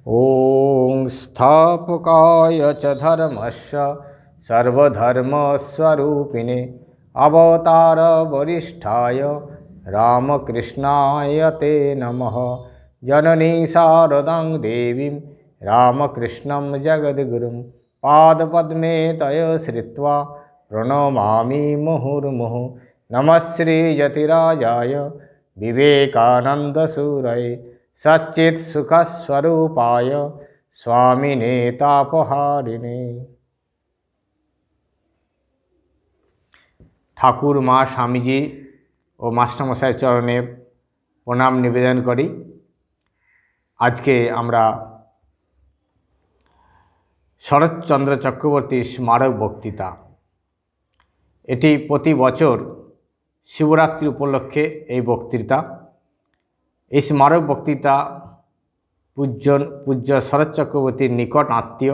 ॐ स्थापकाय च धर्मस्य सर्वधर्मस्वरूपिणे अवतार वरिष्ठाय रामकृष्णाय ते नमः। जननी शारदां देवीं रामकृष्णं जगद्गुरुं पादपद्मे तय श्रित्वा प्रणमामि मुहुर्मुहुः। नमः श्रीयतिराजाय विवेकानन्दसूरये सच्चित् सुखस्वरूपाय स्वामिने तापहारिणे। ठाकुर मा स्वामीजी और मास्टरमशाई चरणे प्रणाम निवेदन करी। आज के आमरा शरৎचंद्र चक्रवर्ती स्मारक बक्तृता एटी प्रति बछर शिवरात्रि उपलक्षे এই বক্তৃতা। এই স্মারক বক্তৃতা পূজ্য শরৎ চক্রবর্তীর নিকট আত্মীয়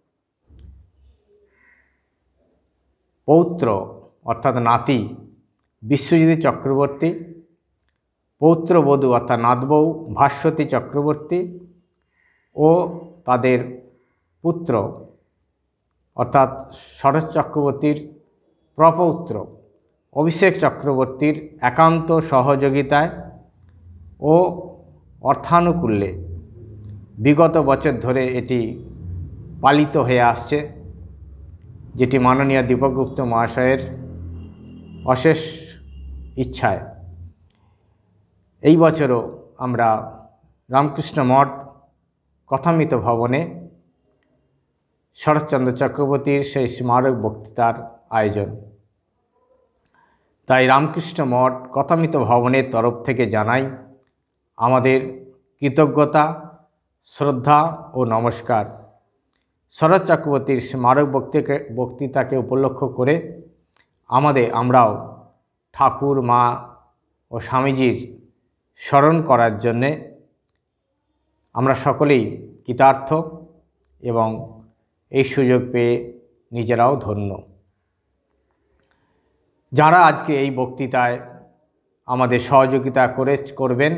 পৌত্র অর্থাৎ নাতি বিশ্বজিৎ চক্রবর্তী, পৌত্রবধূ অর্থাৎ নাতবউ ভাস্বতী চক্রবর্তী ও তাদের পুত্র অর্থাৎ শরৎ চক্রবর্তীর প্রপৌত্র অভিষেক চক্রবর্তীর একান্ত সহযোগিতায় ও অর্থানুকূল্যে বিগত বছর ধরে এটি পালিত হয়ে আসছে, যেটি মাননীয় দীপকগুপ্ত মহাশয়ের অশেষ ইচ্ছায় এই বছরও আমরা রামকৃষ্ণ মঠ কথামৃত ভবনে শরৎচন্দ্র চক্রবর্তীর সেই স্মারক বক্তৃতার আয়োজন। তাই রামকৃষ্ণ মঠ কথামৃত ভবনের তরফ থেকে জানাই আমাদের কৃতজ্ঞতা, শ্রদ্ধা ও নমস্কার। শরৎ চক্রবর্তীর স্মারক বক্তৃতাকে উপলক্ষ করে আমরাও ঠাকুর মা ও স্বামীজির স্মরণ করার জন্যে আমরা সকলেই কৃতার্থ এবং এই সুযোগ পেয়ে নিজেরাও ধন্য। যারা আজকে এই বক্তৃতায় আমাদের সহযোগিতা করবেন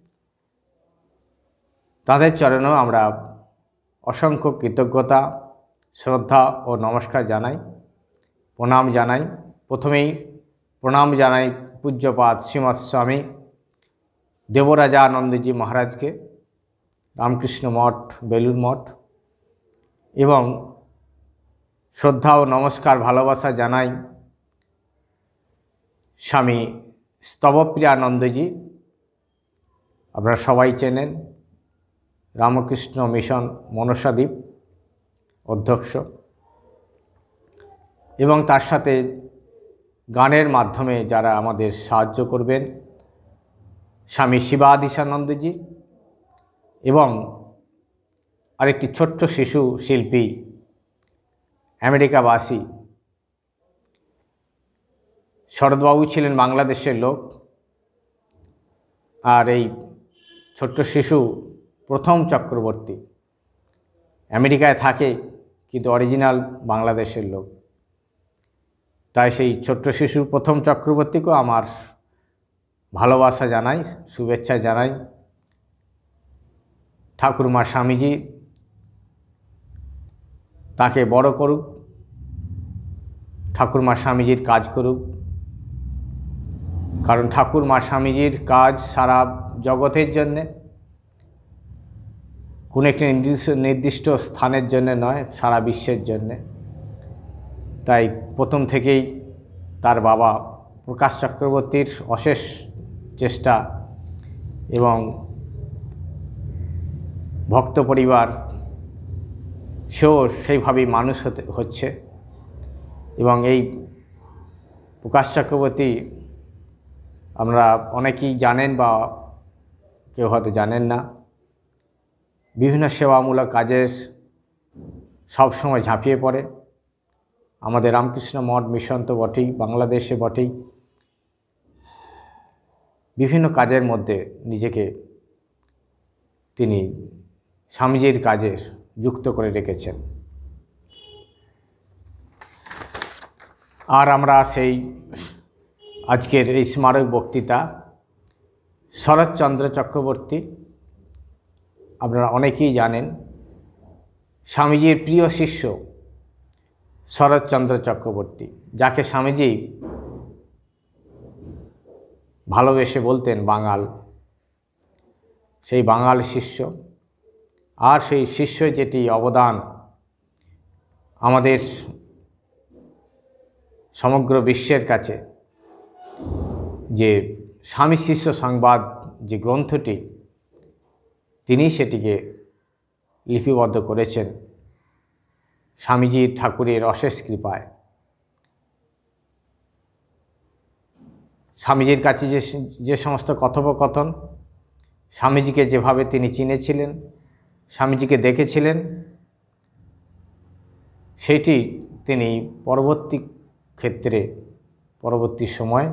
তাদের চরণেও আমরা অসংখ্য কৃতজ্ঞতা, শ্রদ্ধা ও নমস্কার জানাই, প্রণাম জানাই। প্রথমেই প্রণাম জানাই পূজ্যপাদ শ্রীমৎ স্বামী দেবরাজানন্দজি মহারাজকে, রামকৃষ্ণ মঠ বেলুড় মঠ, এবং শ্রদ্ধা ও নমস্কার ভালোবাসা জানাই স্বামী স্তবপ্রিয়ানন্দজি, আপনারা সবাই চেনেন, রামকৃষ্ণ মিশন মনসাদ্বীপ অধ্যক্ষ, এবং তার সাথে গানের মাধ্যমে যারা আমাদের সাহায্য করবেন স্বামী শিবাদিশানন্দজি, এবং আরেকটি ছোট্ট শিশু শিল্পী আমেরিকাবাসী শরৎবাবু ছিলেন বাংলাদেশের লোক, আর এই ছোট্ট শিশু প্রথম চক্রবর্তী আমেরিকায় থাকে কিন্তু অরিজিনাল বাংলাদেশের লোক। তাই সেই ছোট্ট শিশু প্রথম চক্রবর্তীকেও আমার ভালোবাসা জানাই, শুভেচ্ছা জানাই। ঠাকুরমা স্বামীজি তাকে বড় করুক, ঠাকুরমা স্বামীজির কাজ করুক, কারণ ঠাকুরমা স্বামীজির কাজ সারা জগতের জন্যে, কোনো একটি নির্দিষ্ট স্থানের জন্য নয়, সারা বিশ্বের জন্যে। তাই প্রথম থেকেই তার বাবা প্রকাশ চক্রবর্তীর অশেষ চেষ্টা এবং ভক্ত পরিবার সেও সেইভাবেই মানুষ হচ্ছে। এবং এই প্রকাশ চক্রবর্তী আমরা অনেকেই জানেন বা কেউ হয়তো জানেন না, বিভিন্ন সেবামূলক কাজের সবসময় ঝাঁপিয়ে পড়ে। আমাদের রামকৃষ্ণ মঠ মিশন তো বটেই, বাংলাদেশে বটেই, বিভিন্ন কাজের মধ্যে নিজেকে তিনি স্বামীজির কাজে যুক্ত করে রেখেছেন। আর আমরা সেই আজকের এই স্মারক বক্তৃতা শরৎচন্দ্র চক্রবর্তী আপনারা অনেকেই জানেন স্বামীজির প্রিয় শিষ্য শরৎচন্দ্র চক্রবর্তী, যাকে স্বামীজি ভালোবেসে বলতেন বাঙাল, সেই বাঙাল শিষ্য। আর সেই শিষ্যের যেটি অবদান আমাদের সমগ্র বিশ্বের কাছে, যে স্বামী শিষ্য সংবাদ যে গ্রন্থটি, তিনি সেটিকে লিপিবদ্ধ করেছেন স্বামীজি ঠাকুরের অশেষ কৃপায়। স্বামীজির কাছে যে সমস্ত কথোপকথন, স্বামীজিকে যেভাবে তিনি চিনেছিলেন, স্বামীজিকে দেখেছিলেন, সেটি তিনি পরবর্তী ক্ষেত্রে, পরবর্তী সময়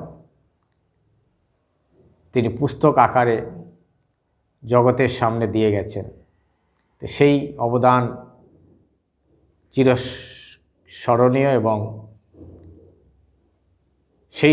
তিনি পুস্তক আকারে জগতের সামনে দিয়ে গেছেন। তো সেই অবদান চিরস্মরণীয় এবং সেই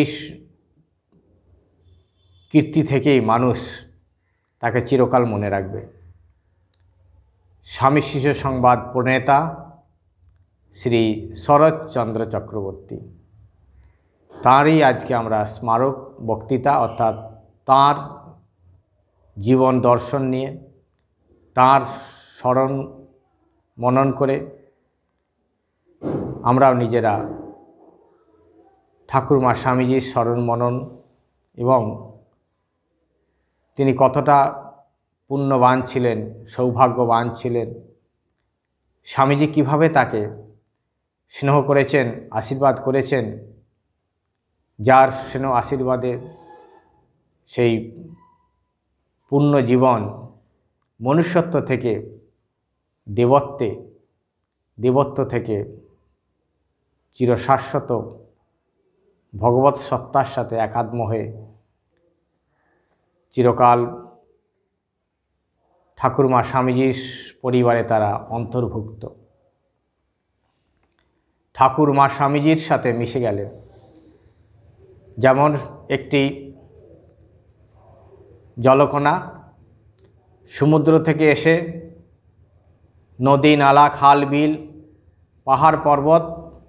কীর্তি থেকেই মানুষ তাকে চিরকাল মনে রাখবে। স্বামী শিষ্য সংবাদ প্রণেতা শ্রী শরৎচন্দ্র চক্রবর্তী, তাঁরই আজকে আমরা স্মারক বক্তৃতা, অর্থাৎ তাঁর জীবন দর্শন নিয়ে, তাঁর স্মরণ মনন করে আমরাও নিজেরা ঠাকুরমা স্বামীজির স্মরণ মনন এবং তিনি কতটা পুণ্যবান ছিলেন, সৌভাগ্যবান ছিলেন, স্বামীজি কিভাবে তাকে স্নেহ করেছেন, আশীর্বাদ করেছেন, যার স্নেহ আশীর্বাদে সেই পূর্ণ জীবন মনুষ্যত্ব থেকে দেবত্ব থেকে চিরশাশ্বত ভগবৎ সত্তার সাথে একাত্ম হয়ে চিরকাল ঠাকুরমা স্বামীজির পরিবারে তারা অন্তর্ভুক্ত। ঠাকুরমা স্বামীজির সাথে মিশে গেলেন। যেমন একটি জলকণা সমুদ্র থেকে এসে নদী, নালা, খাল, বিল, পাহাড়, পর্বত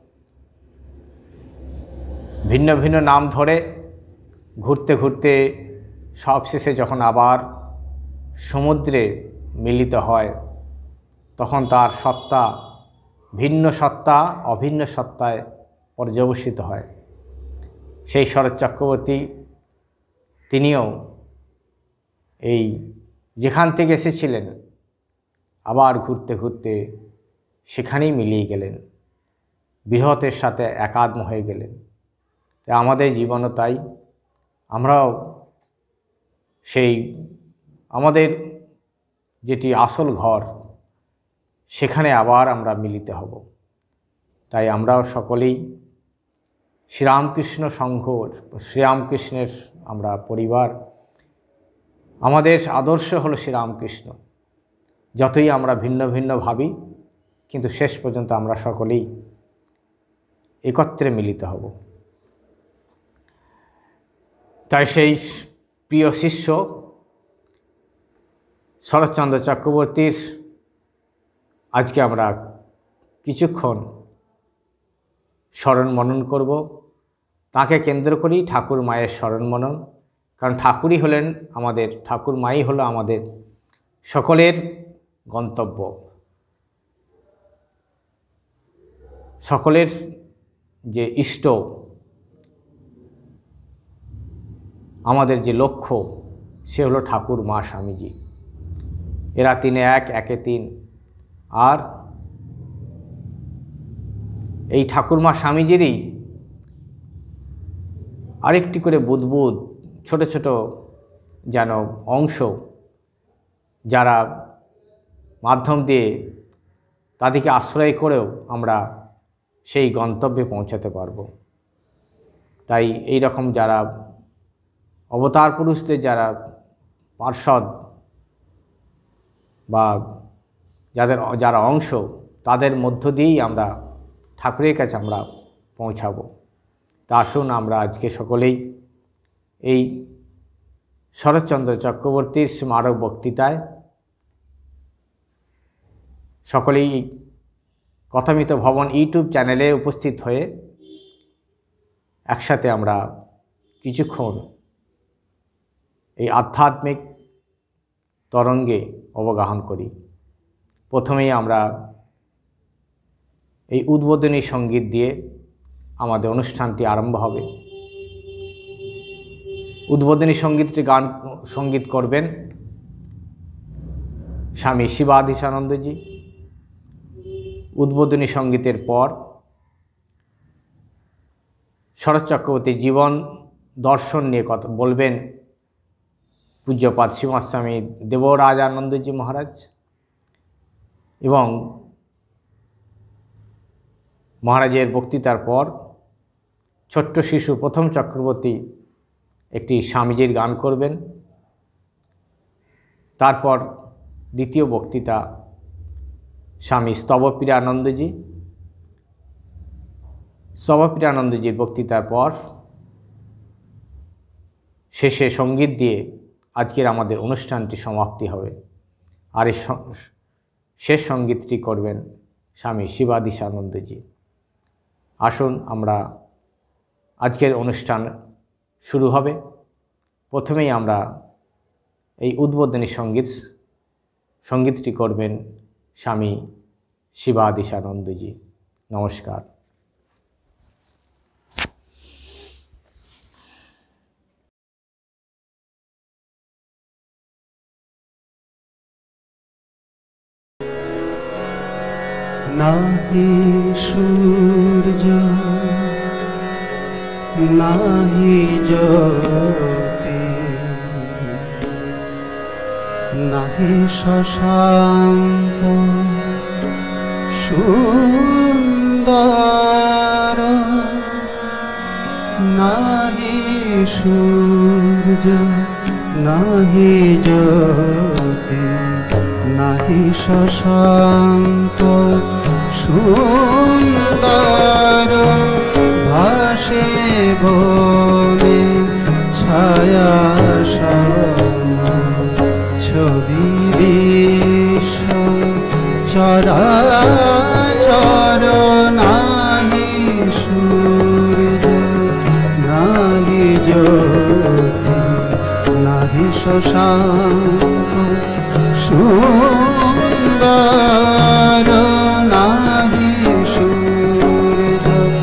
ভিন্ন ভিন্ন নাম ধরে ঘুরতে ঘুরতে সবশেষে যখন আবার সমুদ্রে মিলিত হয়, তখন তার সত্তা ভিন্ন সত্তা অভিন্ন সত্তায় পর্যবসিত হয়। সেই শরৎ চক্রবর্তী তিনিও এই যেখান থেকে এসেছিলেন আবার ঘুরতে ঘুরতে সেখানেই মিলিয়ে গেলেন, বৃহতের সাথে একাত্ম হয়ে গেলেন। তাই আমাদের জীবনও তাই, আমরাও সেই আমাদের যেটি আসল ঘর, সেখানে আবার আমরা মিলিত হব। তাই আমরাও সকলেই শ্রীরামকৃষ্ণ সংঘ, শ্রীরামকৃষ্ণের আমরা পরিবার, আমাদের আদর্শ হলো শ্রীরামকৃষ্ণ। যতই আমরা ভিন্ন ভিন্ন ভাবি, কিন্তু শেষ পর্যন্ত আমরা সকলেই একত্রে মিলিত হব। তাই সেই প্রিয় শিষ্য শরৎচন্দ্র চক্রবর্তীর আজকে আমরা কিছুক্ষণ স্মরণ মনন করব। তাকে কেন্দ্র করেই ঠাকুর মায়ের স্মরণ মনন, কারণ ঠাকুরই হলেন আমাদের, ঠাকুর মাই হলো আমাদের সকলের গন্তব্য, সকলের যে ইষ্ট, আমাদের যে লক্ষ্য, সে হলো ঠাকুর মা স্বামীজি। এরা তিনে এক, একে তিন। আর এই ঠাকুরমা স্বামীজিরই আরেকটি করে বুদবুদ ছোট ছোট যেন অংশ, যারা মাধ্যম দিয়ে তাদেরকে আশ্রয় করেও আমরা সেই গন্তব্যে পৌঁছাতে পারব। তাই এই রকম যারা অবতার পুরুষদের যারা পার্ষদ বা যারা অংশ, তাদের মধ্য দিয়েই আমরা ঠাকুরের কাছে আমরা পৌঁছাবো। তা আসুন আমরা আজকে সকলেই এই শরৎচন্দ্র চক্রবর্তীর স্মারক বক্তৃতায় সকলেই কথামিত ভবন ইউটিউব চ্যানেলে উপস্থিত হয়ে একসাথে আমরা কিছুক্ষণ এই আধ্যাত্মিক তরঙ্গে অবগাহন করি। প্রথমেই আমরা এই উদ্বোধনী সঙ্গীত দিয়ে আমাদের অনুষ্ঠানটি আরম্ভ হবে। উদ্বোধনী সঙ্গীত করবেন স্বামী শিবাধীশানন্দজি। উদ্বোধনী সঙ্গীতের পর শরৎ চক্রবর্তীর জীবন দর্শন নিয়ে কথা বলবেন পূজ্যপাদ শ্রীমৎ স্বামী দেবরাজানন্দজি মহারাজ, এবং মহারাজের বক্তৃতার পর ছোট্ট শিশু প্রথম চক্রবর্তী একটি স্বামীজির গান করবেন। তারপর দ্বিতীয় বক্তৃতা স্বামী স্তবপ্রিয়ানন্দজি। স্তবপ্রিয়ানন্দজির বক্তৃতার পর শেষে সঙ্গীত দিয়ে আজকের আমাদের অনুষ্ঠানটি সমাপ্তি হবে। আর এই শেষ সঙ্গীতটি করবেন স্বামী শিবাধীশানন্দজি। আসুন আমরা আজকের অনুষ্ঠান শুরু হবে। প্রথমেই আমরা এই উদ্বোধনী সঙ্গীতটি করবেন স্বামী শিবাধীশানন্দজি। নমস্কার। নাহি সূর্য নাহি জ্যোতি নাহি শশাঙ্ক সুন্দর, নাহি সূর্য নাহি জ্যোতি নাহি শশাঙ্ক সুন্দর, ভাসে বনে ছায়া ছবি বিশ্ব চরাচর, নাহি সূর্য নাহি জ্যোতি নাহি শশাঙ্ক সুন্দর, নাহি সূর্য।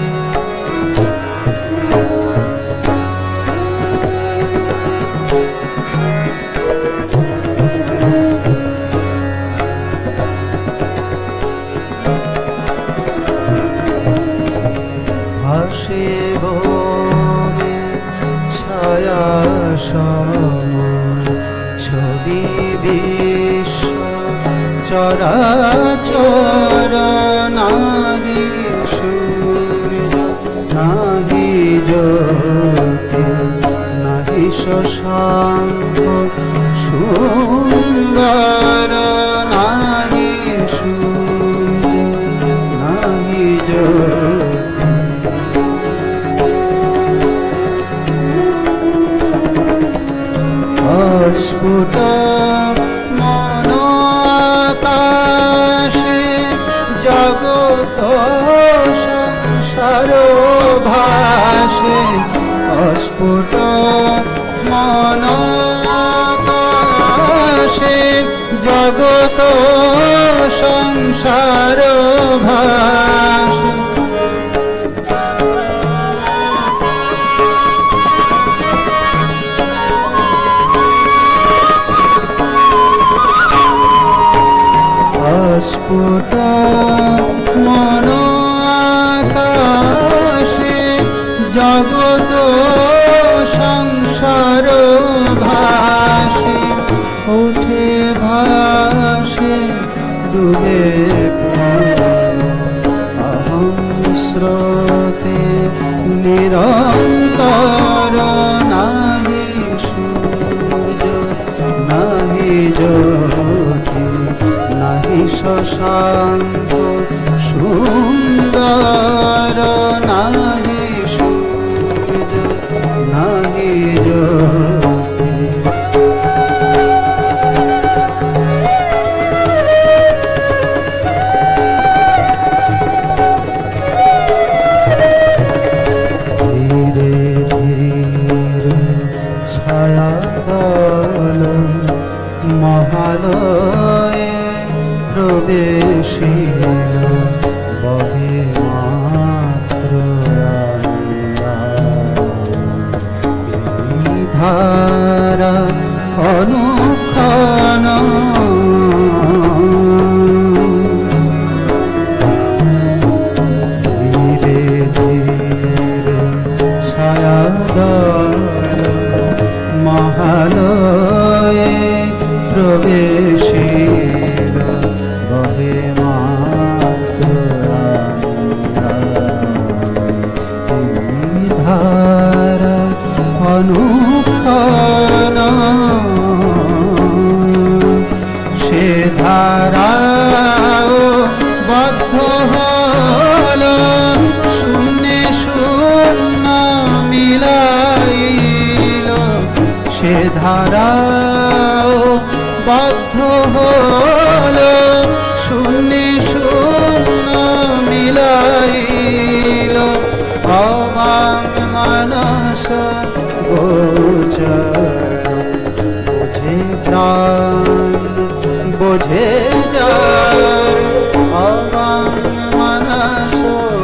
ভাসে বনে ছায়া ছবি বিশ্ব চরাচর, নাহি সূর্য নাহি জ্যোতি নাহি শশাঙ্ক সুন্দর, নাহি সূর্য নাহি জ্যোতি। অস্ফুট মন আকাশে জগৎ সংসার ভাসে, অস্ফুট মন আকাশে জগৎ সংসার ভাসে। অস্ফুট মন আকাশে জগৎ সংসার ভাসে, ওঠে ভাসে ডুবে অহং স্রোতে নিরন্তর, নাহি সূর্য নাহি জ্যোতি নাহি শশাঙ্ক সুন্দর, নাহি সূর্য নাহি জ্যোতি। মহালয়ে প্রবেশিল বহে মাত্র এই ধারা অনুক্ষণ ধীরে ধীরে ছায়াদল মহালয়ে প্রবেশিল বহে মাত্র ধারা অনুক্ষণ সে ধারা বদ্ধ হল শূন্যে শূন্য মিলাইল সে ধারা বদ্ধ হল শূন্যে শূন্য মিলাইল অবাং মানস গোচর বোঝে প্রাণ বোঝে যার অবাং মানস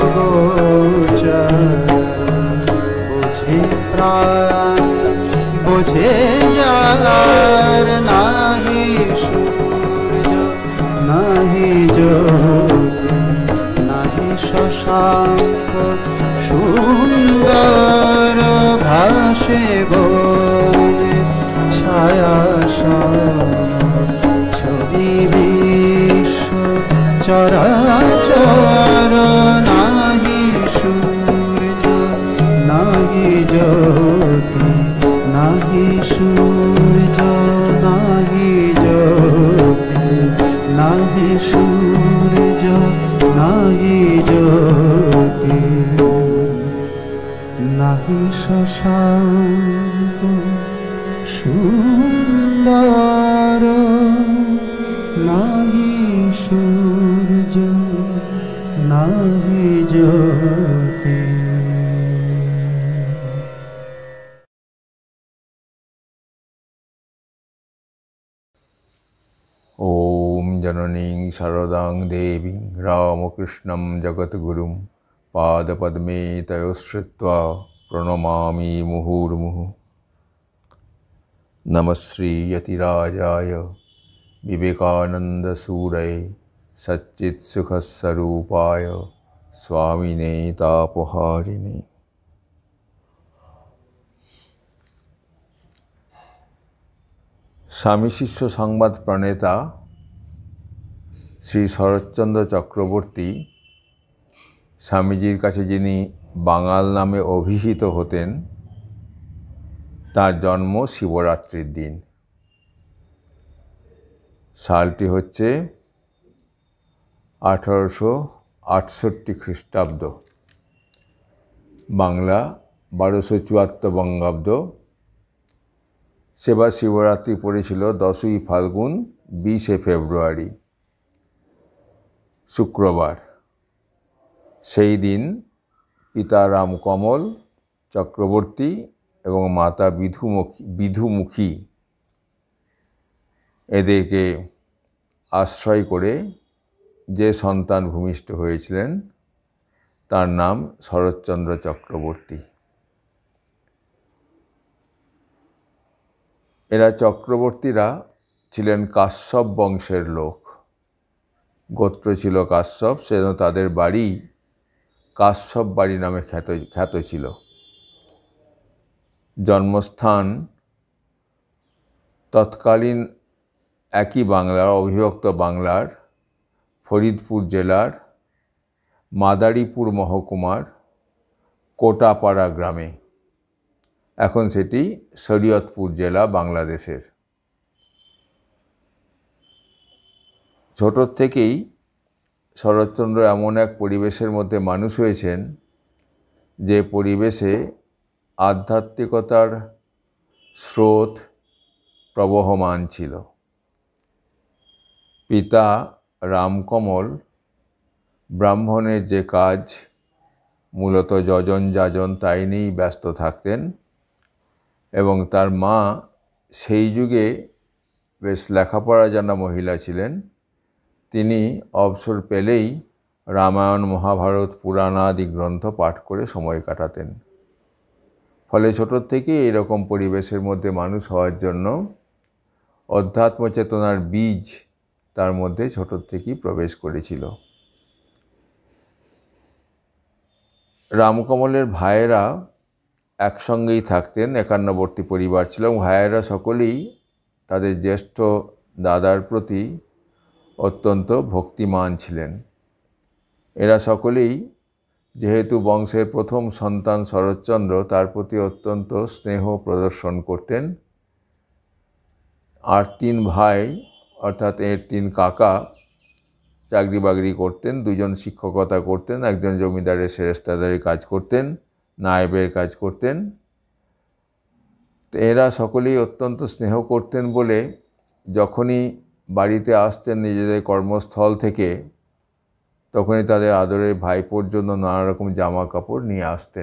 গোচর বোঝে প্রাণ বোঝে যার নাহি সূর্য নাহি জ্যোতি নাহি শশাঙ্ক সুন্দর ভাসে বনে ছায়া ছবি বিশ্ব চরাচর নাহি সূর্য নাহি জ্যোতি নাহি সূর্য নাহি জ্যোতি নাহি সূর্য নাহি জ্যোতি নাহি শশাঙ্ক সুন্দর নাহি সূর্য নাহি জ্যোতি। ওম জননীং শারদাং দেবীং রামকৃষ্ণং জগদ্গুরুং পাদপদ্মে তয়োশ্রিত্বা প্রণমামি মুহুর্মুহুঃ। নমঃশ্রী যতিরাজায় বিবেকানন্দসূরয়ে সচ্চিৎসুখস্বরূপায় স্বামিনে তাপহারিণে। স্বামী শিষ্য সংবাদ প্রণেতা শ্রী শরৎচন্দ্র চক্রবর্তী স্বামীজির কাছে যিনি বাঙাল নামে অভিহিত হতেন, তার জন্ম শিবরাত্রির দিন। সালটি হচ্ছে 1868 খ্রিস্টাব্দ, বাংলা 1274 বঙ্গাব্দ। সেবার শিবরাত্রি পড়েছিল 10ই ফাল্গুন 20শে ফেব্রুয়ারি, শুক্রবার। সেই দিন পিতা রামকমল চক্রবর্তী এবং মাতা বিধুমুখী এদেরকে আশ্রয় করে যে সন্তান ভূমিষ্ঠ হয়েছিলেন তার নাম শরৎচন্দ্র চক্রবর্তী। এরা চক্রবর্তীরা ছিলেন কাশ্যপ বংশের লোক, গোত্র ছিল কাশ্যপ, সেজন্য তাদের বাড়ি কাশ্যপ বাড়ি নামে খ্যাত ছিল। জন্মস্থান তৎকালীন একই বাংলার অবিভক্ত বাংলার ফরিদপুর জেলার মাদারীপুর মহকুমার কোটাপাড়া গ্রামে। এখন সেটি শরীয়তপুর জেলা, বাংলাদেশের। ছোট থেকেই শরৎচন্দ্র এমন এক পরিবেশের মধ্যে মানুষ হয়েছেন যে পরিবেশে আধ্যাত্মিকতার স্রোত প্রবহমান ছিল। পিতা রামকমল ব্রাহ্মণের যে কাজ, মূলত যজন যাজন, তাই নিয়েই ব্যস্ত থাকতেন, এবং তার মা সেই যুগে বেশ লেখাপড়া জানা মহিলা ছিলেন। তিনি অবসর পেলেই রামায়ণ, মহাভারত, পুরাণ আদি গ্রন্থ পাঠ করে সময় কাটাতেন। ফলে ছোটোর থেকেই এরকম পরিবেশের মধ্যে মানুষ হওয়ার জন্য অধ্যাত্ম চেতনার বীজ তার মধ্যে ছোটোর থেকেই প্রবেশ করেছিল। রামকমলের ভাইয়েরা একসঙ্গেই থাকতেন, একান্নবর্তী পরিবার ছিল। ভাইয়েরা সকলেই তাদের জ্যেষ্ঠ দাদার প্রতি অত্যন্ত ভক্তিমান ছিলেন। এরা সকলেই যেহেতু বংশের প্রথম সন্তান শরৎচন্দ্র, তার প্রতি অত্যন্ত স্নেহ প্রদর্শন করতেন। আর 3 ভাই অর্থাৎ এর 3 কাকা চাকরি বাকরি করতেন, 2জন শিক্ষকতা করতেন, একজন জমিদারের সেরেস্তাদারির কাজ করতেন, নায়েবের কাজ করতেন। তো এরা সকলেই অত্যন্ত স্নেহ করতেন বলে যখনই বাড়িতে আসতেন নিজেদের কর্মস্থল থেকে, তখনই তাদের আদরের ভাইপোর জন্য নানা রকম জামা কাপড় নিয়ে আসতেন।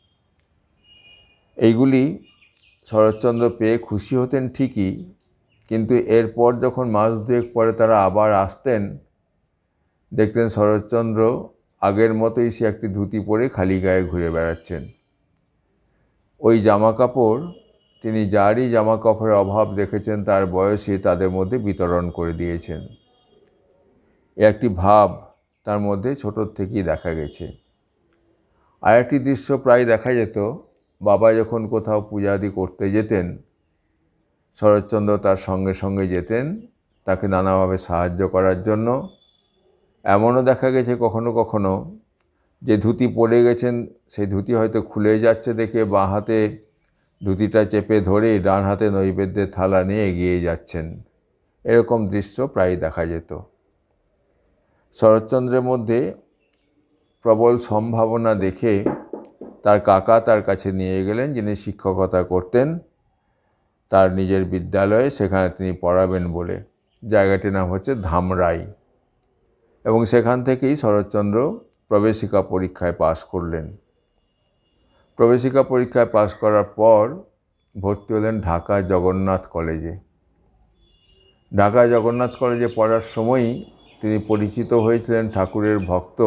এইগুলি শরৎচন্দ্র পেয়ে খুশি হতেন ঠিকই, কিন্তু এরপর যখন মাস 2 পরে তারা আবার আসতেন, দেখতেন শরৎচন্দ্র আগের মতোই সে একটি ধুতি পরে খালি গায়ে ঘুরে বেড়াচ্ছেন। ওই জামা কাপড় তিনি যারই জামা কাপড়ের অভাব দেখেছেন তার বয়সে তাদের মধ্যে বিতরণ করে দিয়েছেন। এ একটি ভাব তার মধ্যে ছোটোর থেকেই দেখা গেছে। আর একটি দৃশ্য প্রায় দেখা যেত, বাবা যখন কোথাও পূজাদি করতে যেতেন, শরৎচন্দ্র তার সঙ্গে সঙ্গে যেতেন তাকে নানাভাবে সাহায্য করার জন্য। এমনও দেখা গেছে কখনো কখনো যে ধুতি পরে গেছেন, সেই ধুতি হয়তো খুলে যাচ্ছে দেখে বাঁ হাতে ধুতিটা চেপে ধরে ডান হাতে নৈবেদ্যের থালা নিয়ে এগিয়ে যাচ্ছেন। এরকম দৃশ্য প্রায় দেখা যেত। শরৎচন্দ্রের মধ্যে প্রবল সম্ভাবনা দেখে তার কাকা তার কাছে নিয়ে গেলেন, যিনি শিক্ষকতা করতেন তার নিজের বিদ্যালয়ে, সেখানে তিনি পড়াবেন বলে। জায়গাটির নাম হচ্ছে ধামরাই। এবং সেখান থেকেই শরৎচন্দ্র প্রবেশিকা পরীক্ষায় পাশ করলেন। প্রবেশিকা পরীক্ষায় পাশ করার পর ভর্তি হলেন ঢাকা জগন্নাথ কলেজে। ঢাকা জগন্নাথ কলেজে পড়ার সময়ই তিনি পরিচিত হয়েছিলেন ঠাকুরের ভক্ত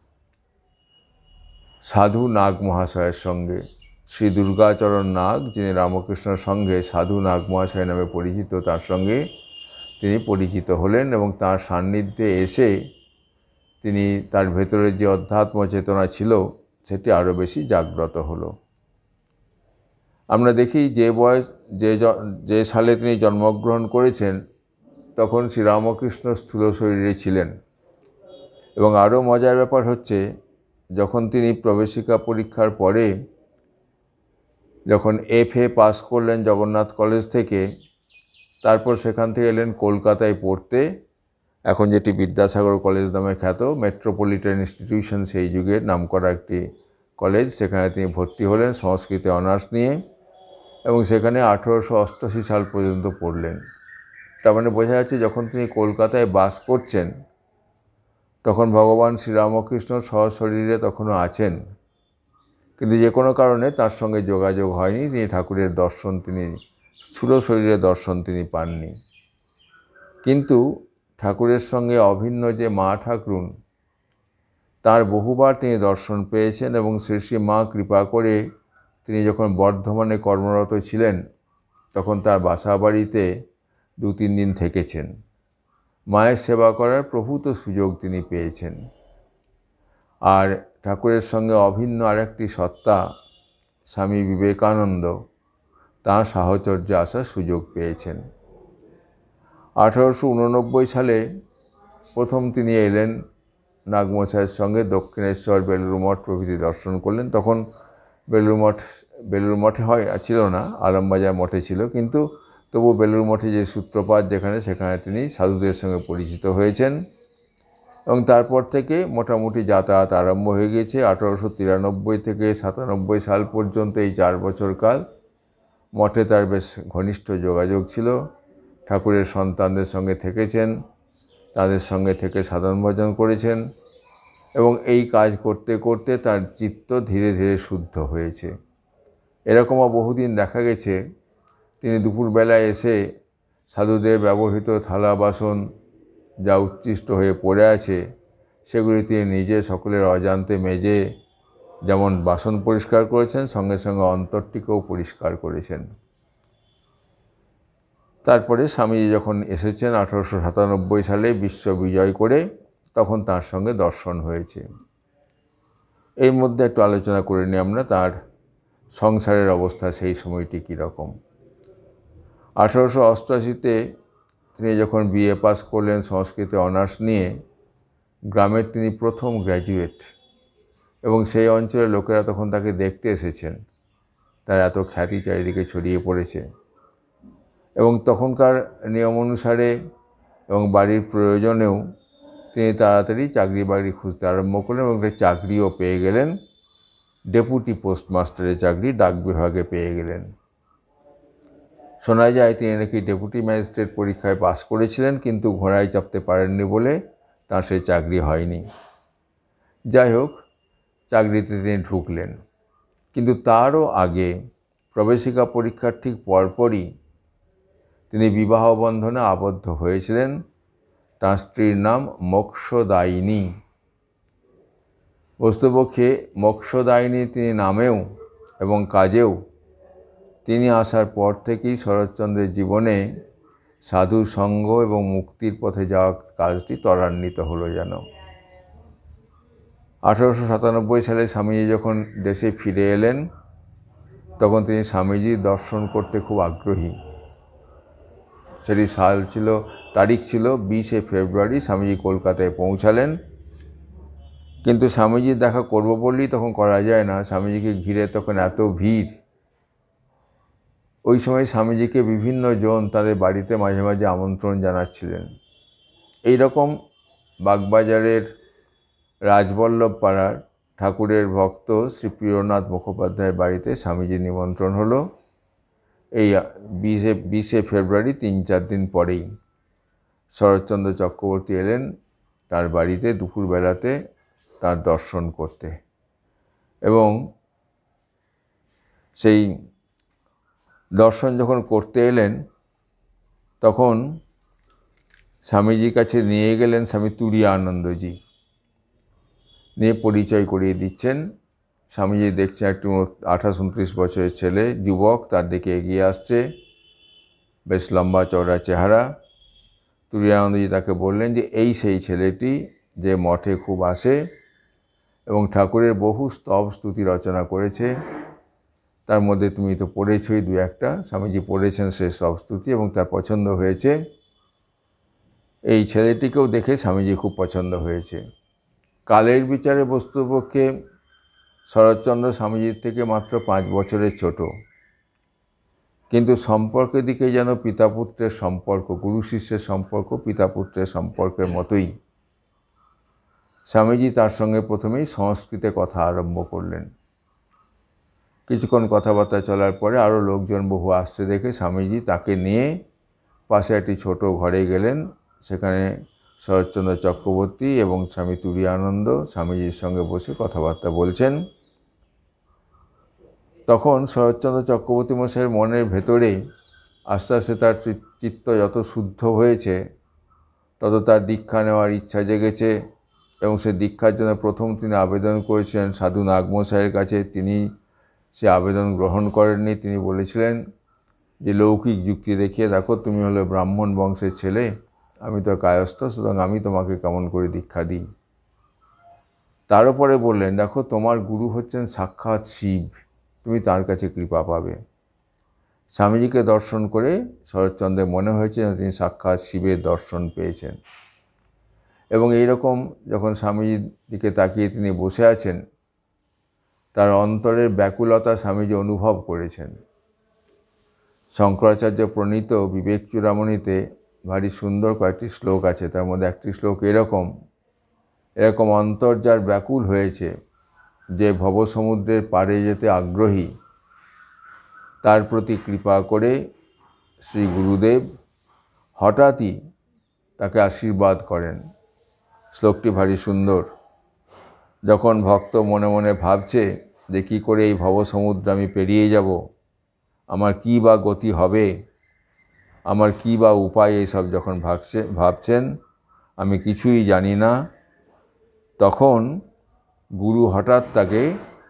সাধু নাগ মহাশয়ের সঙ্গে। শ্রী দুর্গাচরণ নাগ, যিনি রামকৃষ্ণ সংঘে সাধু নাগ মহাশয় নামে পরিচিত, তার সঙ্গে তিনি পরিচিত হলেন এবং তার সান্নিধ্যে এসে তিনি তার ভেতরে যে অধ্যাত্ম চেতনা ছিল সেটি আরও বেশি জাগ্রত হলো। আমরা দেখি যে সালে তিনি জন্মগ্রহণ করেছেন তখন শ্রীরামকৃষ্ণ স্থূল শরীরে ছিলেন। এবং আরও মজার ব্যাপার হচ্ছে, যখন তিনি প্রবেশিকা পরীক্ষার পরে যখন FA পাস করলেন জগন্নাথ কলেজ থেকে, তারপর সেখান থেকে এলেন কলকাতায় পড়তে, এখন যেটি বিদ্যাসাগর কলেজ নামে খ্যাত, মেট্রোপলিটন ইনস্টিটিউশন সেই যুগের নামকরা একটি কলেজ। সেখানে তিনি ভর্তি হলেন সংস্কৃতে অনার্স নিয়ে এবং সেখানে 1888 সাল পর্যন্ত পড়লেন। তার মানে বোঝা যাচ্ছে যখন তিনি কলকাতায় বাস করছেন তখন ভগবান শ্রীরামকৃষ্ণ সশরীরে তখনও আছেন, কিন্তু যে কোনো কারণে তার সঙ্গে যোগাযোগ হয়নি। তিনি ঠাকুরের দর্শন, তিনি স্থূল শরীরে দর্শন তিনি পাননি। কিন্তু ঠাকুরের সঙ্গে অভিন্ন যে মা ঠাকুরুন, তার বহুবার তিনি দর্শন পেয়েছেন এবং শ্রী শ্রী মা কৃপা করে তিনি যখন বর্ধমানে কর্মরত ছিলেন তখন তার বাসা বাড়িতে 2-3 দিন থেকেছেন। মায়ের সেবা করার প্রভূত সুযোগ তিনি পেয়েছেন। আর ঠাকুরের সঙ্গে অভিন্ন আরেকটি সত্তা স্বামী বিবেকানন্দ, তাঁর সাহচর্যে আসার সুযোগ পেয়েছেন। 1889 সালে প্রথম তিনি এলেন নাগমশাইয়ের সঙ্গে দক্ষিণেশ্বর, বেলুড় মঠ প্রভৃতি দর্শন করলেন। তখন বেলুড় মঠে ছিল না, আলমবাজার মঠে ছিল, কিন্তু তবু বেলুড় মঠে যে সূত্রপাত সেখানে তিনি সাধুদের সঙ্গে পরিচিত হয়েছেন এবং তারপর থেকে মোটামুটি যাতায়াত আরম্ভ হয়ে গিয়েছে। 1893 থেকে 97 সাল পর্যন্ত এই 4 বছর কাল মঠে তার বেশ ঘনিষ্ঠ যোগাযোগ ছিল। ঠাকুরের সন্তানদের সঙ্গে থেকেছেন, তাদের সঙ্গে থেকে সাধন ভজন করেছেন এবং এই কাজ করতে করতে তার চিত্ত ধীরে ধীরে শুদ্ধ হয়েছে। এরকমও বহুদিন দেখা গেছে তিনি দুপুরবেলায় এসে সাধুদের ব্যবহৃত থালা বাসন যা উচ্ছিষ্ট হয়ে পড়ে আছে সেগুলি তিনি নিজে সকলের অজান্তে মেজে যেমন বাসন পরিষ্কার করেছেন, সঙ্গে সঙ্গে অন্তরটিকেও পরিষ্কার করেছেন। তারপরে স্বামীজি যখন এসেছেন 1897 সালে বিশ্ব বিজয় করে, তখন তার সঙ্গে দর্শন হয়েছে। এর মধ্যে একটু আলোচনা করে নিই আমরা তার সংসারের অবস্থা সেই সময়টি কীরকম। 1888-তে তিনি যখন বিএ পাস করলেন সংস্কৃতে অনার্স নিয়ে, গ্রামের তিনি প্রথম গ্র্যাজুয়েট এবং সেই অঞ্চলের লোকেরা তখন তাকে দেখতে এসেছেন, তার এত খ্যাতি চারিদিকে ছড়িয়ে পড়েছে। এবং তখনকার নিয়ম অনুসারে এবং বাড়ির প্রয়োজনেও তিনি তাড়াতাড়ি চাকরি বাকরি খুঁজতে আরম্ভ করলেন এবং একটা চাকরিও পেয়ে গেলেন, ডেপুটি পোস্টমাস্টারের চাকরি ডাক বিভাগে পেয়ে গেলেন। শোনা যায় তিনি নাকি ডেপুটি ম্যাজিস্ট্রেট পরীক্ষায় পাশ করেছিলেন, কিন্তু ঘোড়ায় চাপতে পারেননি বলে তার সেই চাকরি হয়নি। যাই হোক, চাকরিতে তিনি ঢুকলেন, কিন্তু তারও আগে প্রবেশিকা পরীক্ষার ঠিক পরপরই তিনি বিবাহ বন্ধনে আবদ্ধ হয়েছিলেন। তাঁর স্ত্রীর নাম মোক্ষদায়িনী। বস্তুপক্ষে মোক্ষদায়িনী তিনি নামেও এবং কাজেও তিনি আসার পর থেকেই শরৎচন্দ্রের জীবনে সাধু সঙ্গ এবং মুক্তির পথে যাওয়ার কাজটি ত্বরান্বিত হলো যেন। 1897 সালে স্বামীজি যখন দেশে ফিরে এলেন, তখন তিনি স্বামীজির দর্শন করতে খুব আগ্রহী। সেটি তারিখ ছিল 20 ফেব্রুয়ারি। স্বামীজি কলকাতায় পৌঁছালেন, কিন্তু স্বামীজির দেখা করব বললেই তখন করা যায় না, স্বামীজিকে ঘিরে তখন এত ভিড়। ওই সময় স্বামীজিকে বিভিন্ন জন তাদের বাড়িতে মাঝে মাঝে আমন্ত্রণ জানাচ্ছিলেন। এইরকম বাগবাজারের রাজবল্লভ পাড়ার ঠাকুরের ভক্ত শ্রী প্রিয়নাথ মুখোপাধ্যায়ের বাড়িতে স্বামীজির নিমন্ত্রণ হলো এই 20 ফেব্রুয়ারি, 3-4 দিন পরেই। শরৎচন্দ্র চক্রবর্তী এলেন তার বাড়িতে দুপুরবেলাতে তার দর্শন করতে, এবং সেই দর্শন যখন করতে এলেন তখন স্বামীজির কাছে নিয়ে গেলেন স্বামী তুরীয়ানন্দজি, নিয়ে পরিচয় করিয়ে দিচ্ছেন। স্বামীজি দেখছেন একটু 28-29 বছরের ছেলে, যুবক, তার দিকে এগিয়ে আসছে, বেশ লম্বা চওড়া চেহারা। তুরীয়ানন্দজি তাকে বললেন যে এই সেই ছেলেটি যে মঠে খুব আসে এবং ঠাকুরের বহু স্তব স্তুতি রচনা করেছে, তার মধ্যে তুমি তো পড়েছই 2-1টা। স্বামীজি পড়েছেন সেই সব স্তুতি এবং তার পছন্দ হয়েছে। এই ছেলেটিকেও দেখে স্বামীজি খুব পছন্দ হয়েছে। কালের বিচারে বস্তুপক্ষে শরৎচন্দ্র স্বামীজির থেকে মাত্র 5 বছরের ছোট, কিন্তু সম্পর্কের দিকে যেন পিতাপুত্রের সম্পর্ক, গুরু শিষ্যের সম্পর্ক পিতাপুত্রের সম্পর্কের মতোই। স্বামীজি তার সঙ্গে প্রথমেই সংস্কৃতে কথা আরম্ভ করলেন। কিছুক্ষণ কথাবার্তা চলার পরে আরও লোকজন বহু আসছে দেখে স্বামীজি তাকে নিয়ে পাশে একটি ছোট ঘরে গেলেন। সেখানে শরৎচন্দ্র চক্রবর্তী এবং স্বামী তুরীয়ানন্দ স্বামীজির সঙ্গে বসে কথাবার্তা বলছেন। তখন শরৎচন্দ্র চক্রবর্তী মশাইয়ের মনের ভেতরে আস্তে আস্তে তার চিত্ত যত শুদ্ধ হয়েছে, তত তার দীক্ষা নেওয়ার ইচ্ছা জেগেছে, এবং সে দীক্ষার জন্য প্রথম তিনি আবেদন করেছিলেন সাধু নাগমশাইয়ের কাছে। তিনি সে আবেদন গ্রহণ করেননি। তিনি বলেছিলেন যে লৌকিক যুক্তি দেখিয়ে, দেখো তুমি হলে ব্রাহ্মণ বংশের ছেলে, আমি তো কায়স্থ, সুতরাং আমি তোমাকে কেমন করে দীক্ষা দিই। তার উপরে বললেন, দেখো তোমার গুরু হচ্ছেন সাক্ষাৎ শিব, তুমি তার কাছে কৃপা পাবে। স্বামীজিকে দর্শন করে শরৎচন্দ্রের মনে হয়েছে তিনি সাক্ষাৎ শিবের দর্শন পেয়েছেন। এবং এইরকম যখন স্বামীজির দিকে তাকিয়ে তিনি বসে আছেন, তার অন্তরের ব্যাকুলতা স্বামীজি অনুভব করেছেন। শঙ্করাচার্য প্রণীত বিবেক চূড়ামণিতে ভারী সুন্দর কয়েকটি শ্লোক আছে। তার মধ্যে একটি শ্লোক এরকম অন্তর যার ব্যাকুল হয়েছে, যে ভবসমুদ্রের পাড়ে যেতে আগ্রহী, তার প্রতি কৃপা করে শ্রী গুরুদেব হঠাৎই তাকে আশীর্বাদ করেন। শ্লোকটি ভারী সুন্দর। যখন ভক্ত মনে মনে ভাবছে যে কী করে এই ভবসমুদ্র আমি পেরিয়ে যাব, আমার কী বা গতি হবে, আমার কী বা উপায় এইসব যখন ভাবছেন, আমি কিছুই জানি না, তখন গুরু হঠাৎ তাকে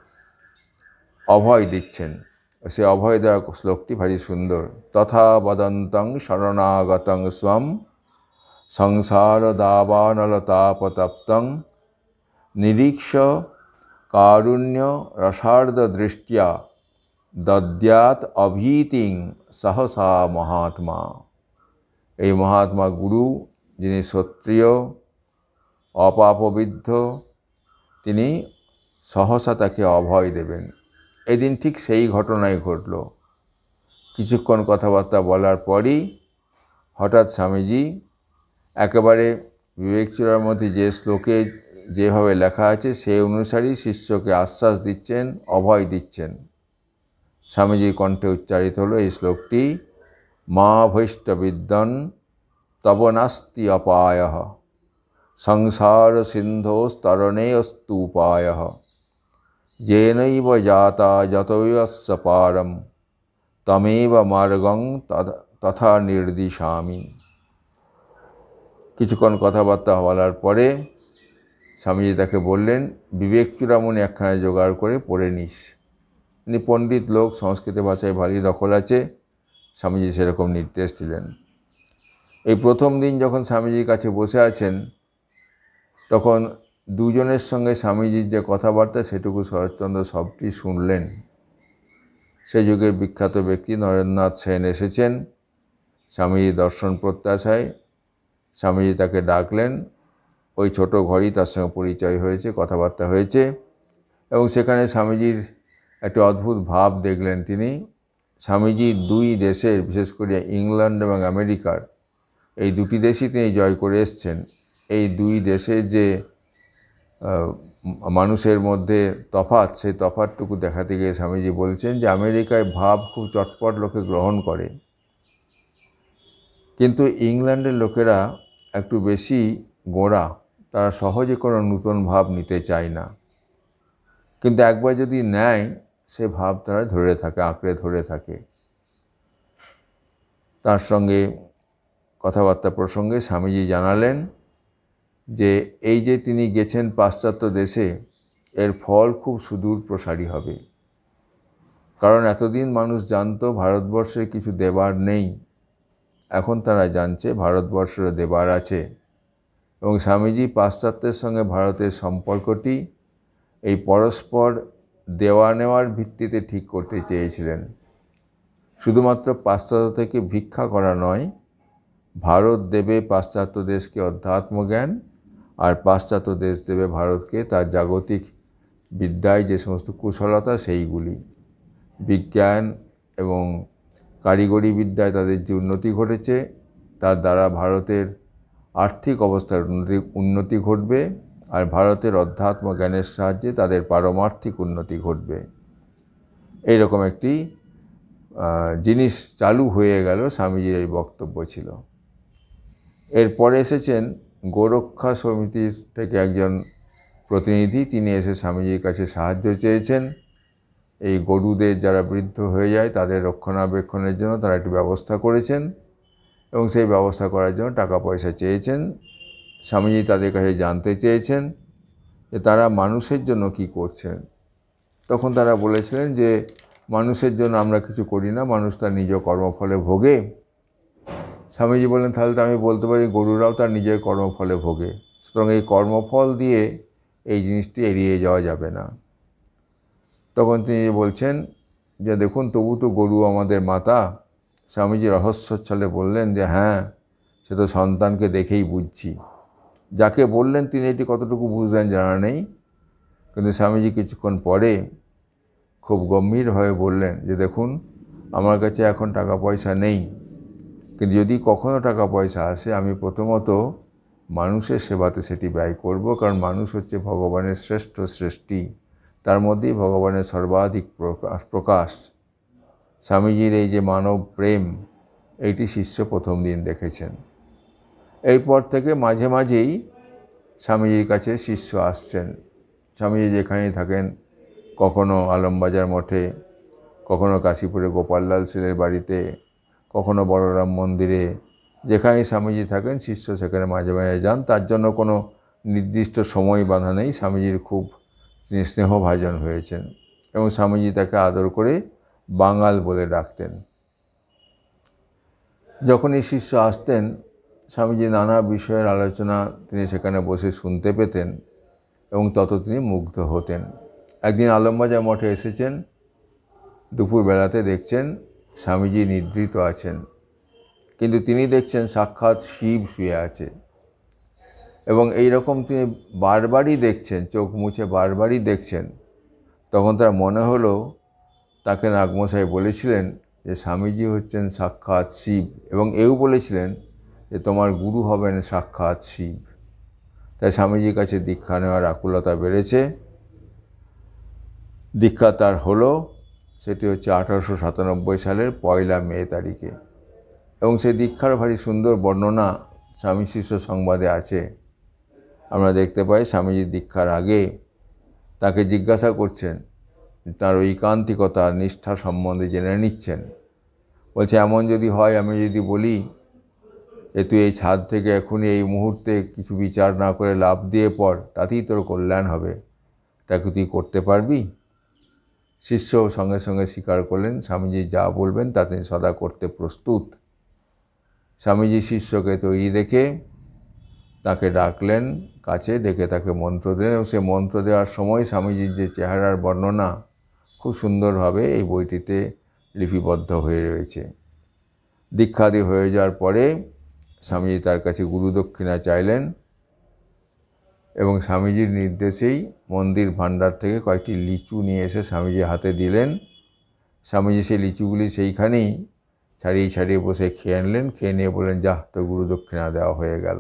অভয় দিচ্ছেন। সে অভয় দেওয়ার শ্লোকটি ভারী সুন্দর। তথা বদন্তং শরণাগতং স্বম সংসার দাবানলতাপতপ্তং নিরীক্ষ কারুণ্য রসার্ধ দৃষ্টিয়া দদ্যাৎ অভীতিং সহসা মহাত্মা। এই মহাত্মা গুরু, যিনি ক্ষত্রিয়, অপাপবিদ্ধ, তিনি সহসা তাকে অভয় দেবেন। এদিন ঠিক সেই ঘটনাই ঘটল। কিছুক্ষণ কথাবার্তা বলার পরই হঠাৎ স্বামীজি একেবারে বিবেকচূড়ার মধ্যে যে শ্লোকে যেভাবে লেখা আছে সেই অনুসারেই শিষ্যকে আশ্বাস দিচ্ছেন, অভয় দিচ্ছেন। স্বামীজির কণ্ঠে উচ্চারিত হলো এই শ্লোকটি, মা ভৈষ্টবিদ্যন তব নাস্তি অপায়ঃ সংসার সিন্ধোস্তরণে অস্তু উপায়ঃ যেনৈব জাতা যতৈবস্য পারম তমেব মার্গং তথা নির্দিশামি। কিছুক্ষণ কথাবার্তা বলার পরে স্বামীজি তাকে বললেন, বিবেক চূড়ামণি একখানা জোগাড় করে পড়ে নিস। তিনি পণ্ডিত লোক, সংস্কৃত ভাষায় ভারী দখল আছে, স্বামীজি সেরকম নির্দেশ দিলেন। এই প্রথম দিন যখন স্বামীজির কাছে বসে আছেন, তখন দুজনের সঙ্গে স্বামীজির যে কথাবার্তা সেটুকু শরৎচন্দ্র সবটি শুনলেন। সে যুগের বিখ্যাত ব্যক্তি নরেন্দ্রনাথ সেন এসেছেন স্বামীজি দর্শন প্রত্যাশায়। স্বামীজি তাকে ডাকলেন, ওই ছোট ঘরেই তার সঙ্গে পরিচয় হয়েছে, কথাবার্তা হয়েছে, এবং সেখানে স্বামীজির একটা অদ্ভুত ভাব দেখলেন তিনি। স্বামীজি দুই দেশের, বিশেষ করে ইংল্যান্ড এবং আমেরিকার, এই দুটি দেশই তিনি জয় করে এসছেন। এই দুই দেশের যে মানুষের মধ্যে তফাৎ, সেই তফাৎটুকু দেখাতে গিয়ে স্বামীজি বলছেন যে আমেরিকায় ভাব খুব চটপট লোকে গ্রহণ করে, কিন্তু ইংল্যান্ডের লোকেরা একটু বেশি গোঁড়া, তারা সহজে কোনো নূতন ভাব নিতে চায় না, কিন্তু একবার যদি নেয় সে ভাব তারা ধরে থাকে, আঁকড়ে ধরে থাকে। তার সঙ্গে কথাবার্তা প্রসঙ্গে স্বামীজি জানালেন যে এই যে তিনি গেছেন পাশ্চাত্য দেশে, এর ফল খুব সুদূর প্রসারী হবে। কারণ এতদিন মানুষ জানতো ভারতবর্ষের কিছু দেবার নেই, এখন তারা জানছে ভারতবর্ষের দেবার আছে। এবং স্বামীজি পাশ্চাত্যের সঙ্গে ভারতের সম্পর্কটি এই পরস্পর দেওয়া নেওয়ার ভিত্তিতে ঠিক করতে চেয়েছিলেন। শুধুমাত্র পাশ্চাত্য থেকে ভিক্ষা করা নয়, ভারত দেবে পাশ্চাত্য দেশকে অধ্যাত্ম জ্ঞান, আর পাশ্চাত্য দেশ দেবে ভারতকে তার জাগতিক বিদ্যায় যে সমস্ত কুশলতা সেইগুলি। বিজ্ঞান এবং কারিগরি বিদ্যায় তাদের যে উন্নতি ঘটেছে, তার দ্বারা ভারতের আর্থিক অবস্থার উন্নতি ঘটবে, আর ভারতের অধ্যাত্ম জ্ঞানের সাহায্যে তাদের পারমার্থিক উন্নতি ঘটবে। এইরকম একটি জিনিস চালু হয়ে গেল, স্বামীজির এই বক্তব্য ছিল। এরপরে এসেছেন গোরক্ষা সমিতির থেকে একজন প্রতিনিধি, তিনি এসে স্বামীজির কাছে সাহায্য চেয়েছেন। এই গরুদের যারা বৃদ্ধ হয়ে যায় তাদের রক্ষণাবেক্ষণের জন্য তারা একটি ব্যবস্থা করেছেন, এবং সেই ব্যবস্থা করার জন্য টাকা পয়সা চেয়েছেন। স্বামীজি তাদের কাছে জানতে চেয়েছেন যে তারা মানুষের জন্য কি করছেন। তখন তারা বলেছিলেন যে মানুষের জন্য আমরা কিছু করি না, মানুষ তার নিজ কর্মফলে ভোগে। স্বামীজি বললেন, তাহলে তো আমি বলতে পারি গরুরাও তার নিজের কর্মফলে ভোগে, সুতরাং এই কর্মফল দিয়ে এই জিনিসটি এড়িয়ে যাওয়া যাবে না। তখন তিনি বলছেন যে দেখুন, তবু তো গরু আমাদের মাতা। স্বামীজি রহস্যচ্ছলে বললেন যে হ্যাঁ, সে তো সন্তানকে দেখেই বুঝছি। যাকে বললেন তিনি এটি কতটুকু বুঝলেন জানা নেই, কিন্তু স্বামীজি কিছুক্ষণ পরে খুব গম্ভীরভাবে বললেন যে দেখুন, আমার কাছে এখন টাকা পয়সা নেই, কিন্তু যদি কখনো টাকা পয়সা আসে আমি প্রথমত মানুষের সেবাতে সেটি ব্যয় করব, কারণ মানুষ হচ্ছে ভগবানের শ্রেষ্ঠ সৃষ্টি, তার মধ্যেই ভগবানের সর্বাধিক প্রকাশ। স্বামীজির এই যে মানব প্রেম, এইটি শিষ্য প্রথম দিন দেখেছেন। এরপর থেকে মাঝে মাঝেই স্বামীজির কাছে শিষ্য আসছেন। স্বামীজি যেখানেই থাকেন, কখনো আলমবাজার মঠে, কখনো কাশীপুরে গোপাললাল সেনের বাড়িতে, কখনো বলরাম মন্দিরে, যেখানেই স্বামীজি থাকেন শিষ্য সেখানে মাঝে মাঝে যান। তার জন্য কোনো নির্দিষ্ট সময় বাঁধা নেই। স্বামীজির খুব তিনি স্নেহভাজন হয়েছেন এবং স্বামীজি তাকে আদর করে বাঙাল বলে ডাকতেন। যখনই শিষ্য আসতেন, স্বামীজি নানা বিষয়ের আলোচনা তিনি সেখানে বসে শুনতে পেতেন এবং তত তিনি মুগ্ধ হতেন। একদিন আলমবাজার মঠে এসেছেন, দুপুরবেলাতে দেখছেন স্বামীজি নিদ্রিত আছেন, কিন্তু তিনি দেখছেন সাক্ষাৎ শিব শুয়ে আছে এবং এই রকম তিনি বারবারই দেখছেন, চোখ মুছে বারবারই দেখছেন। তখন তার মনে হলো তাকে নাগমশাই বলেছিলেন যে স্বামীজি হচ্ছেন সাক্ষাৎ শিব এবং এও বলেছিলেন যে তোমার গুরু হবেন সাক্ষাৎ শিব। তাই স্বামীজির কাছে দীক্ষা নেওয়ার আকুলতা বেড়েছে। দীক্ষা তার হলো, সেটি হচ্ছে 1897 সালের 1 মে তারিখে এবং সেই দীক্ষার ভারী সুন্দর বর্ণনা স্বামী শিষ্য সংবাদে আছে। আমরা দেখতে পাই স্বামীজির দীক্ষার আগে তাকে জিজ্ঞাসা করছেন, তার ঐকান্তিকতা নিষ্ঠা সম্বন্ধে জেনে নিচ্ছেন। বলছে এমন যদি হয়, আমি যদি বলি যে তুই এই ছাদ থেকে এখনই এই মুহূর্তে কিছু বিচার না করে লাফ দিয়ে পড়, তাতেই তোর কল্যাণ হবে, তাকে তুই করতে পারবি? শিষ্য সঙ্গে সঙ্গে স্বীকার করলেন স্বামীজি যা বলবেন তা তিনি সদা করতে প্রস্তুত। স্বামীজি শিষ্যকে তৈরি দেখে তাকে ডাকলেন কাছে, ডেকে তাকে মন্ত্র দিলেন এবং সে মন্ত্র দেওয়ার সময় স্বামীজির যে চেহারার বর্ণনা খুব সুন্দরভাবে এই বইটিতে লিপিবদ্ধ হয়ে রয়েছে। দীক্ষাদি হয়ে যাওয়ার পরে স্বামীজি তার কাছে গুরুদক্ষিণা চাইলেন এবং স্বামীজির নির্দেশেই মন্দির ভাণ্ডার থেকে কয়েকটি লিচু নিয়ে এসে স্বামীজির হাতে দিলেন। স্বামীজি সেই লিচুগুলি সেইখানেই ছাড়িয়ে ছাড়িয়ে বসে খেয়ে আনলেন। খেয়ে নিয়ে বললেন, যাহ, তো গুরুদক্ষিণা দেওয়া হয়ে গেল।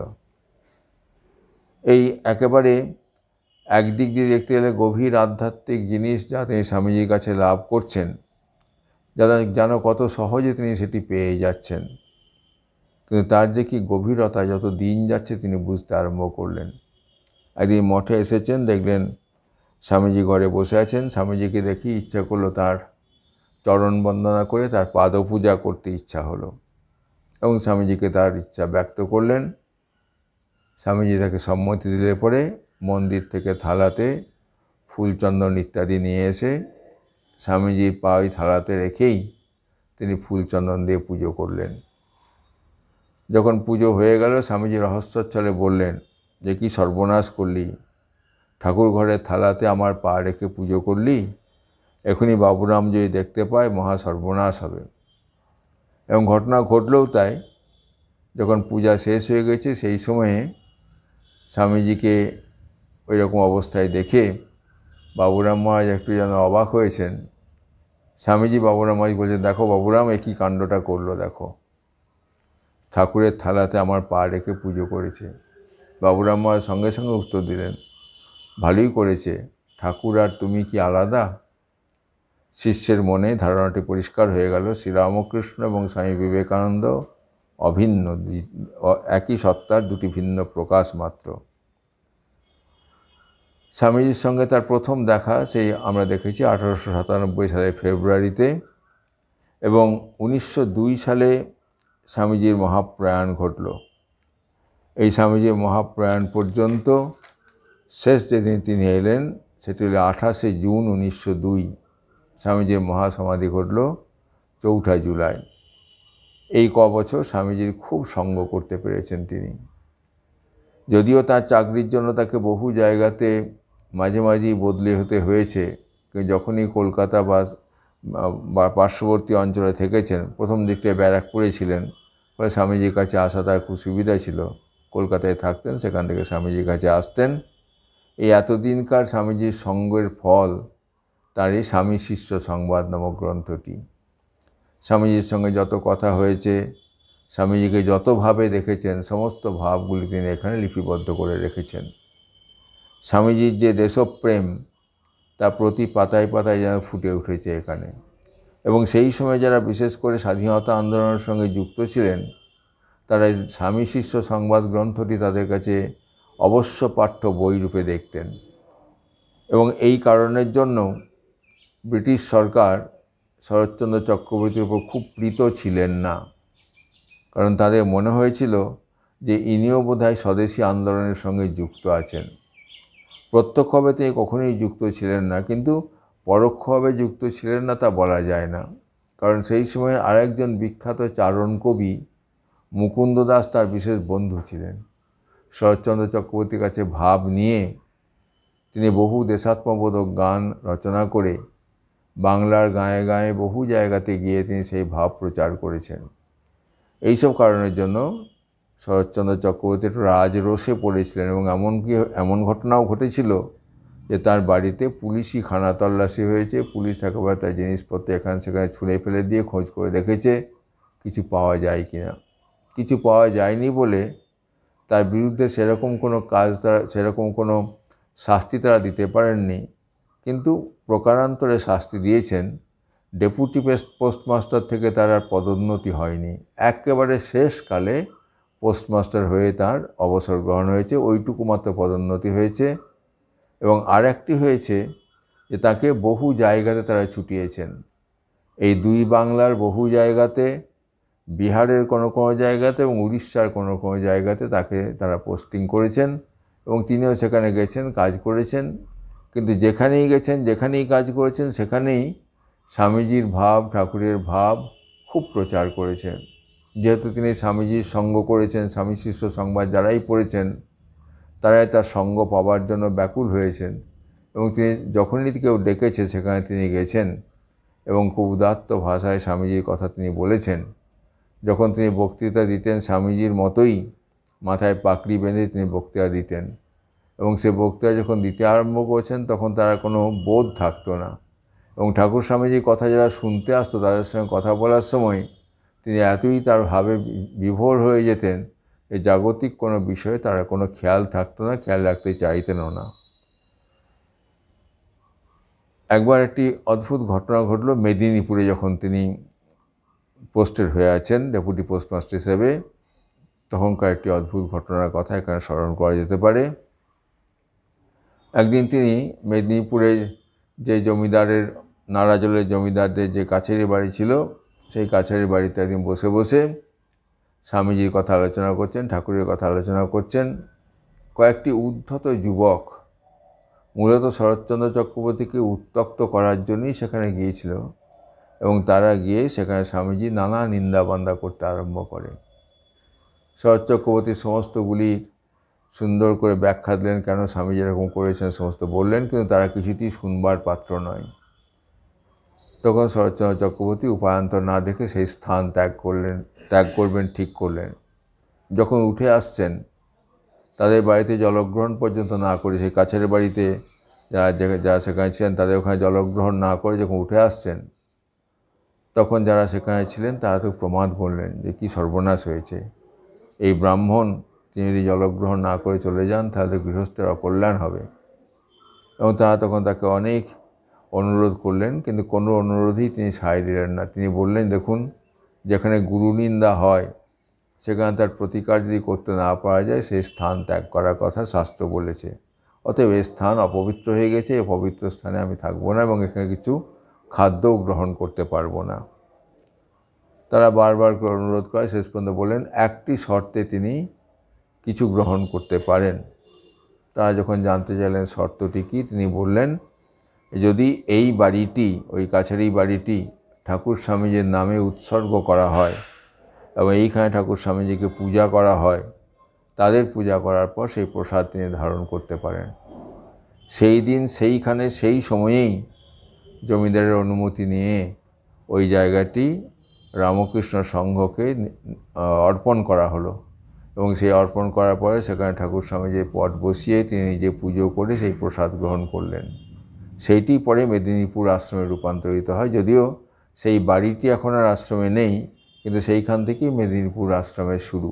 এই একেবারে একদিক দিয়ে দেখতে গেলে গভীর আধ্যাত্মিক জিনিস যা তিনি স্বামীজির কাছে লাভ করছেন, যেন কত সহজে তিনি সেটি পেয়ে যাচ্ছেন, কিন্তু তার যে কি গভীরতা যত দিন যাচ্ছে তিনি বুঝতে আরম্ভ করলেন। একদিন মঠে এসেছেন, দেখলেন স্বামীজি ঘরে বসে আছেন। স্বামীজিকে দেখি ইচ্ছা করলো তার চরণ বন্দনা করে তার পাদপূজা করতে ইচ্ছা হলো এবং স্বামীজিকে তার ইচ্ছা ব্যক্ত করলেন। স্বামীজি তাকে সম্মতি দিলে পরে মন্দির থেকে থালাতে ফুলচন্দন ইত্যাদি নিয়ে এসে স্বামীজির পা ওই থালাতে রেখেই তিনি ফুলচন্দন দিয়ে পুজো করলেন। যখন পুজো হয়ে গেল, স্বামীজি রহস্যচ্ছলে বললেন যে কি সর্বনাশ করলি, ঠাকুর ঘরের থালাতে আমার পা রেখে পুজো করলি, এখনই বাবুরাম যদি দেখতে পায় মহা সর্বনাশ হবে। এবং ঘটনা ঘটলেও তাই। যখন পূজা শেষ হয়ে গেছে সেই সময়ে স্বামীজিকে ওই রকম অবস্থায় দেখে বাবুরাম মহারাজ একটু যেন অবাক হয়েছেন। স্বামীজি বাবুরাম মহারাজ বলছেন, দেখো বাবুরাম, এ কী কাণ্ডটা করলো, দেখো ঠাকুরের থালাতে আমার পা রেখে পুজো করেছে। বাবুরাম মহারাজ সঙ্গে সঙ্গে উত্তর দিলেন, ভালোই করেছে, ঠাকুর আর তুমি কি আলাদা? শিষ্যের মনে ধারণাটি পরিষ্কার হয়ে গেল, শ্রীরামকৃষ্ণ এবং স্বামী বিবেকানন্দ অভিন্ন, একই সত্তার দুটি ভিন্ন প্রকাশ মাত্র। স্বামীজির সঙ্গে তার প্রথম দেখা সেই আমরা দেখেছি 1897 সালের ফেব্রুয়ারিতে এবং 1902 সালে স্বামীজির মহাপ্রয়াণ ঘটল। এই স্বামীজির মহাপ্রয়াণ পর্যন্ত শেষ যেদিন তিনি এলেন সেটি হল 28 জুন 1902। স্বামীজির মহাসমাধি ঘটল 4 জুলাই। এই বছর স্বামীজির খুব সঙ্গ করতে পেরেছেন তিনি। যদিও তার চাকরির জন্য তাকে বহু জায়গাতে মাঝে মাঝেই বদলি হতে হয়েছে, কিন্তু যখনই কলকাতা বা পার্শ্ববর্তী অঞ্চলে থেকেছেন, প্রথম দিকটায় ব্যারাকপুরে ছিলেন, ফলে স্বামীজির কাছে আসা তার খুব সুবিধা ছিল। কলকাতায় থাকতেন, সেখান থেকে স্বামীজির কাছে আসতেন। এই এতদিনকার স্বামীজির সঙ্গের ফল তার এই স্বামী শিষ্য সংবাদ নামক গ্রন্থটি। স্বামীজির সঙ্গে যত কথা হয়েছে, স্বামীজিকে যতভাবে দেখেছেন, সমস্ত ভাবগুলি তিনি এখানে লিপিবদ্ধ করে রেখেছেন। স্বামীজির যে দেশপ্রেম তা প্রতি পাতায় পাতায় যেন ফুটে উঠেছে এখানে। এবং সেই সময় যারা বিশেষ করে স্বাধীনতা আন্দোলনের সঙ্গে যুক্ত ছিলেন, তারা স্বামী শিষ্য সংবাদ গ্রন্থটি তাদের কাছে অবশ্য পাঠ্য বই রূপে দেখতেন। এবং এই কারণের জন্য ব্রিটিশ সরকার শরৎচন্দ্র চক্রবর্তীর উপর খুব প্রীত ছিলেন না। কারণ তাদের মনে হয়েছিল যে ইনিও বোধহয় স্বদেশী আন্দোলনের সঙ্গে যুক্ত আছেন। প্রত্যক্ষভাবে তিনি কখনোই যুক্ত ছিলেন না, কিন্তু পরোক্ষভাবে যুক্ত ছিলেন না তা বলা যায় না, কারণ সেই সময় আরেকজন বিখ্যাত চারণ কবি মুকুন্দ দাস তার বিশেষ বন্ধু ছিলেন। শরৎচন্দ্র চক্রবর্তীর কাছে ভাব নিয়ে তিনি বহু দেশাত্মবোধক গান রচনা করে বাংলার গায়ে গায়ে বহু জায়গাতে গিয়ে তিনি সেই ভাব প্রচার করেছেন। এইসব কারণের জন্য শরৎচন্দ্র চক্রবর্তী একটু রাজরোষে পড়েছিলেন এবং এমন ঘটনাও ঘটেছিল যে তার বাড়িতে পুলিশি খানা তল্লাশি হয়েছে। পুলিশ একেবারে তার জিনিসপত্র এখানে সেখানে ছুঁড়ে ফেলে দিয়ে খোঁজ করে দেখেছে কিছু পাওয়া যায় কি না। কিছু পাওয়া যায়নি বলে তার বিরুদ্ধে সেরকম কোনো শাস্তি তারা দিতে পারেননি, কিন্তু প্রকারান্তরে শাস্তি দিয়েছেন। ডেপুটি পোস্টমাস্টার থেকে তার আর পদোন্নতি হয়নি, একেবারে শেষকালে পোস্টমাস্টার হয়ে তার অবসর গ্রহণ হয়েছে, ওইটুকু মাত্র পদোন্নতি হয়েছে। এবং আর একটি হয়েছে যে তাকে বহু জায়গাতে তারা ছুটিয়েছেন, এই দুই বাংলার বহু জায়গাতে, বিহারের কোনো জায়গাতে এবং উড়িষ্যার কোনো জায়গাতে তাকে তারা পোস্টিং করেছেন এবং তিনিও সেখানে গেছেন, কাজ করেছেন। কিন্তু যেখানেই গেছেন, যেখানেই কাজ করেছেন, সেখানেই স্বামীজির ভাব, ঠাকুরের ভাব খুব প্রচার করেছেন। যেহেতু তিনি স্বামীজির সঙ্গ করেছেন, স্বামী শিষ্য সংবাদ যারাই পড়েছেন তারাই তার সঙ্গ পাওয়ার জন্য ব্যাকুল হয়েছেন এবং তিনি যখনই কেউ ডেকেছে সেখানে তিনি গেছেন এবং খুব উদাত্ত ভাষায় স্বামীজির কথা তিনি বলেছেন। যখন তিনি বক্তৃতা দিতেন স্বামীজির মতোই মাথায় পাগড়ি বেঁধে তিনি বক্তৃতা দিতেন এবং সে বক্তৃতা যখন দিতে আরম্ভ করেছেন তখন তার কোনো বোধ থাকতো না এবং ঠাকুর স্বামীজির কথা যারা শুনতে আসতো তাদের সঙ্গে কথা বলার সময় তিনি এতই তার ভাবে বিভোর হয়ে যেতেন এই জাগতিক কোনো বিষয়ে তারা কোনো খেয়াল থাকতো না, খেয়াল রাখতে চাইতেনও না। একবার একটি অদ্ভুত ঘটনা ঘটল মেদিনীপুরে, যখন তিনি পোস্টেড হয়ে আছেন ডেপুটি পোস্টমাস্টার হিসেবে, তখনকার একটি অদ্ভুত ঘটনার কথা এখানে স্মরণ করা যেতে পারে। একদিন তিনি মেদিনীপুরে যে জমিদারের, নারাজলের জমিদারদের যে কাছারি বাড়ি ছিল, সেই কাছারি বাড়িতে একদিন বসে বসে স্বামীজির কথা আলোচনা করছেন, ঠাকুরের কথা আলোচনা করছেন। কয়েকটি উদ্ধত যুবক মূলত শরৎচন্দ্র চক্রবর্তীকে উত্ত্যক্ত করার জন্যই সেখানে গিয়েছিল এবং তারা গিয়ে সেখানে স্বামীজি নানা নিন্দাবান্দা করতে আরম্ভ করে। শরৎ চক্রবর্তী সমস্তগুলি সুন্দর করে ব্যাখ্যা দিলেন, কেন স্বামীজি এরকম করেছেন সমস্ত বললেন, কিন্তু তারা কিছুতেই শুনবার পাত্র নয়। তখন শরৎচন্দ্র চক্রবর্তী উপায়ান্তর না দেখে সেই স্থান ত্যাগ করবেন ঠিক করলেন। যখন উঠে আসছেন তাদের বাড়িতে জলগ্রহণ পর্যন্ত না করে, সেই কাছের বাড়িতে যারা সেখানে ছিলেন তাদের ওখানে জলগ্রহণ না করে যখন উঠে আসছেন, তখন যারা সেখানে ছিলেন তারা তো প্রমাদ করলেন যে কী সর্বনাশ হয়েছে। এই ব্রাহ্মণ তিনি যদি জলগ্রহণ না করে চলে যান তাহলে গৃহস্থের অকল্যাণ হবে। এবং তারা তখন তাকে অনেক অনুরোধ করলেন, কিন্তু কোনো অনুরোধই তিনি সায় দিলেন না। তিনি বললেন, দেখুন, যেখানে গুরুনিন্দা হয় সেখানে তার প্রতিকার যদি করতে না পারা যায় সেই স্থান ত্যাগ করার কথা শাস্ত্র বলেছে। অতএব এই স্থান অপবিত্র হয়ে গেছে, এই পবিত্র স্থানে আমি থাকবো না এবং এখানে কিছু খাদ্যও গ্রহণ করতে পারবো না। তারা বারবার করে অনুরোধ করে শেষ পর্যন্ত বললেন একটি শর্তে তিনি কিছু গ্রহণ করতে পারেন। তারা যখন জানতে চাইলেন শর্তটি কী, তিনি বললেন, যদি এই বাড়িটি, ওই কাছারি বাড়িটি ঠাকুর স্বামীজির নামে উৎসর্গ করা হয় এবং এইখানে ঠাকুর স্বামীজিকে পূজা করা হয়, তাদের পূজা করার পর সেই প্রসাদ তিনি ধারণ করতে পারেন। সেই দিন সেইখানে সেই সময়েই জমিদারের অনুমতি নিয়ে ওই জায়গাটি রামকৃষ্ণ সংঘকে অর্পণ করা হলো এবং সেই অর্পণ করার পরে সেখানে ঠাকুর স্বামীজির পট বসিয়ে তিনি নিজে পুজো করে সেই প্রসাদ গ্রহণ করলেন। সেইটি পরে মেদিনীপুর আশ্রমে রূপান্তরিত হয়, যদিও সেই বাড়িটি এখন আর আশ্রমে নেই, কিন্তু সেইখান থেকেই মেদিনীপুর আশ্রমের শুরু।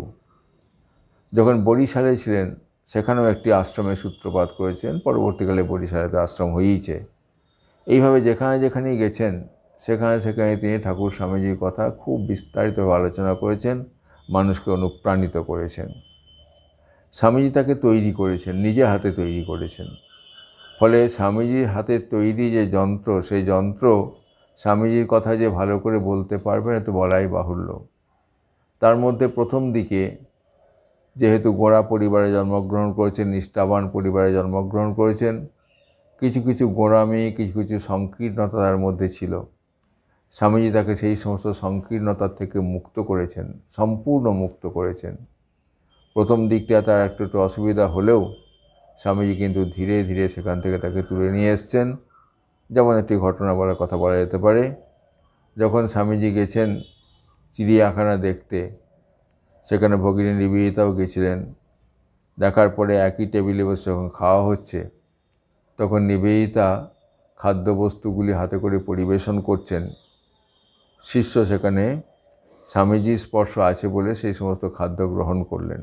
যখন বরিশালে ছিলেন সেখানেও একটি আশ্রমের সূত্রপাত করেছেন, পরবর্তীকালে বরিশালে তো আশ্রম হয়েইছে। এইভাবে যেখানে যেখানেই গেছেন সেখানে সেখানে তিনি ঠাকুর স্বামীজির কথা খুব বিস্তারিতভাবে আলোচনা করেছেন, মানুষকে অনুপ্রাণিত করেছেন। স্বামীজি তাকে তৈরি করেছেন, নিজের হাতে তৈরি করেছেন। ফলে স্বামীজির হাতের তৈরি যে যন্ত্র, সেই যন্ত্র স্বামীজির কথা যে ভালো করে বলতে পারবে না তো বলাই বাহুল্য। তার মধ্যে প্রথম দিকে যেহেতু গোঁড়া পরিবারে জন্মগ্রহণ করেছেন, নিষ্ঠাবান পরিবারে জন্মগ্রহণ করেছেন, কিছু কিছু গোঁড়ামি, কিছু কিছু সংকীর্ণতা তার মধ্যে ছিল। স্বামীজি তাকে সেই সমস্ত সংকীর্ণতার থেকে মুক্ত করেছেন, সম্পূর্ণ মুক্ত করেছেন। প্রথম দিকটা তার একটু একটু অসুবিধা হলেও স্বামীজি কিন্তু ধীরে ধীরে সেখান থেকে তাকে তুলে নিয়ে এসছেন। যেমন একটি ঘটনা বলার কথা বলা যেতে পারে, যখন স্বামীজি গেছেন চিড়িয়াখানা দেখতে, সেখানে ভগিনী নিবেদিতাও গেছিলেন। দেখার পরে একই টেবিলে বসে যখন খাওয়া হচ্ছে, তখন নিবেদিতা খাদ্যবস্তুগুলি হাতে করে পরিবেশন করছেন। শিষ্য সেখানে স্বামীজির স্পর্শ আছে বলে সেই সমস্ত খাদ্য গ্রহণ করলেন।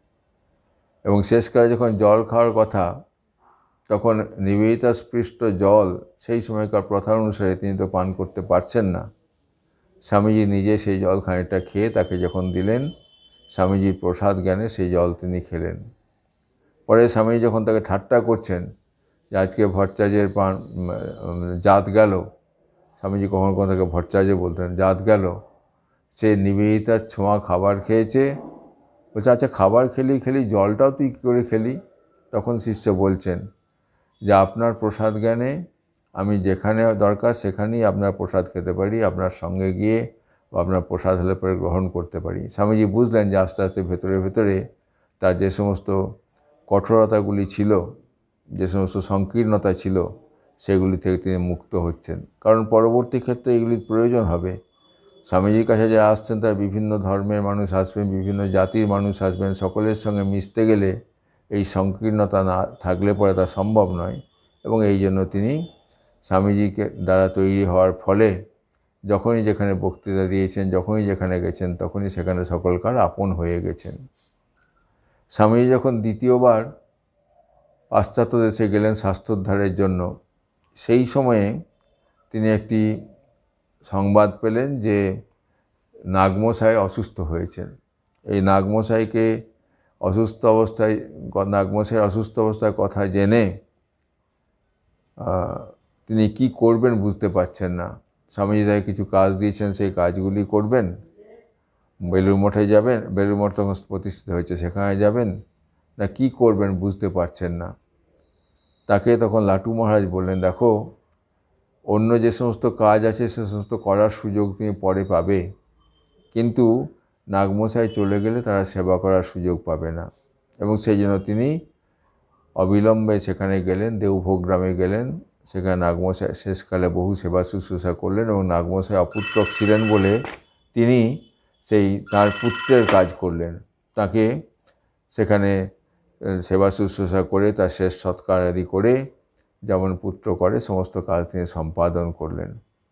এবং শেষকালে যখন জল খাওয়ার কথা, তখন নিবেদিতা স্পৃষ্ট জল সেই সময়কার প্রথা অনুসারে তিনি তো পান করতে পারছেন না। স্বামীজি নিজে সেই জল খানিকটা খেয়ে তাকে যখন দিলেন, স্বামীজির প্রসাদ জ্ঞানে সেই জল তিনি খেলেন। পরে স্বামীজি যখন তাকে ঠাট্টা করছেন যে আজকে ভট্টাচার্যের পান জাত গেল, স্বামীজি কখনো কখনো তাকে ভট্টাচার্য বলতেন, জাত গেল, সে নিবেদিতার ছোঁয়া খাবার খেয়েছে। বলছে আচ্ছা খাবার খেলি জলটাও তুই কী করে খেলি? তখন শিষ্য বলছেন যে আপনার প্রসাদ জ্ঞানে আমি যেখানে দরকার সেখানেই আপনার প্রসাদ খেতে পারি, আপনার সঙ্গে গিয়ে বা আপনার প্রসাদ হলে পরে গ্রহণ করতে পারি। স্বামীজি বুঝলেন যে আস্তে আস্তে ভেতরে ভেতরে তার যে সমস্ত কঠোরতাগুলি ছিল, যে সমস্ত সংকীর্ণতা ছিল, সেগুলি থেকে তিনি মুক্ত হচ্ছেন। কারণ পরবর্তী ক্ষেত্রে এগুলির প্রয়োজন হবে। স্বামীজির কাছে যারা আসছেন তারা বিভিন্ন ধর্মের মানুষ আসবেন, বিভিন্ন জাতির মানুষ আসবেন। সকলের সঙ্গে মিশতে গেলে এই সংকীর্ণতা না থাকলে পরে তা সম্ভব নয়। এবং এই জন্য তিনি স্বামীজিকে দ্বারা তৈরি হওয়ার ফলে যখনই যেখানে বক্তৃতা দিয়েছেন, যখনই যেখানে গেছেন, তখনই সেখানে সকলকার আপন হয়ে গেছেন। স্বামীজি যখন দ্বিতীয়বার পাশ্চাত্য দেশে গেলেন স্বাস্থ্যোদ্ধারের জন্য, সেই সময়ে তিনি একটি সংবাদ পেলেন যে নাগমশাই অসুস্থ হয়েছেন। এই নাগমশাইয়ের অসুস্থ অবস্থার কথা জেনে তিনি কি করবেন বুঝতে পারছেন না। স্বামীজি তাকে কিছু কাজ দিয়েছেন, সেই কাজগুলি করবেন, বেলুড় মঠে যাবেন, বেলুড় মঠ তখন প্রতিষ্ঠিত হয়েছে, সেখানে যাবেন না কি করবেন বুঝতে পারছেন না। তাকে তখন লাটু মহারাজ বললেন, দেখো অন্য যে সমস্ত কাজ আছে সে সমস্ত করার সুযোগ তুমি পরে পাবে, কিন্তু নাগমশাই চলে গেলে তারা সেবা করার সুযোগ পাবে না। এবং সেই জন্য তিনি অবিলম্বে সেখানে গেলেন, দেওভোগ গ্রামে গেলেন। সেখানে নাগমশাই শেষকালে বহু সেবা শুশ্রূষা করলেন এবং নাগমশাই অপুত্রক ছিলেন বলে তিনি সেই তার পুত্রের কাজ করলেন। তাকে সেখানে সেবা শুশ্রূষা করে তার শেষ সৎকার আদি করে যেমন পুত্র করে সমস্ত কাজ তিনি সম্পাদন করলেন।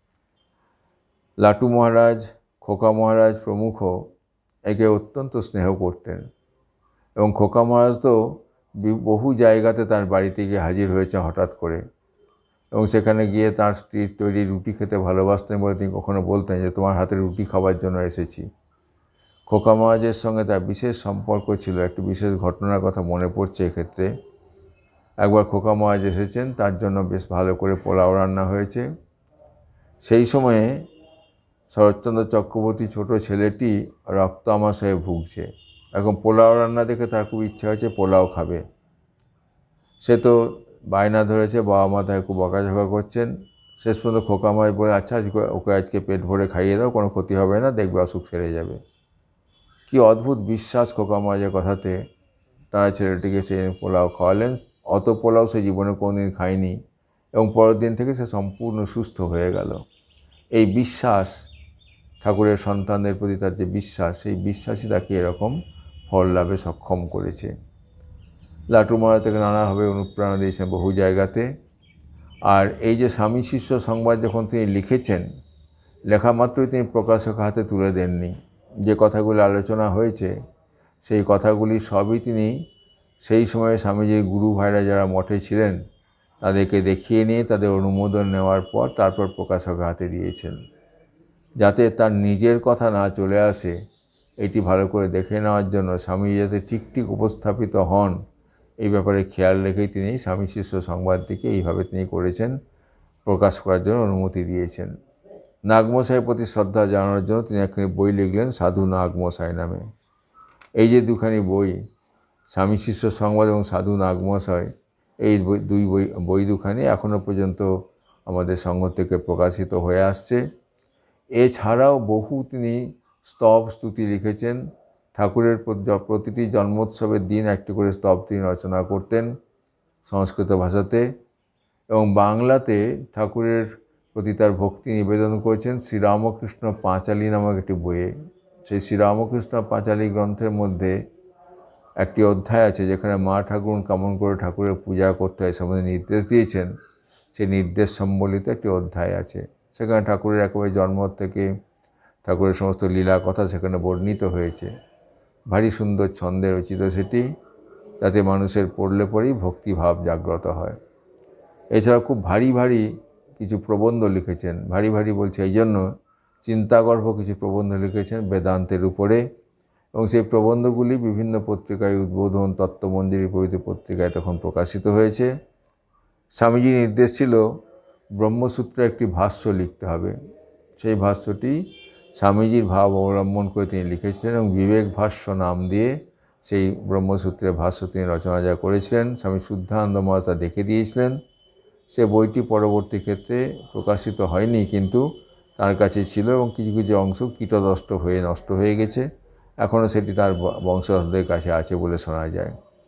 লাটু মহারাজ, খোকা মহারাজ প্রমুখ একে অত্যন্ত স্নেহ করতেন এবং খোকা মহারাজ তো বহু জায়গাতে তার বাড়িতে গিয়ে হাজির হয়েছে হঠাৎ করে, এবং সেখানে গিয়ে তার স্ত্রীর তৈরি রুটি খেতে ভালোবাসতেন বলে তিনি কখনো বলতেন যে তোমার হাতের রুটি খাবার জন্য এসেছি। খোকা মহারাজের সঙ্গে তার বিশেষ সম্পর্ক ছিল। একটি বিশেষ ঘটনার কথা মনে পড়ছে এক্ষেত্রে। একবার খোকা মহারাজ এসেছেন, তার জন্য বেশ ভালো করে পোলাও রান্না হয়েছে। সেই সময়ে শরৎচন্দ্র চক্রবর্তী ছোট ছেলেটি রক্ত আমাশয়ে ভুগছে। এখন পোলাও রান্না দেখে তার খুব ইচ্ছা হয়েছে পোলাও খাবে। সে তো বায়না ধরেছে, বাবা মা তাকে খুব বকাঝকা করছেন। শেষ পর্যন্ত খোকা মহারাজ বলে আচ্ছা ওকে আজকে পেট ভরে খাইয়ে দাও, কোনো ক্ষতি হবে না, দেখবে অসুখ সেরে যাবে। কি অদ্ভুত বিশ্বাস খোকা মহারাজের কথাতে। তারা ছেলেটিকে সে পোলাও খাওয়ালেন। অত পোলাও সে জীবনে কোনোদিন খায়নি এবং পরের দিন থেকে সে সম্পূর্ণ সুস্থ হয়ে গেল। এই বিশ্বাস, ঠাকুরের সন্তানদের প্রতি তার যে বিশ্বাস, সেই বিশ্বাসই তাকে এরকম ফল লাভে সক্ষম করেছে। লাটু মহারাজ থেকে নানাভাবে অনুপ্রেরণা দিয়েছেন বহু জায়গাতে। আর এই যে স্বামী শিষ্য সংবাদ যখন তিনি লিখেছেন, লেখা মাত্রই তিনি প্রকাশক হাতে তুলে দেননি। যে কথাগুলি আলোচনা হয়েছে সেই কথাগুলি সবই তিনি সেই সময়ে স্বামীজির গুরু ভাইরা যারা মঠে ছিলেন তাদেরকে দেখিয়ে নিয়ে তাদের অনুমোদন নেওয়ার পর তারপর প্রকাশকের হাতে দিয়েছেন, যাতে তার নিজের কথা না চলে আসে। এটি ভালো করে দেখে নেওয়ার জন্য স্বামীজি যাতে ঠিক উপস্থাপিত হন এই ব্যাপারে খেয়াল রেখেই তিনি স্বামী শিষ্য সংবাদটিকে এইভাবে তিনি করেছেন, প্রকাশ করার জন্য অনুমতি দিয়েছেন। নাগমশাইয়ের প্রতি শ্রদ্ধা জানানোর জন্য তিনি একখানি বই লিখলেন সাধু নাগমশাই নামে। এই যে দুখানি বই, স্বামী শিষ্য সংবাদ এবং সাধু নাগমশাই, এই দুই বই দুখানি এখনও পর্যন্ত আমাদের সংঘ থেকে প্রকাশিত হয়ে আসছে। এছাড়াও বহু তিনি স্তব স্তুতি লিখেছেন। ঠাকুরের প্রতিটি জন্মোৎসবের দিন একটি করে স্তব তিনি রচনা করতেন সংস্কৃত ভাষাতে, এবং বাংলাতে ঠাকুরের প্রতি তার ভক্তি নিবেদন করেছেন শ্রীরামকৃষ্ণ পাঁচালী নামক একটি বইয়ে। সেই শ্রীরামকৃষ্ণ পাঁচালী গ্রন্থের মধ্যে একটি অধ্যায় আছে যেখানে মা ঠাকুর কেমন করে ঠাকুরের পূজা করতে হয় সম্বন্ধে নির্দেশ দিয়েছেন। সেই নির্দেশ সম্বলিত একটি অধ্যায় আছে। সেখানে ঠাকুরের একেবারে জন্ম থেকে ঠাকুরের সমস্ত লীলা কথা সেখানে বর্ণিত হয়েছে। ভারী সুন্দর ছন্দে রচিত সেটি, যাতে মানুষের পড়লে পরেই ভক্তিভাব জাগ্রত হয়। এছাড়া খুব ভারী ভারী কিছু প্রবন্ধ লিখেছেন। ভারী ভারী বলছে এই জন্য, চিন্তাগর্ভ কিছু প্রবন্ধ লিখেছেন বেদান্তের উপরে, এবং সেই প্রবন্ধগুলি বিভিন্ন পত্রিকায়, উদ্বোধন, তত্ত্বমঞ্জরি প্রভৃতি পত্রিকায় তখন প্রকাশিত হয়েছে। স্বামীজির নির্দেশ ছিল ব্রহ্মসূত্রে একটি ভাষ্য লিখতে হবে। সেই ভাষ্যটি স্বামীজির ভাব অবলম্বন করে তিনি লিখেছিলেন এবং বিবেক ভাষ্য নাম দিয়ে সেই ব্রহ্মসূত্রের ভাষ্য তিনি রচনা যা করেছিলেন, স্বামী শুদ্ধানন্দ মহারাজ তা দেখে দিয়েছিলেন। সে বইটি পরবর্তী ক্ষেত্রে প্রকাশিত হয়নি, কিন্তু তার কাছে ছিল এবং কিছু কিছু অংশ কীটদষ্ট হয়ে নষ্ট হয়ে গেছে। এখনও সেটি তার বংশধরদের কাছে আছে বলে শোনা যায়।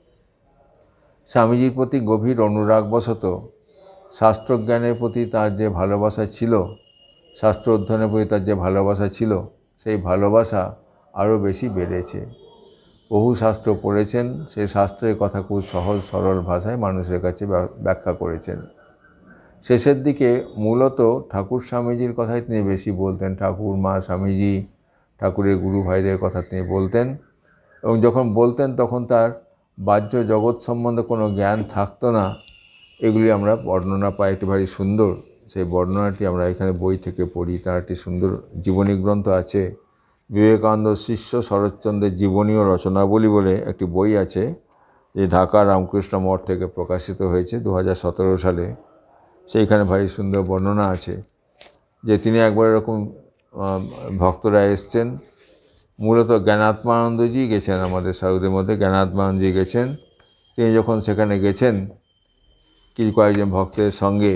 স্বামীজির প্রতি গভীর অনুরাগবশত শাস্ত্রজ্ঞানের প্রতি তার যে ভালোবাসা ছিল, শাস্ত্র অধ্যয়নের প্রতি তার যে ভালোবাসা ছিল, সেই ভালোবাসা আরও বেশি বেড়েছে। বহু শাস্ত্র পড়েছেন, সেই শাস্ত্রের কথা খুব সহজ সরল ভাষায় মানুষের কাছে ব্যাখ্যা করেছেন। শেষের দিকে মূলত ঠাকুর স্বামীজির কথাই তিনি বেশি বলতেন। ঠাকুর, মা, স্বামীজি, ঠাকুরের গুরু ভাইদের কথা তিনি বলতেন, এবং যখন বলতেন তখন তার বাহ্য জগৎ সম্বন্ধে কোনো জ্ঞান থাকতো না। এগুলি আমরা বর্ণনা পাই, একটি ভারী সুন্দর। সেই বর্ণনাটি আমরা এখানে বই থেকে পড়ি। তার একটি সুন্দর জীবনী গ্রন্থ আছে, বিবেকানন্দ শিষ্য শরৎচন্দ্রের জীবনী ও রচনাবলী বলে একটি বই আছে, যে ঢাকা রামকৃষ্ণ মঠ থেকে প্রকাশিত হয়েছে 2017 সালে। সেইখানে ভারী সুন্দর বর্ণনা আছে যে তিনি একবার এরকম ভক্তরা এসছেন, মূলত জ্ঞানাত্মানন্দজি গেছেন, আমাদের সাধুদের মধ্যে জ্ঞানাত্মানন্দজি গেছেন। তিনি যখন সেখানে গেছেন কিছু কয়েকজন ভক্তের সঙ্গে,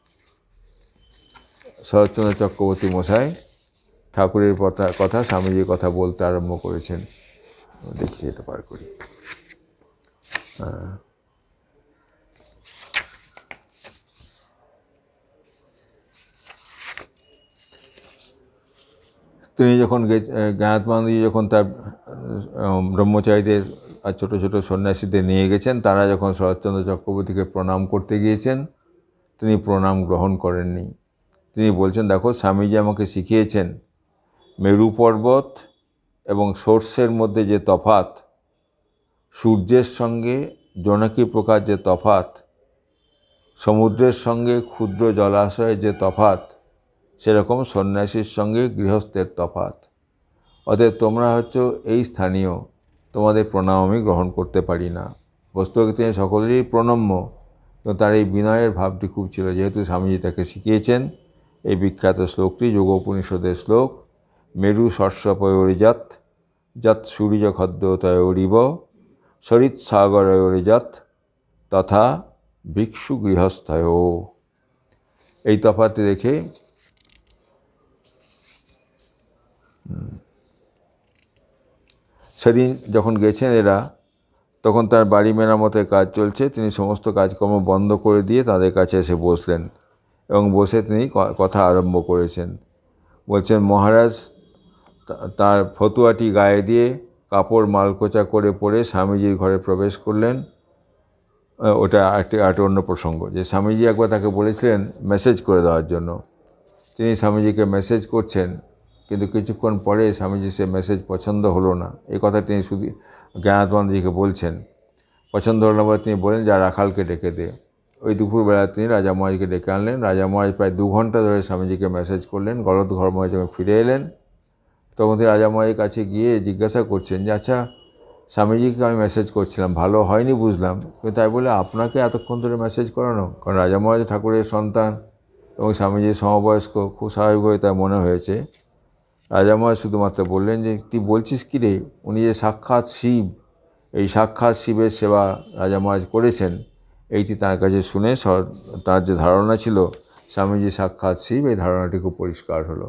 শরৎচন্দ্র চক্রবর্তী মশাই ঠাকুরের কথা স্বামীজির কথা বলতে আরম্ভ করেছেন। দেখি এটা পার করি। তিনি যখন জ্ঞানাত্মানন্দজি যখন তার ব্রহ্মচারীদের আর ছোটো ছোটো সন্ন্যাসীদের নিয়ে গেছেন, তারা যখন শরৎচন্দ্র চক্রবর্তীকে প্রণাম করতে গিয়েছেন, তিনি প্রণাম গ্রহণ করেননি। তিনি বলছেন, দেখো স্বামীজি আমাকে শিখিয়েছেন মেরু পর্বত এবং সর্ষের মধ্যে যে তফাৎ, সূর্যের সঙ্গে জোনাকি পোকার যে তফাৎ, সমুদ্রের সঙ্গে ক্ষুদ্র জলাশয়ের যে তফাৎ, সেরকম সন্ন্যাসীর সঙ্গে গৃহস্থের তফাৎ। অতএব তোমরা হচ্ছ এই স্থানীয়, তোমাদের প্রণাম আমি গ্রহণ করতে পারি না। বস্তুকে তিনি সকলেরই প্রণম্য, তো তার এই বিনয়ের ভাবটি খুব ছিল। যেহেতু স্বামীজি তাকে শিখিয়েছেন এই বিখ্যাত শ্লোকটি, যোগোপনিষদের শ্লোক, মেরু শস্যপয়োরিজাত যৎ সূর্য খদ্যোতয়োরিব সরিৎ সাগরয়োরিজাত তথা ভিক্ষু গৃহস্থয়। এই তফাৎটি দেখে সেদিন যখন গেছেন এরা, তখন তার বাড়ি মেরামতের কাজ চলছে। তিনি সমস্ত কাজকর্ম বন্ধ করে দিয়ে তাদের কাছে এসে বসলেন এবং বসে তিনি কথা আরম্ভ করেছেন। বলছেন, মহারাজ তার ফতুয়াটি গায়ে দিয়ে কাপড় মালকোচা করে পরে স্বামীজির ঘরে প্রবেশ করলেন। ওটা একটা অন্য প্রসঙ্গ, যে স্বামীজি একবার তাকে বলেছিলেন মেসেজ করে দেওয়ার জন্য। তিনি স্বামীজিকে মেসেজ করছেন, কিন্তু কিছুক্ষণ পরে স্বামীজি সে মেসেজ পছন্দ হলো না। এই কথা তিনি শুধু জ্ঞানাত্মানন্দজিকে বলছেন। পছন্দ হলো না বলে তিনি বলেন, যা রাখালকে ডেকে দে। ওই দুপুরবেলা তিনি রাজা মহারাজকে ডেকে আনলেন। রাজা মহারাজ প্রায় 2 ঘন্টা ধরে স্বামীজিকে মেসেজ করলেন। গলদ ঘর মহারাজ যখন ফিরে এলেন, তখন তিনি রাজা মহারাজের কাছে গিয়ে জিজ্ঞাসা করছেন যে, আচ্ছা স্বামীজিকে আমি মেসেজ করছিলাম, ভালো হয়নি বুঝলাম, কিন্তু তাই বলে আপনাকে এতক্ষণ ধরে মেসেজ করানো? কারণ রাজা মহারাজ ঠাকুরের সন্তান, এবং স্বামীজি সমবয়স্ক, খুব স্বাভাবিকভাবে তার মনে হয়েছে। রাজামহারাজ শুধুমাত্র বললেন যে, তুই বলছিস কী রে, উনি যে সাক্ষাৎ শিব, এই সাক্ষাৎ শিবের সেবা রাজা মহারাজ করেছেন, এইটি তার কাছে শুনে তার যে ধারণা ছিল স্বামীজি সাক্ষাৎ শিব, এই ধারণাটি খুব পরিষ্কার হলো।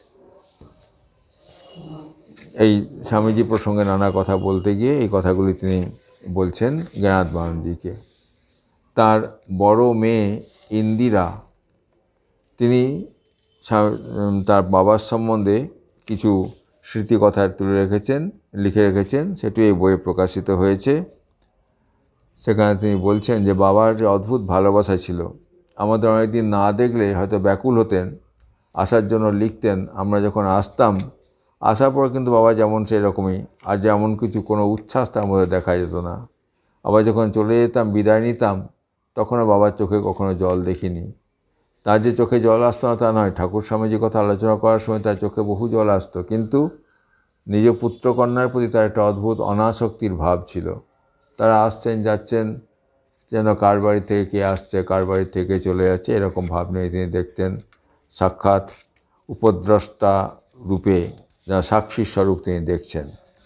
এই স্বামীজি প্রসঙ্গে নানা কথা বলতে গিয়ে এই কথাগুলি তিনি বলছেন জ্ঞানাদ বামনজিকে। তার বড় মেয়ে ইন্দিরা, তিনি তার বাবার সম্বন্ধে কিছু স্মৃতিকথা লিখে রেখেছেন, সেটি এই বইয়ে প্রকাশিত হয়েছে। সেখানে তিনি বলছেন যে বাবার যে অদ্ভুত ভালোবাসা ছিল, আমাদের অনেকদিন না দেখলে হয়তো ব্যাকুল হতেন, আসার জন্য লিখতেন। আমরা যখন আসতাম, আসার পর কিন্তু বাবা যেমন সেই রকমই, আর যেমন কিছু কোনো উচ্ছ্বাস তার মধ্যে দেখা যেত না। আবার যখন চলে যেতাম, বিদায় নিতাম, তখনও বাবার চোখে কখনো জল দেখিনি। তার যে চোখে জল আসতো না তা নয়, ঠাকুর স্বামীজির কথা আলোচনা করার সময় তার চোখে বহু জল আসতো, কিন্তু নিজ পুত্রকন্যার প্রতি তার একটা অদ্ভুত অনাসক্তির ভাব ছিল। তারা আসছেন যাচ্ছেন, যেন কার বাড়ি থেকে কে আসছে, কার বাড়ি থেকে চলে যাচ্ছে, এরকম ভাব নিয়ে তিনি দেখতেন। সাক্ষাৎ উপদ্রষ্টা রূপে, যা সাক্ষীর স্বরূপ তিনি দেখছেন।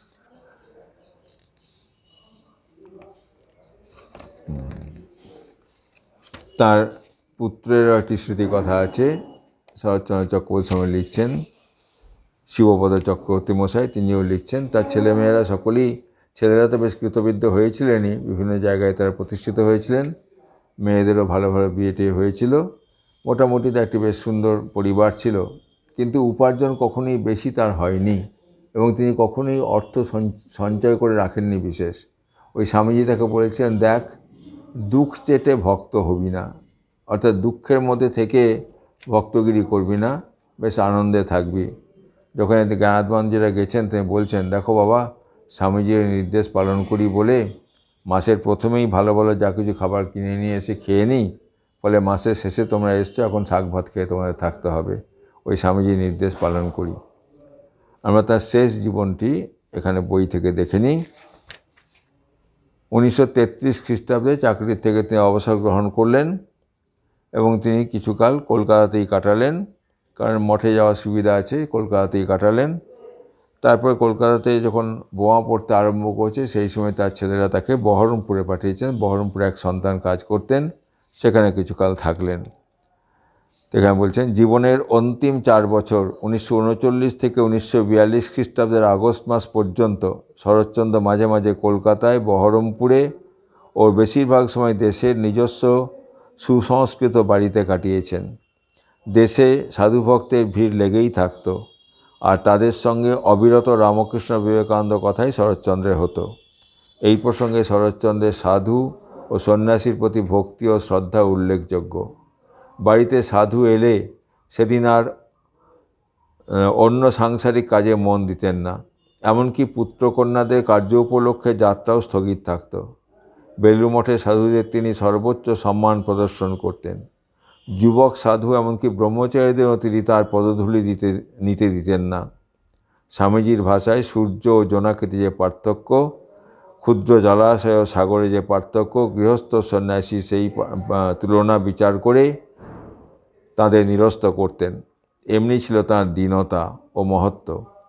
তার পুত্রেরও একটি স্মৃতিকথা আছে, শরৎচন্দ্র চক্রবর্তী স্বামী লিখছেন, শিবপদ চক্রবর্তী মশাই তিনিও লিখছেন। তার ছেলেমেয়েরা সকলেই, ছেলেরা তো বেশ কৃতবিদ্য হয়েছিলেনই, বিভিন্ন জায়গায় তারা প্রতিষ্ঠিত হয়েছিলেন, মেয়েদেরও ভালো ভালো বিয়ে টিয়ে হয়েছিল, মোটামুটি তার একটি বেশ সুন্দর পরিবার ছিল। কিন্তু উপার্জন কখনোই বেশি তার হয়নি, এবং তিনি কখনোই অর্থ সঞ্চয় করে রাখেননি বিশেষ। ওই স্বামীজি তাকে বলেছেন, দেখ, দুঃখ চেটে ভক্ত হবি না, অর্থাৎ দুঃখের মধ্যে থেকে ভক্তগিরি করবি না, বেশ আনন্দে থাকবি। যখন জ্ঞানাদ বামনজিরা গেছেন, তিনি বলছেন, দেখো বাবা, স্বামীজির নির্দেশ পালন করি বলে মাসের প্রথমেই ভালো ভালো যা কিছু খাবার কিনে নিয়ে এসে খেয়ে নিই, ফলে মাসের শেষে তোমরা এসছো, এখন শাক ভাত খেয়ে তোমাদের থাকতে হবে। ওই স্বামীজির নির্দেশ পালন করি। আমরা তার শেষ জীবনটি এখানে বই থেকে দেখে নিই। 1933 খ্রিস্টাব্দে চাকরির থেকে তিনি অবসর গ্রহণ করলেন এবং তিনি কিছুকাল কলকাতাতেই কাটালেন, কারণ মঠে যাওয়ার সুবিধা আছে, কলকাতাতেই কাটালেন। তারপরে কলকাতাতে যখন বোমা পড়তে আরম্ভ করছে, সেই সময় তার ছেলেরা তাকে বহরমপুরে পাঠিয়েছেন। বহরমপুরে এক সন্তান কাজ করতেন, সেখানে কিছুকাল থাকলেন। এখানে বলছেন, জীবনের অন্তিম 4 বছর 1939 থেকে 1942 খ্রিস্টাব্দের আগস্ট মাস পর্যন্ত শরৎচন্দ্র মাঝে মাঝে কলকাতায়, বহরমপুরে ও বেশিরভাগ সময় দেশের নিজস্ব সুসংস্কৃত বাড়িতে কাটিয়েছেন। দেশে সাধুভক্তের ভিড় লেগেই থাকত, আর তাদের সঙ্গে অবিরত রামকৃষ্ণ বিবেকানন্দ কথাই শরৎচন্দ্রের হতো। এই প্রসঙ্গে শরৎচন্দ্রের সাধু ও সন্ন্যাসীর প্রতি ভক্তি ও শ্রদ্ধা উল্লেখযোগ্য। বাড়িতে সাধু এলে সেদিন আর অন্য সাংসারিক কাজে মন দিতেন না, এমনকি পুত্রকন্যাদের কার্য উপলক্ষে যাত্রাও স্থগিত থাকত। বেলুড়মঠে সাধুদের তিনি সর্বোচ্চ সম্মান প্রদর্শন করতেন। যুবক সাধু, এমনকি ব্রহ্মচারীদেরও তিনি তার পদধূলি নিতে দিতেন না। স্বামীজির ভাষায় সূর্য ও জোনাকিতে যে পার্থক্য, ক্ষুদ্র জলাশয় ও সাগরে যে পার্থক্য, গৃহস্থ সন্ন্যাসী সেই তুলনা বিচার করে তাদের নিরস্ত করতেন। এমনি ছিল তাঁর দীনতা ও মহত্ব।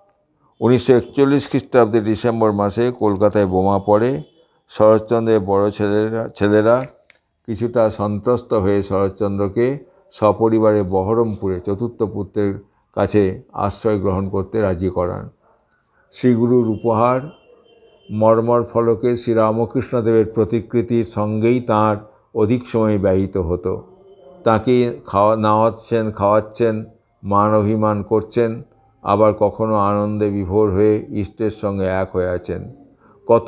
1941 খ্রিস্টাব্দের ডিসেম্বর মাসে কলকাতায় বোমা পড়ে। শরৎচন্দ্রের বড় ছেলেরা কিছুটা সন্ত্রস্ত হয়ে শরৎচন্দ্রকে সপরিবারে বহরমপুরে চতুর্থ পুত্রের কাছে আশ্রয় গ্রহণ করতে রাজি করান। শ্রীগুরুর উপহার মর্মর ফলকে শ্রীরামকৃষ্ণদেবের প্রতিকৃতির সঙ্গেই তাঁর অধিক সময় ব্যয়িত হতো। তাকে খাওয়াচ্ছেন, মান অভিমান করছেন, আবার কখনো আনন্দে বিভোর হয়ে ইষ্টের সঙ্গে এক হয়ে আছেন। ভক্ত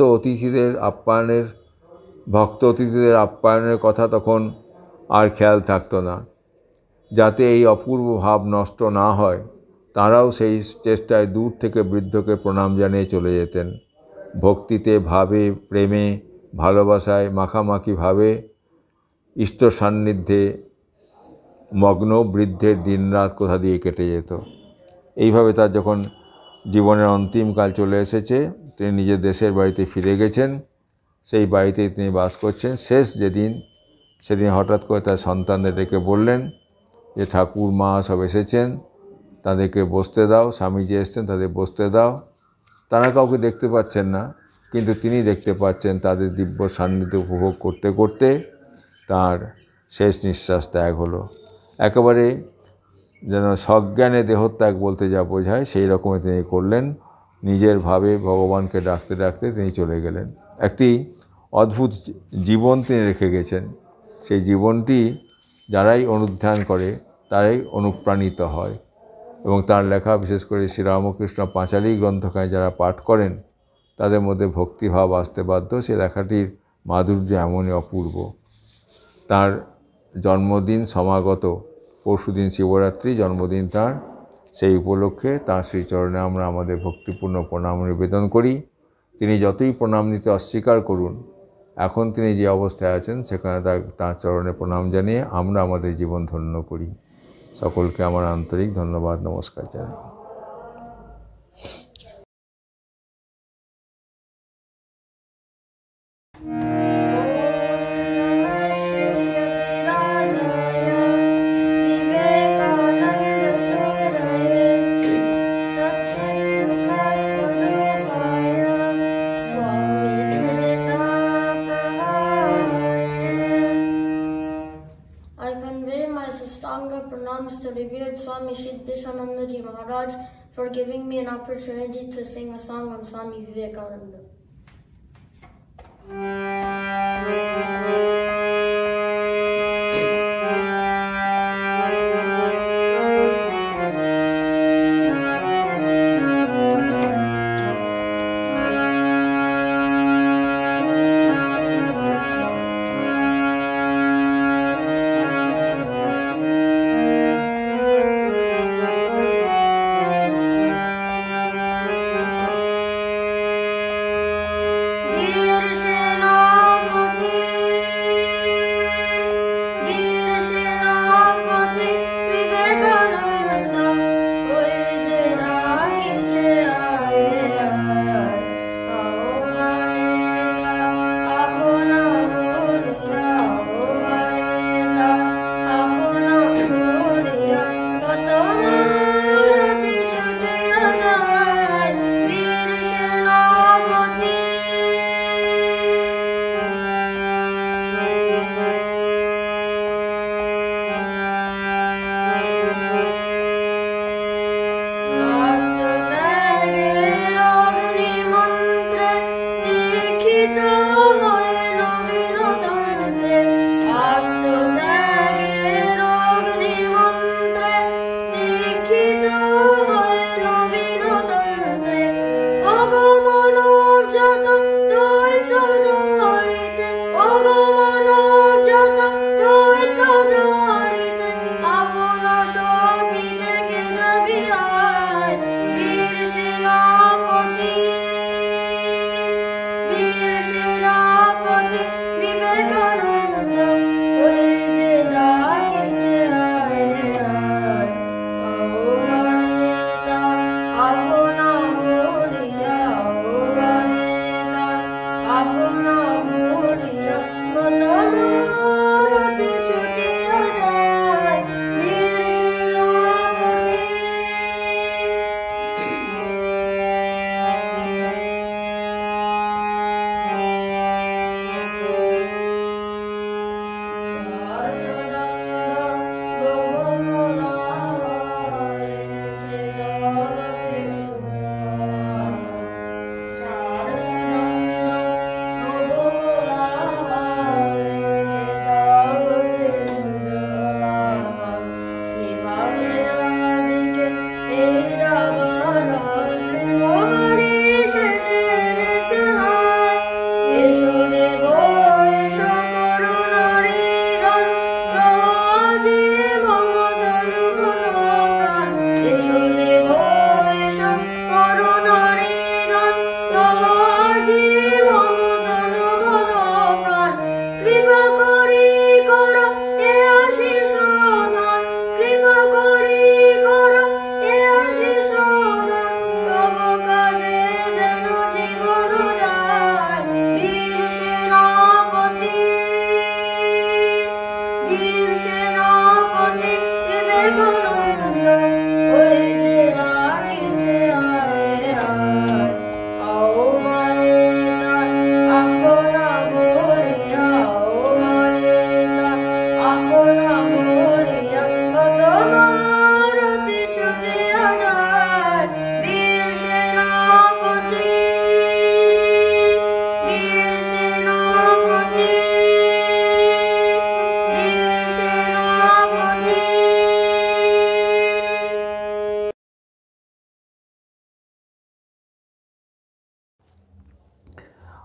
অতিথিদের আপ্যায়নের কথা তখন আর খেয়াল থাকতো না। যাতে এই অপূর্ব ভাব নষ্ট না হয়, তাঁরাও সেই চেষ্টায় দূর থেকে বৃদ্ধকে প্রণাম জানিয়ে চলে যেতেন। ভক্তিতে, ভাবে, প্রেমে, ভালোবাসায় মাখামাখি ভাবে ইষ্ট সান্নিধ্যে মগ্ন বৃদ্ধের দিনরাত কোথা দিয়ে কেটে যেত। এইভাবে তার যখন জীবনের অন্তিমকাল চলে এসেছে, তিনি নিজের দেশের বাড়িতে ফিরে গেছেন। সেই বাড়িতেই তিনি বাস করছেন। শেষ যেদিন, সেদিন হঠাৎ করে তার সন্তানদের ডেকে বললেন যে ঠাকুর মা সব এসেছেন, তাদেরকে বসতে দাও, স্বামীজি এসেছেন তাদের বসতে দাও। তারা কাউকে দেখতে পাচ্ছেন না, কিন্তু তিনি দেখতে পাচ্ছেন। তাদের দিব্য সান্নিধ্য উপভোগ করতে করতে তার শেষ নিঃশ্বাস ত্যাগ হলো। একেবারে যেন সজ্ঞানে দেহত্যাগ বলতে যা বোঝায় সেই রকমই তিনি করলেন। নিজের ভাবে ভগবানকে ডাকতে ডাকতে তিনি চলে গেলেন। একটি অদ্ভুত জীবন তিনি রেখে গেছেন। সেই জীবনটি যারাই অনুধ্যান করে তারাই অনুপ্রাণিত হয়, এবং তার লেখা বিশেষ করে শ্রীরামকৃষ্ণ পাঁচালী গ্রন্থখানি যারা পাঠ করেন তাদের মধ্যে ভক্তিভাব আসতে বাধ্য। সেই লেখাটির মাধুর্য এমনই অপূর্ব। তার জন্মদিন সমাগত, পরশুদিন শিবরাত্রি জন্মদিন তার। সেই উপলক্ষে তাঁর শ্রীচরণে আমরা আমাদের ভক্তিপূর্ণ প্রণাম নিবেদন করি। তিনি যতই প্রণাম নিতে অস্বীকার করুন, এখন তিনি যে অবস্থায় আছেন সেখানে তাঁর চরণে প্রণাম জানিয়ে আমরা আমাদের জীবন ধন্য করি। সকলকে আমার আন্তরিক ধন্যবাদ, নমস্কার জানাই। I convey my Sastanga pranams to revered Swami Siddhishananda Ji Maharaj for giving me an opportunity to sing a song on Swami Vivekananda. Shena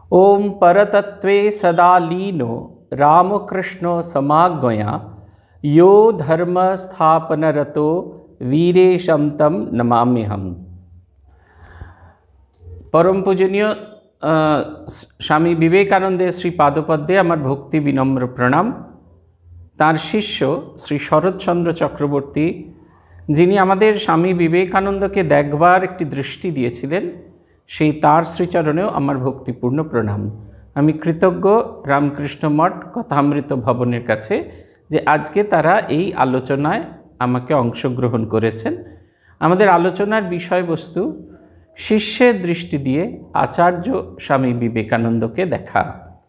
ओम परतत्वे सदा लीनो रामकृष्णो समाज्ञया यो धर्म स्थापनरतो वीरेशं तं नमाम्यहम्। परम पूजनीय स्वामी विवेकानंदेर श्री पादपद्मे आमार भक्ति विनम्र प्रणाम। तार शिष्य श्री शरৎচন্দ্র चक्रवर्ती যিনি আমাদের স্বামী বিবেকানন্দকে দেখবার একটি দৃষ্টি দিয়েছিলেন, সেই তার শ্রীচরণেও আমার ভক্তিপূর্ণ প্রণাম। আমি কৃতজ্ঞ রামকৃষ্ণ মঠ কথামৃত ভবনের কাছে যে আজকে তারা এই আলোচনায় আমাকে অংশগ্রহণ করেছেন। আমাদের আলোচনার বিষয়বস্তু শিষ্যের দৃষ্টি দিয়ে আচার্য স্বামী বিবেকানন্দকে দেখা।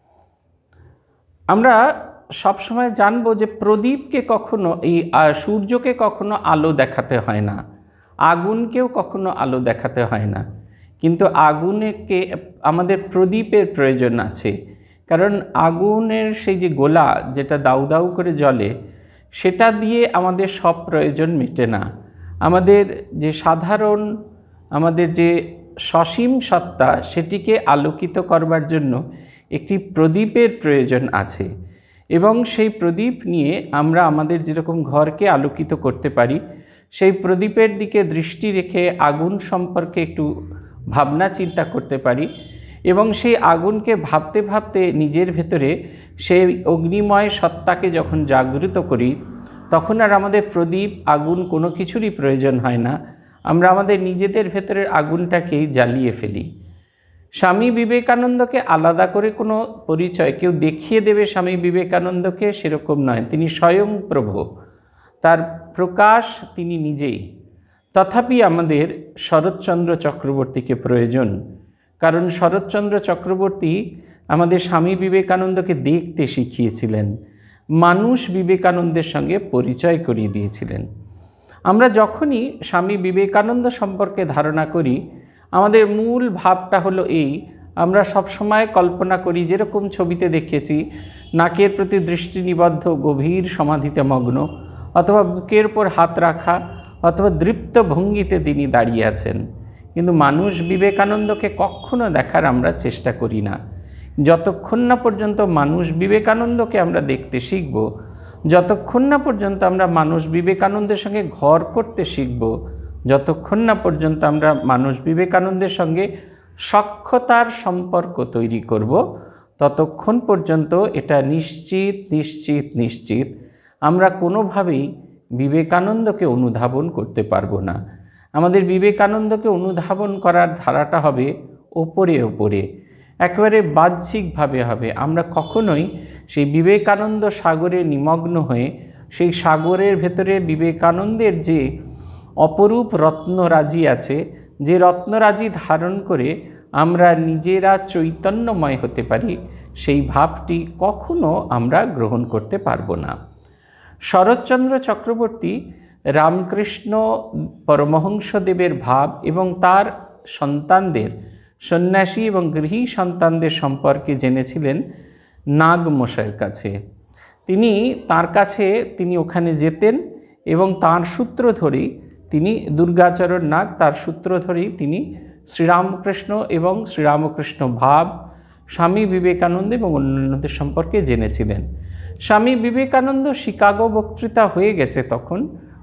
আমরা সবসময় জানব যে প্রদীপকে কখনো এই সূর্যকে কখনো আলো দেখাতে হয় না, আগুনকেও কখনো আলো দেখাতে হয় না, কিন্তু আগুনকে আমাদের প্রদীপের প্রয়োজন আছে। কারণ আগুনের সেই যে গোলা যেটা দাউ দাউ করে জ্বলে, সেটা দিয়ে আমাদের সব প্রয়োজন মেটে না। আমাদের যে সাধারণ আমাদের যে সসীম সত্তা, সেটিকে আলোকিত করবার জন্য একটি প্রদীপের প্রয়োজন আছে। এবং সেই প্রদীপ নিয়ে আমরা আমাদের যেরকম ঘরকে আলোকিত করতে পারি, সেই প্রদীপের দিকে দৃষ্টি রেখে আগুন সম্পর্কে একটু ভাবনা চিন্তা করতে পারি এবং সেই আগুনকে ভাবতে ভাবতে নিজের ভেতরে সেই অগ্নিময় সত্তাকে যখন জাগৃত করি, তখন আর আমাদের প্রদীপ আগুন কোনো কিছুরই প্রয়োজন হয় না। আমরা আমাদের নিজেদের ভেতরের আগুনটাকেই জ্বালিয়ে ফেলি। স্বামী বিবেকানন্দকে আলাদা করে কোনো পরিচয় কেউ দেখিয়ে দেবে স্বামী বিবেকানন্দকে, সেরকম নয়। তিনি স্বয়ং প্রভু, তার প্রকাশ তিনি নিজেই। তথাপি আমাদের শরৎচন্দ্র চক্রবর্তীকে প্রয়োজন, কারণ শরৎচন্দ্র চক্রবর্তী আমাদের স্বামী বিবেকানন্দকে দেখতে শিখিয়েছিলেন, মানুষ বিবেকানন্দের সঙ্গে পরিচয় করিয়ে দিয়েছিলেন। আমরা যখনই স্বামী বিবেকানন্দ সম্পর্কে ধারণা করি, আমাদের মূল ভাবটা হলো এই, আমরা সবসময় কল্পনা করি যেরকম ছবিতে দেখেছি, নাকের প্রতি দৃষ্টি নিবদ্ধ গভীর সমাধিতে মগ্ন, অথবা বুকের উপর হাত রাখা, অথবা দৃপ্ত ভঙ্গিতে তিনি দাঁড়িয়ে আছেন। কিন্তু মানুষ বিবেকানন্দকে কখনো দেখার আমরা চেষ্টা করি না। যতক্ষণ না পর্যন্ত মানুষ বিবেকানন্দকে আমরা দেখতে শিখব, যতক্ষণ না পর্যন্ত আমরা মানুষ বিবেকানন্দের সঙ্গে ঘর করতে শিখব, যতক্ষণ না পর্যন্ত আমরা মানুষ বিবেকানন্দের সঙ্গে সখ্যতার সম্পর্ক তৈরি করব, ততক্ষণ পর্যন্ত এটা নিশ্চিত নিশ্চিত নিশ্চিত আমরা কোনোভাবেই বিবেকানন্দকে অনুধাবন করতে পারবো না। আমাদের বিবেকানন্দকে অনুধাবন করার ধারাটা হবে ওপরে ওপরে, একেবারে বাহ্যিকভাবে হবে। আমরা কখনোই সেই বিবেকানন্দ সাগরে নিমগ্ন হয়ে সেই সাগরের ভেতরে বিবেকানন্দের যে অপরূপ রত্নরাজি আছে, যে রত্নরাজি ধারণ করে আমরা নিজেরা চৈতন্যময় হতে পারি, সেই ভাবটি কখনো আমরা গ্রহণ করতে পারবো না। শরৎচন্দ্র চক্রবর্তী রামকৃষ্ণ পরমহংসদেবের ভাব এবং তার সন্তানদের, সন্ন্যাসী এবং গৃহী সন্তানদের সম্পর্কে জেনেছিলেন নাগমশাইয়ের কাছে। তার কাছে তিনি ওখানে যেতেন এবং তার সূত্র ধরেই তিনি দুর্গাচরণ নাগ, তার সূত্র ধরেই তিনি শ্রীরামকৃষ্ণ এবং শ্রীরামকৃষ্ণ ভাব, স্বামী বিবেকানন্দ এবং অন্যান্যদের সম্পর্কে জেনেছিলেন। স্বামী বিবেকানন্দ শিকাগো বক্তৃতা হয়ে গেছে তখন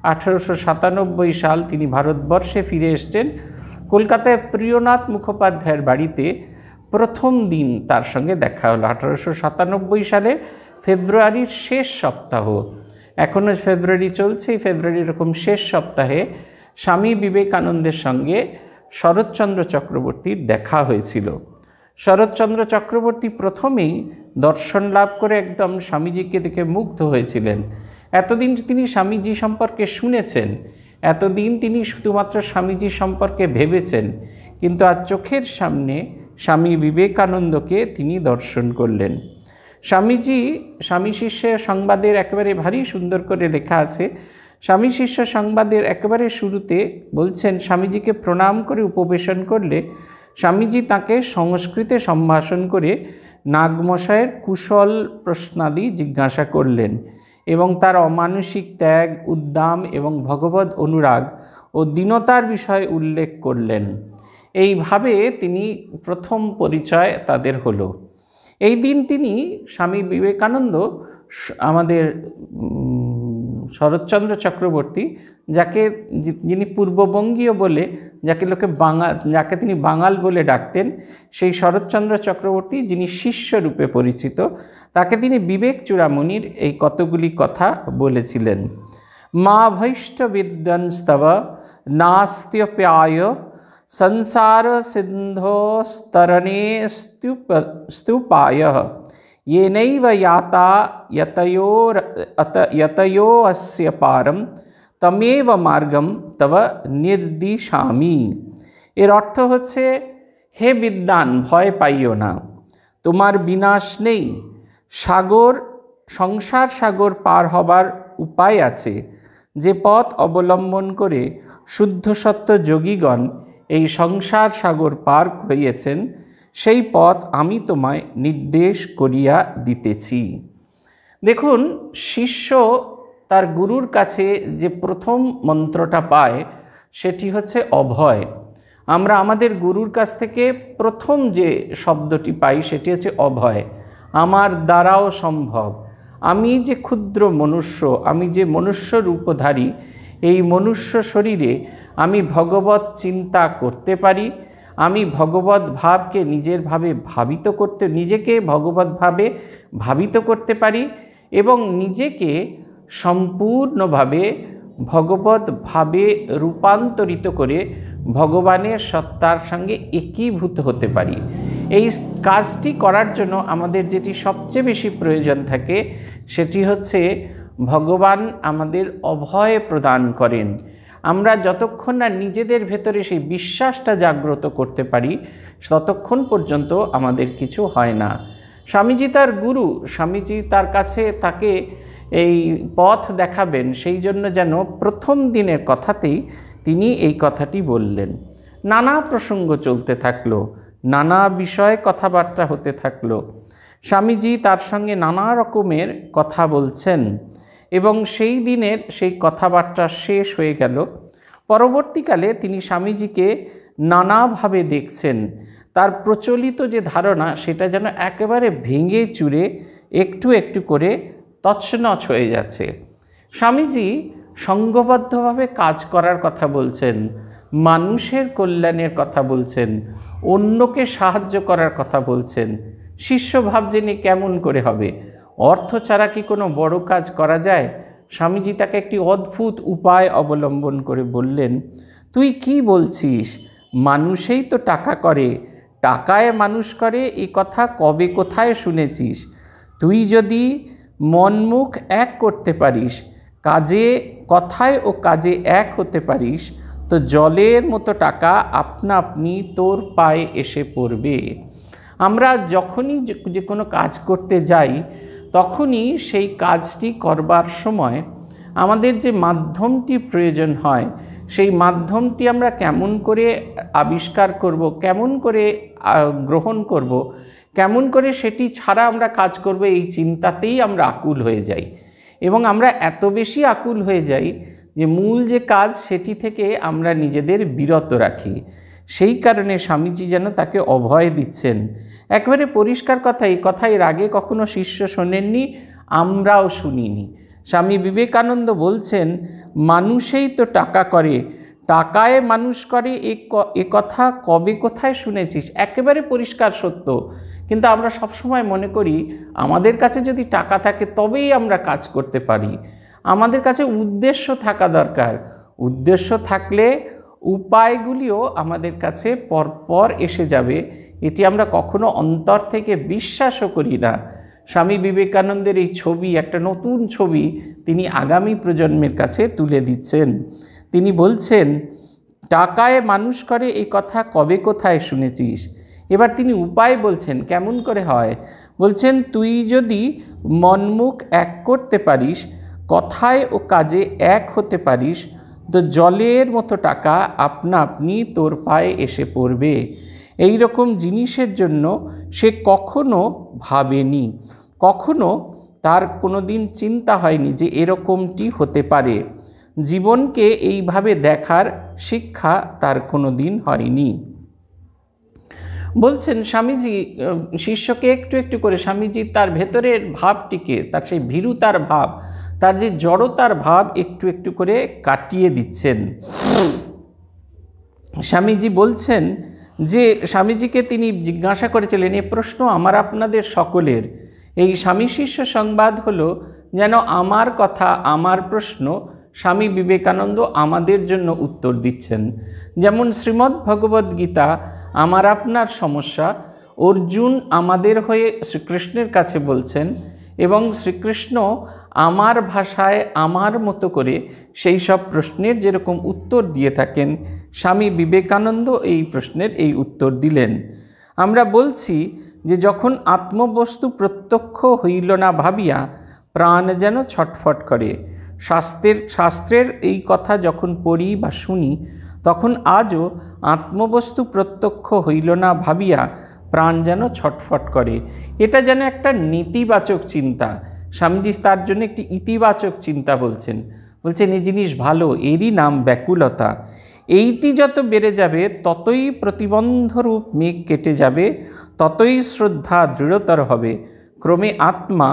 1897 সাল। তিনি ভারতবর্ষে ফিরে এসছেন। কলকাতায় প্রিয়নাথ মুখোপাধ্যায়ের বাড়িতে প্রথম দিন তার সঙ্গে দেখা হলো 1897 সালে ফেব্রুয়ারির শেষ সপ্তাহ। এখনও ফেব্রুয়ারি চলছে, এই ফেব্রুয়ারি এরকম শেষ সপ্তাহে স্বামী বিবেকানন্দের সঙ্গে শরৎচন্দ্র চক্রবর্তীর দেখা হয়েছিল। শরৎচন্দ্র চক্রবর্তী প্রথমেই দর্শন লাভ করে একদম স্বামীজিকে দেখে মুগ্ধ হয়েছিলেন। এতদিন তিনি স্বামীজি সম্পর্কে শুনেছেন, এতদিন তিনি শুধুমাত্র স্বামীজি সম্পর্কে ভেবেছেন, কিন্তু আজ চোখের সামনে স্বামী বিবেকানন্দকে তিনি দর্শন করলেন। স্বামীজি স্বামী শিষ্য সংবাদের একেবারে ভারী সুন্দর করে লেখা আছে। স্বামী শিষ্য সংবাদের একেবারে শুরুতে বলছেন, স্বামীজিকে প্রণাম করে উপবেশন করলে স্বামীজি তাকে সংস্কৃতে সম্ভাষণ করে নাগমশায়ের কুশল প্রশ্নাদি জিজ্ঞাসা করলেন এবং তার অমানসিক ত্যাগ, উদ্দাম এবং ভগবদ অনুরাগ ও দীনতার বিষয়ে উল্লেখ করলেন এইভাবে তিনি প্রথম পরিচয় তাদের হলো। এই দিন তিনি স্বামী বিবেকানন্দ আমাদের শরৎচন্দ্র চক্রবর্তী, যিনি পূর্ববঙ্গীয় বলে যাকে তিনি বাঙাল বলে ডাকতেন, সেই শরৎচন্দ্র চক্রবর্তী যিনি শিষ্যরূপে পরিচিত, তাকে তিনি বিবেক চূড়ামণির এই কতগুলি কথা বলেছিলেন। মা ভৈষ্ট বিদ্যন্স্তব নাস্ত্যপ্যায় সংসার সিন্ধোস্তরণে স্তূপায় येनैव याता यतयो अस्य पारम तमेव मार्गम तव निर्दिशामि। এর অর্থ হচ্ছে, হে বিদ্বান, ভয় পাইও না, তোমার বিনাশ নেই। সংসার সাগর পার হবার উপায় আছে। যে পথ অবলম্বন করে শুদ্ধ সত্য যোগীগণ এই সংসার সাগর পার হইয়েছেন, সেই পথ আমি তোমায় নির্দেশ করিয়া দিতেছি। দেখুন, শিষ্য তার গুরুর কাছে যে প্রথম মন্ত্রটা পায় সেটি হচ্ছে অভয়। আমরা আমাদের গুরুর কাছ থেকে প্রথম যে শব্দটি পাই সেটি হচ্ছে অভয়। আমার দ্বারাও সম্ভব। আমি যে ক্ষুদ্র মনুষ্য, আমি যে মনুষ্য রূপধারী, এই মনুষ্য শরীরে আমি ভগবৎ চিন্তা করতে পারি, আমি ভগবৎ ভাবকে নিজেকে ভগবৎ ভাবে ভাবিত করতে পারি এবং নিজেকে সম্পূর্ণভাবে ভগবৎ ভাবে রূপান্তরিত করে ভগবানের সত্তার সঙ্গে একীভূত হতে পারি। এই কাজটি করার জন্য আমাদের যেটি সবচেয়ে বেশি প্রয়োজন থাকে সেটি হচ্ছে ভগবান আমাদের অভয় প্রদান করেন। আমরা যতক্ষণ না নিজেদের ভেতরে সেই বিশ্বাসটা জাগ্রত করতে পারি ততক্ষণ পর্যন্ত আমাদের কিছু হয় না। স্বামীজি তার গুরু, স্বামীজি তার কাছে তাকে এই পথ দেখাবেন, সেই জন্য যেন প্রথম দিনের কথাতেই তিনি এই কথাটি বললেন। নানা প্রসঙ্গ চলতে থাকলো, নানা বিষয়ে কথাবার্তা হতে থাকলো। স্বামীজি তার সঙ্গে নানা রকমের কথা বলছেন এবং সেই দিনের সেই কথাবার্তা শেষ হয়ে গেল। পরবর্তীকালে তিনি স্বামীজিকে নানাভাবে দেখছেন। তার প্রচলিত যে ধারণা সেটা যেন একেবারে ভেঙে চুরে একটু একটু করে তছনছ হয়ে যাচ্ছে। স্বামীজি সঙ্গবদ্ধভাবে কাজ করার কথা বলছেন, মানুষের কল্যাণের কথা বলছেন, অন্যকে সাহায্য করার কথা বলছেন। শিষ্য ভাবছেন কেমন করে হবে, অর্থ ছাড়া কি কোনো বড় কাজ করা যায়? স্বামীজি তাকে একটি অদ্ভুত উপায় অবলম্বন করে বললেন, তুই কি বলছিস? মানুষেই তো টাকা করে, টাকায় মানুষ করে, এই কথা কবে কোথায় শুনেছিস? তুই যদি মনমুখ এক করতে পারিস, কথায় ও কাজে এক হতে পারিস, তো জলের মতো টাকা আপনা আপনি তোর পায়ে এসে পড়বে। আমরা যখনই যে কোনো কাজ করতে যাই তখনই সেই কাজটি করবার সময় আমাদের যে মাধ্যমটি প্রয়োজন হয় সেই মাধ্যমটি আমরা কেমন করে আবিষ্কার করব, কেমন করে গ্রহণ করব, কেমন করে সেটি ছাড়া আমরা কাজ করব, এই চিন্তাতেই আমরা আকুল হয়ে যাই। এবং আমরা এত বেশি আকুল হয়ে যাই যে মূল যে কাজ সেটি থেকে আমরা নিজেদের বিরত রাখি। সেই কারণে স্বামীজি যেন তাকে অভয় দিচ্ছেন। একেবারে পরিষ্কার কথা, এই কথা এর আগে কখনো শিষ্য শোনেননি, আমরাও শুনিনি। স্বামী বিবেকানন্দ বলছেন, মানুষেই তো টাকা করে, টাকায় মানুষ করে, এ কথা কবে কোথায় শুনেছিস? একেবারে পরিষ্কার সত্য। কিন্তু আমরা সবসময় মনে করি আমাদের কাছে যদি টাকা থাকে তবেই আমরা কাজ করতে পারি। আমাদের কাছে উদ্দেশ্য থাকা দরকার। উদ্দেশ্য থাকলে উপায়গুলিও আমাদের কাছে পরপর এসে যাবে। এটি আমরা কখনো অন্তর থেকে বিশ্বাসও করি না। স্বামী বিবেকানন্দের এই ছবি, একটা নতুন ছবি তিনি আগামী প্রজন্মের কাছে তুলে দিচ্ছেন। তিনি বলছেন, টাকায় মানুষ করে এই কথা কবে কোথায় শুনেছিস? এবার তিনি উপায় বলছেন, কেমন করে হয়? বলছেন, তুই যদি মনমুখ এক করতে পারিস, কথায় ও কাজে এক হতে পারিস, তো জলের মতো টাকা আপনা আপনি তোর পায়ে এসে পড়বে। এই রকম জিনিসের জন্য সে কখনো ভাবেনি, কখনো তার কোনো দিন চিন্তা হয়নি যে এরকমটি হতে পারে। জীবনকে এইভাবে দেখার শিক্ষা তার কোনো দিন হয়নি। বলছেন স্বামীজি শিষ্যকে একটু একটু করে স্বামীজি তার ভেতরের ভাবটিকে, তার সেই ভীরুতার ভাব, তার যে জড়তার ভাব একটু একটু করে কাটিয়ে দিচ্ছেন। স্বামীজি বলছেন যে স্বামীজিকে তিনি জিজ্ঞাসা করেছিলেন, এ প্রশ্ন আমার আপনাদের সকলের। এই স্বামী শিষ্য সংবাদ হলো যেন আমার কথা, আমার প্রশ্ন স্বামী বিবেকানন্দ আমাদের জন্য উত্তর দিচ্ছেন। যেমন শ্রীমদ্ ভগবদ্ গীতা আমার আপনার সমস্যা, অর্জুন আমাদের হয়ে শ্রীকৃষ্ণের কাছে বলছেন, এবং শ্রীকৃষ্ণ আমার ভাষায় আমার মতো করে সেই সব প্রশ্নের যেরকম উত্তর দিয়ে থাকেন, স্বামী বিবেকানন্দ এই প্রশ্নের এই উত্তর দিলেন। আমরা বলছি যে যখন আত্মবস্তু প্রত্যক্ষ হইল না ভাবিয়া প্রাণ যেন ছটফট করে। শাস্ত্রের এই কথা যখন পড়ি বা শুনি, তখন আজও আত্মবস্তু প্রত্যক্ষ হইল না ভাবিয়া প্রাণ যেন ছটফট করে। এটা যেন একটা নেতিবাচক চিন্তা। স্বামীজি তার জন্য একটি ইতিবাচক চিন্তা বলছেন। এই জিনিস ভালো, এরই নাম ব্যাকুলতা। এইটি যত বেড়ে যাবে ততই প্রতিবন্ধরূপ মেঘ কেটে যাবে, ততই শ্রদ্ধা দৃঢ়তর হবে। ক্রমে আত্মা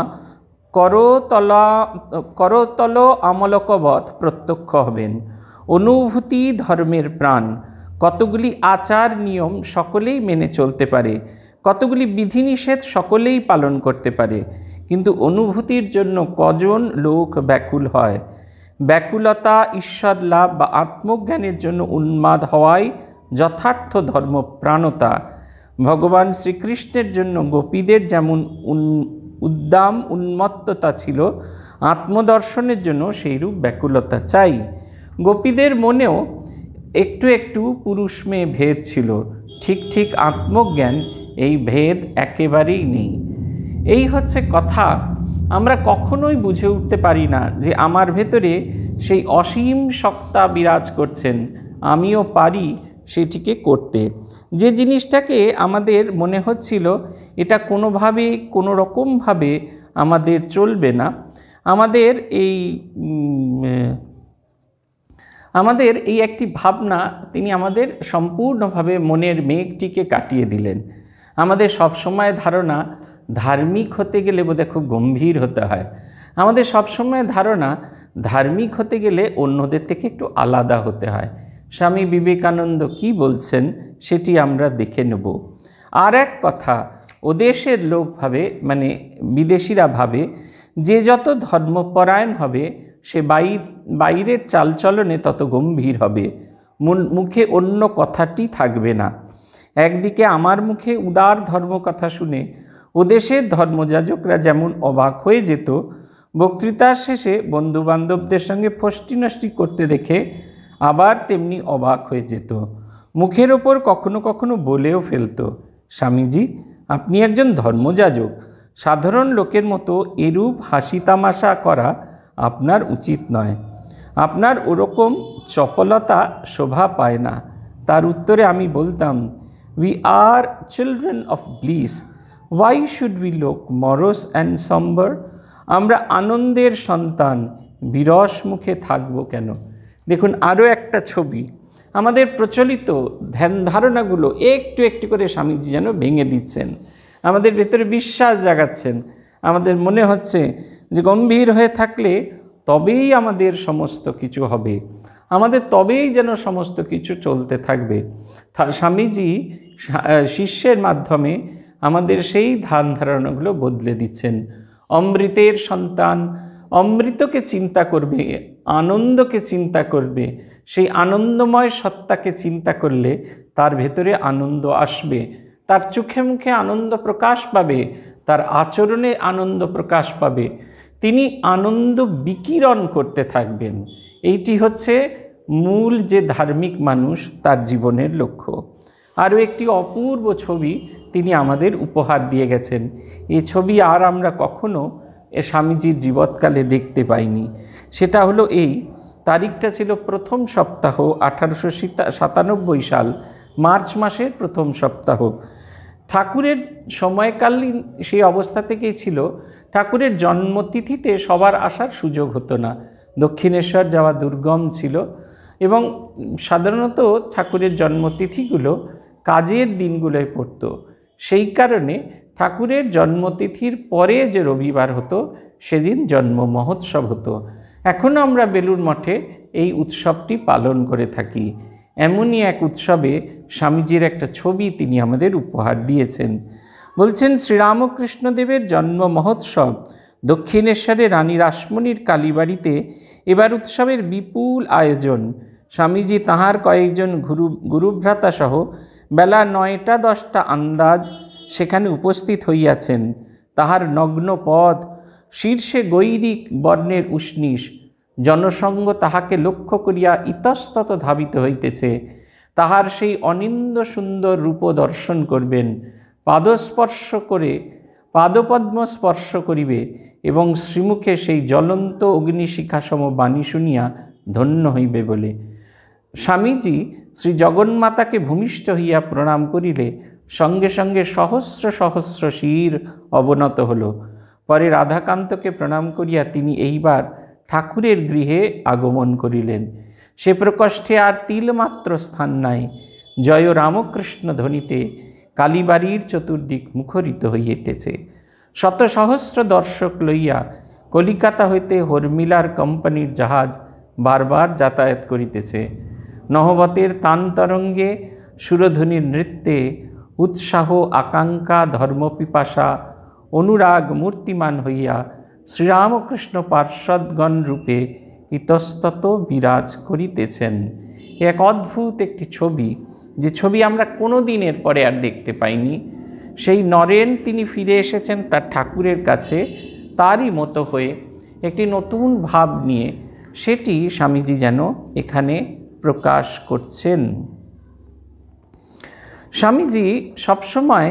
করতল আমলকবৎ প্রত্যক্ষ হবেন। অনুভূতি ধর্মের প্রাণ। কতগুলি আচার নিয়ম সকলেই মেনে চলতে পারে, কতগুলি বিধিনিষেধ সকলেই পালন করতে পারে, কিন্তু অনুভূতির জন্য কজন লোক ব্যাকুল হয়? ব্যাকুলতা ঈশ্বর লাভ বা আত্মজ্ঞানের জন্য উন্মাদ হওয়াই যথার্থ ধর্মপ্রাণতা। ভগবান শ্রীকৃষ্ণের জন্য গোপীদের যেমন উদ্দাম উন্মত্ততা ছিল, আত্মদর্শনের জন্য সেইরূপ ব্যাকুলতা চাই। গোপীদের মনেও একটু একটু পুরুষ মেয়ে ভেদ ছিল, ঠিক ঠিক আত্মজ্ঞান এই ভেদ একেবারেই নেই। এই হচ্ছে কথা। আমরা কখনোই বুঝে উঠতে পারি না যে আমার ভেতরে সেই অসীম সত্তা বিরাজ করছেন, আমিও পারি সেটিকে করতে। যে জিনিসটাকে আমাদের মনে হচ্ছিল এটা কোনোভাবে কোনো রকমভাবে আমাদের চলবে না, আমাদের এই একটি ভাবনা তিনি আমাদের সম্পূর্ণভাবে মনের মেঘটিকে কাটিয়ে দিলেন। আমাদের সবসময় ধারণা ধার্মিক হতে গেলে বোধহয় খুব গম্ভীর হতে হয়। আমাদের সবসময় ধারণা ধার্মিক হতে গেলে অন্যদের থেকে একটু আলাদা হতে হয়। স্বামী বিবেকানন্দ কি বলছেন সেটি আমরা দেখে নেব। আর এক কথা, ওদেশের লোক ভাবে, মানে বিদেশিরা ভাবে যে যত ধর্মপরায়ণ হবে সে বাইরের চালচলনে তত গম্ভীর হবে, মুখে অন্য কথাটি থাকবে না। একদিকে আমার মুখে উদার ধর্মকথা শুনে ওদেশের ধর্মযাজকরা যেমন অবাক হয়ে যেত, বক্তৃতার শেষে বন্ধুবান্ধবদের সঙ্গে ফষ্টি নষ্টি করতে দেখে আবার তেমনি অবাক হয়ে যেত। মুখের ওপর কখনো কখনো বলেও ফেলত, স্বামীজি আপনি একজন ধর্মযাজক, সাধারণ লোকের মতো এরূপ হাসি তামাশা করা আপনার উচিত নয়, আপনার ওরকম চপলতা শোভা পায় না। তার উত্তরে আমি বলতাম, we are children of bliss, why should we look morose and somber? আমরা আনন্দের সন্তান, বিরস মুখে থাকবো কেন? দেখুন আরও একটা ছবি, আমাদের প্রচলিত ধ্যান ধারণাগুলো একটু একটু করে স্বামীজি যেন ভেঙে দিচ্ছেন, আমাদের ভেতরে বিশ্বাস জাগাচ্ছেন। আমাদের মনে হচ্ছে যে গম্ভীর হয়ে থাকলে তবেই আমাদের সমস্ত কিছু হবে, আমাদের তবেই যেন সমস্ত কিছু চলতে থাকবে। স্বামীজি শিষ্যের মাধ্যমে আমাদের সেই ধ্যান ধারণাগুলো বদলে দিচ্ছেন। অমৃতের সন্তান অমৃতকে চিন্তা করবে, আনন্দকে চিন্তা করবে, সেই আনন্দময় সত্তাকে চিন্তা করলে তার ভেতরে আনন্দ আসবে, তার চোখে মুখে আনন্দ প্রকাশ পাবে, তার আচরণে আনন্দ প্রকাশ পাবে, তিনি আনন্দ বিকিরণ করতে থাকবেন। এইটি হচ্ছে মূল যে ধার্মিক মানুষ তার জীবনের লক্ষ্য। আরও একটি অপূর্ব ছবি তিনি আমাদের উপহার দিয়ে গেছেন। এই ছবি আর আমরা কখনো স্বামীজির জীবৎকালে দেখতে পাইনি। সেটা হলো এই, তারিখটা ছিল প্রথম সপ্তাহ 1897 সাল, মার্চ মাসের প্রথম সপ্তাহ। ঠাকুরের সময়কালীন সেই অবস্থা থেকেই ছিল, ঠাকুরের জন্মতিথিতে সবার আসার সুযোগ হতো না, দক্ষিণেশ্বর যাওয়া দুর্গম ছিল এবং সাধারণত ঠাকুরের জন্মতিথিগুলো কাজের দিনগুলোয় পড়ত। সেই কারণে ঠাকুরের জন্মতিথির পরে যে রবিবার হতো সেদিন জন্ম মহোৎসব হতো। এখনও আমরা বেলুড় মঠে এই উৎসবটি পালন করে থাকি। এমনই এক উৎসবে স্বামীজির একটা ছবি তিনি আমাদের উপহার দিয়েছেন। বলছেন, শ্রীরামকৃষ্ণদেবের জন্ম মহোৎসব দক্ষিণেশ্বরে রানী রাসমণির কালীবাড়িতে এবার উৎসবের বিপুল আয়োজন। স্বামীজি তাহার কয়েকজন গুরুভ্রাতা সহ বেলা 9টা-10টা আন্দাজ সেখানে উপস্থিত হইয়াছেন। তাহার নগ্ন পদ, শীর্ষে গৈরিক বর্ণের উষ্ণীষ, জনসঙ্গ তাহাকে লক্ষ্য করিয়া ইতস্তত ধাবিত হইতেছে। তাহার সেই অনিন্দ সুন্দর রূপ দর্শন করবেন, পাদপদ্ম স্পর্শ করিবে এবং শ্রীমুখে সেই জ্বলন্ত অগ্নিশিখাসম বাণী শুনিয়া ধন্য হইবে বলে। স্বামীজি শ্রী জগন্মাতাকে ভূমিষ্ঠ হইয়া প্রণাম করিলে সঙ্গে সঙ্গে সহস্র সহস্র শির অবনত হল। পরে রাধাকান্তকে প্রণাম করিয়া তিনি এইবার ঠাকুরের গৃহে আগমন করিলেন। সে প্রকোষ্ঠে আর তিলমাত্র স্থান নাই। জয় রামকৃষ্ণ ধ্বনিতে কালীবাড়ির চতুর্দিক মুখরিত হইতেছে। শত সহস্র দর্শক লইয়া কলিকাতা হইতে হরমিলার কোম্পানির জাহাজ বারবার যাতায়াত করিতেছে। নহবতের তানতরঙ্গে, সুরধ্বনির নৃত্যে উৎসাহ, আকাঙ্ক্ষা, ধর্মপিপাসা, অনুরাগ মূর্তিমান হইয়া শ্রীরামকৃষ্ণ পার্ষদগণ রূপে ইতস্তত বিরাজ করিতেছেন। এক অদ্ভুত একটি ছবি, যে ছবি আমরা কোনো দিনের পরে আর দেখতে পাইনি। সেই নরেন তিনি ফিরে এসেছেন তার ঠাকুরের কাছে, তারই মতো হয়ে একটি নতুন ভাব নিয়ে, সেটি স্বামীজি যেন এখানে প্রকাশ করছেন। স্বামীজি সবসময়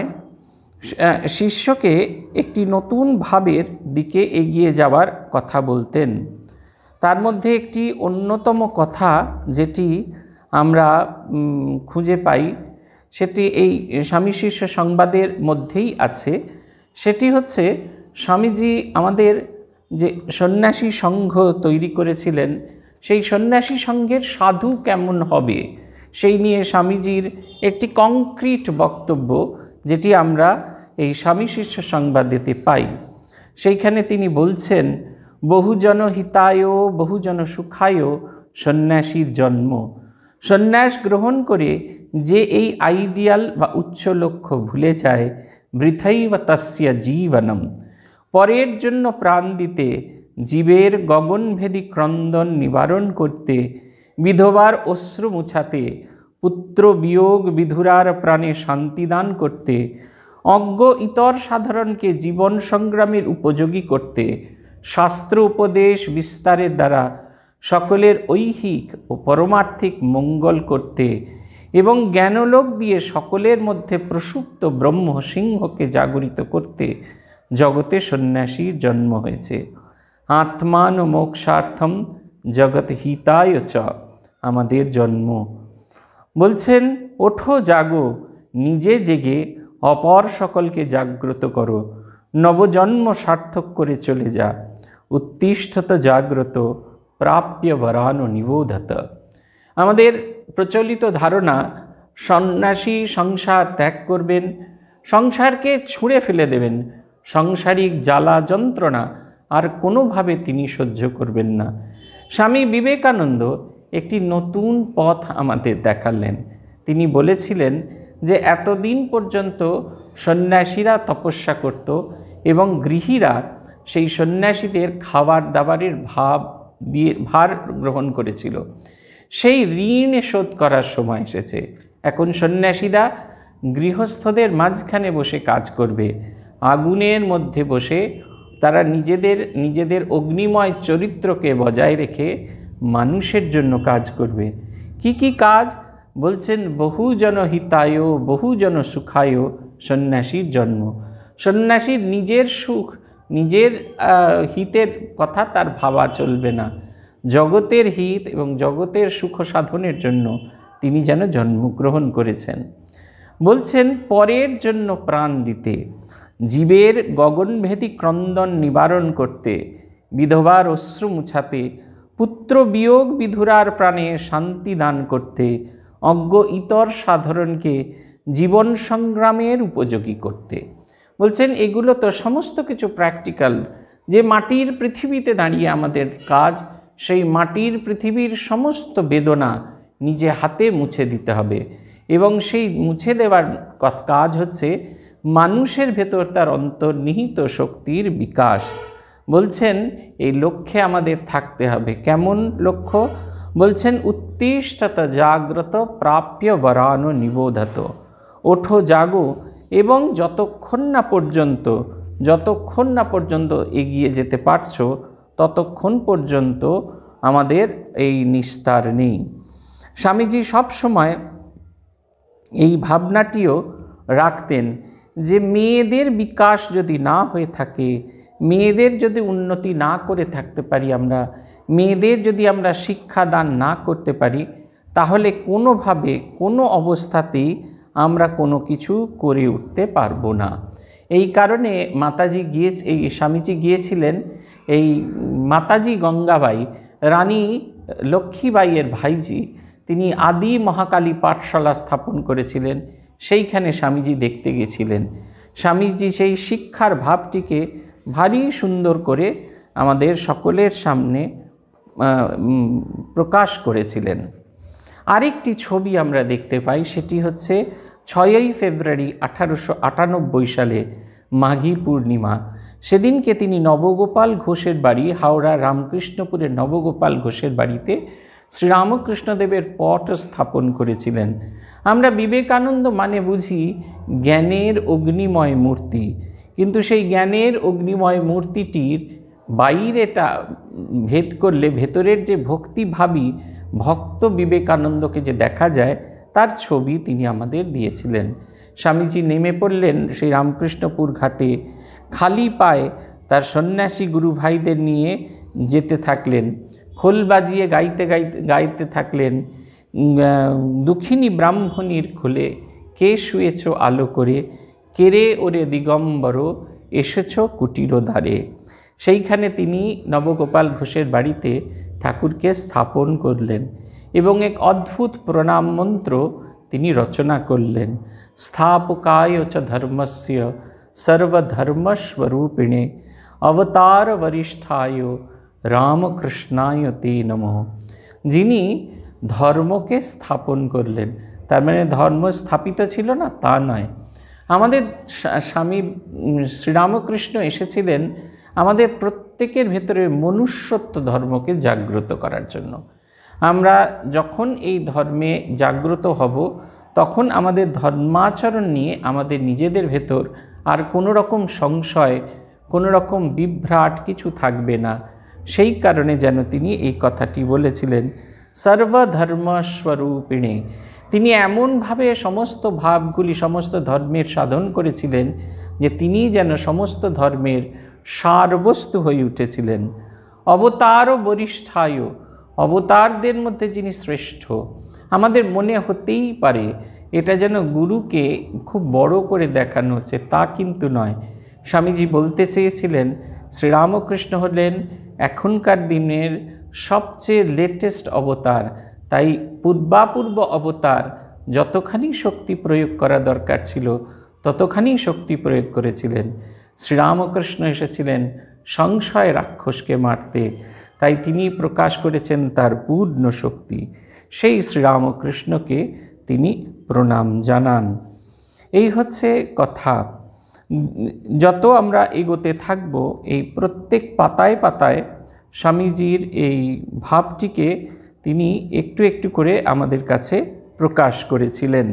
শিষ্যকে একটি নতুন ভাবের দিকে এগিয়ে যাওয়ার কথা বলতেন। তার মধ্যে একটি অন্যতম কথা যেটি আমরা খুঁজে পাই, সেটি এই স্বামী শিষ্য সংবাদের মধ্যেই আছে। সেটি হচ্ছে, স্বামীজি আমাদের যে সন্ন্যাসী সংঘ তৈরি করেছিলেন, সেই সন্ন্যাসী সংঘের সাধু কেমন হবে সেই নিয়ে স্বামীজির একটি কংক্রিট বক্তব্য, যেটি আমরা এই স্বামী শিষ্য সংবাদেতে পাই। সেইখানে তিনি বলছেন, বহুজন হিতায় বহুজন সুখায় সন্ন্যাসীর জন্ম। সন্ন্যাস গ্রহণ করে যে এই আইডিয়াল বা উচ্চ লক্ষ্য ভুলে যায়, বৃথৈব তস্য জীবনম। পরের জন্য প্রাণ দিতে, জীবের গগনভেদী ক্রন্দন নিবারণ করতে, বিধবার অশ্রু মুছাতে, পুত্র বিয়োগ বিধুরার প্রাণে শান্তিদান করতে, অজ্ঞ ইতর সাধারণকে জীবন সংগ্রামের উপযোগী করতে, শাস্ত্র উপদেশ বিস্তারের দ্বারা সকলের ঐহিক ও পরমার্থিক মঙ্গল করতে এবং জ্ঞানলোক দিয়ে সকলের মধ্যে প্রসুপ্ত ব্রহ্ম সিংহকে জাগরিত করতে জগতে সন্ন্যাসীর জন্ম হয়েছে। আত্মান মোক্ষার্থম জগৎ হিতায় চ আমাদের জন্ম। বলছেন, ওঠো জাগো, নিজে জেগে অপর সকলকে জাগ্রত করো, নবজন্ম সার্থক করে চলে যা। উত্তিষ্ঠত জাগ্রত প্রাপ্য বরান নিবোধত। আমাদের প্রচলিত ধারণা, সন্ন্যাসী সংসার ত্যাগ করবেন, সংসারকে ছুঁড়ে ফেলে দেবেন, সাংসারিক জ্বালা যন্ত্রণা আর কোনোভাবে তিনি সহ্য করবেন না। স্বামী বিবেকানন্দ একটি নতুন পথ আমাদের দেখালেন। তিনি বলেছিলেন যে এতদিন পর্যন্ত সন্ন্যাসীরা তপস্যা করত এবং গৃহীরা সেই সন্ন্যাসীদের খাবার দাবারের ভার গ্রহণ করেছিল। সেই ঋণ শোধ করার সময় এসেছে। এখন সন্ন্যাসীরা গৃহস্থদের মাঝখানে বসে কাজ করবে, আগুনের মধ্যে বসে তারা নিজেদের অগ্নিময় চরিত্রকে বজায় রেখে মানুষের জন্য কাজ করবে। কি কি কাজ? বলছেন, বহুজন হিতায় বহুজন সুখায় সন্ন্যাসীর জন্ম। সন্ন্যাসীর নিজের সুখ, নিজের হিতের কথা তার ভাবা চলবে না, জগতের হিত এবং জগতের সুখ সাধনের জন্য তিনি যেন জন্মগ্রহণ করেছেন। বলছেন, পরের জন্য প্রাণ দিতে, জীবের গগনভেদী ক্রন্দন নিবারণ করতে, বিধবার অশ্রু মুছাতে, পুত্র বিয়োগ বিধুরার প্রাণে শান্তি দান করতে, অজ্ঞ ইতর সাধারণকে জীবন সংগ্রামের উপযোগী করতে। বলছেন এগুলো তো সমস্ত কিছু প্র্যাকটিক্যাল, যে মাটির পৃথিবীতে দাঁড়িয়ে আমাদের কাজ, সেই মাটির পৃথিবীর সমস্ত বেদনা নিজে হাতে মুছে দিতে হবে, এবং সেই মুছে দেওয়ার কাজ হচ্ছে মানুষের ভেতর তার অন্তর্নিহিত শক্তির বিকাশ। বলছেন এই লক্ষ্যে আমাদের থাকতে হবে। কেমন লক্ষ্য? বলছেন উত্তিষ্ঠত জাগ্রত প্রাপ্য বরানো নিবোধত। ওঠো, জাগো, এবং যতক্ষণ না পর্যন্ত এগিয়ে যেতে পারছো ততক্ষণ পর্যন্ত আমাদের এই নিস্তার নেই। স্বামীজি সবসময় এই ভাবনাটিও রাখতেন যে মেয়েদের বিকাশ যদি না হয়ে থাকে, মেয়েদের যদি উন্নতি না করে থাকতে পারি আমরা, মেয়েদের যদি আমরা শিক্ষাদান না করতে পারি, তাহলে কোনোভাবে কোনো অবস্থাতেই আমরা কোনো কিছু করে উঠতে পারবো না। এই কারণে স্বামীজি গিয়েছিলেন এই মাতাজি গঙ্গাবাই, রানী লক্ষ্মীবাইয়ের ভাইজি, তিনি আদি মহাকালী পাঠশালা স্থাপন করেছিলেন, সেইখানে স্বামীজি দেখতে গেছিলেন। স্বামীজি সেই শিক্ষার ভাবটিকে ভারী সুন্দর করে আমাদের সকলের সামনে প্রকাশ করেছিলেন। আরেকটি ছবি আমরা দেখতে পাই, সেটি হচ্ছে 6ই ফেব্রুয়ারি 1898 সালে মাঘী পূর্ণিমা। সেদিনকে তিনি নবগোপাল ঘোষের বাড়ি, হাওড়া রামকৃষ্ণপুরের নবগোপাল ঘোষের বাড়িতে শ্রীরামকৃষ্ণদেবের পট স্থাপন করেছিলেন। আমরা বিবেকানন্দ মানে বুঝি জ্ঞানের অগ্নিময় মূর্তি, কিন্তু সেই জ্ঞানের অগ্নিময় মূর্তিটির বাইরেটা ভেদ করলে ভেতরের যে ভক্তিভাবী ভক্ত বিবেকানন্দকে যে দেখা যায়, তার ছবি তিনি আমাদের দিয়েছিলেন। স্বামীজি নেমে পড়লেন সেই রামকৃষ্ণপুর ঘাটে, খালি পায়ে তার সন্ন্যাসী গুরু ভাইদের নিয়ে যেতে থাকলেন, খোল বাজিয়ে গাইতে থাকলেন, দুঃখিনী ব্রাহ্মণীর খোলে কে শুয়েছ আলো করে, কেরে ওরে দিগম্বর এসেছ কুটির দ্বারে। সেইখানে তিনি নবগোপাল ঘোষের বাড়িতে ঠাকুরকে স্থাপন করলেন এবং এক অদ্ভুত প্রণাম মন্ত্র তিনি রচনা করলেন। স্থাপকায় চ ধর্মস্য সর্বধর্মস্বরূপিণে অবতার বরিষ্ঠায় রামকৃষ্ণায় তে নমঃ। যিনি ধর্মকে স্থাপন করলেন, তার মানে ধর্ম স্থাপিত ছিল না তা নয়। আমাদের স্বামী শ্রীরামকৃষ্ণ এসেছিলেন আমাদের প্রত্যেকের ভেতরে মনুষ্যত্ব ধর্মকে জাগ্রত করার জন্য। আমরা যখন এই ধর্মে জাগ্রত হব, তখন আমাদের ধর্মাচরণ নিয়ে আমাদের নিজেদের ভেতর আর কোনো রকম সংশয়, কোনো রকম বিভ্রাট কিছু থাকবে না। সেই কারণে যেন তিনি এই কথাটি বলেছিলেন, সর্বধর্মস্বরূপিণে। তিনি এমনভাবে সমস্ত ভাবগুলি, সমস্ত ধর্মের সাধন করেছিলেন যে তিনি যেন সমস্ত ধর্মের সারবস্তু হয়ে উঠেছিলেন। অবতার বরিষ্ঠায়, অবতারদের মধ্যে যিনি শ্রেষ্ঠ। আমাদের মনে হতেই পারে এটা যেন গুরুকে খুব বড় করে দেখানো হচ্ছে, তা কিন্তু নয়। স্বামীজি বলতে চেয়েছিলেন শ্রীরামকৃষ্ণ হলেন এখনকার দিনের সবচেয়ে লেটেস্ট অবতার। তাই পূর্বাপূর্ব অবতার যতখানি শক্তি প্রয়োগ করা দরকার ছিল ততখানি শক্তি প্রয়োগ করেছিলেন। শ্রীরামকৃষ্ণ এসেছিলেন সংশয় রাক্ষসকে মারতে, তাই তিনি প্রকাশ করেছেন তার পূর্ণ শক্তি। সেই শ্রীরামকৃষ্ণকে তিনি প্রণাম জানান। এই হচ্ছে কথা। যত আমরা এগোতে থাকব, এই প্রত্যেক পাতায় পাতায় স্বামীজির এই ভাবটিকে তিনি একটু একটু করে আমাদের কাছে প্রকাশ করেছিলেন।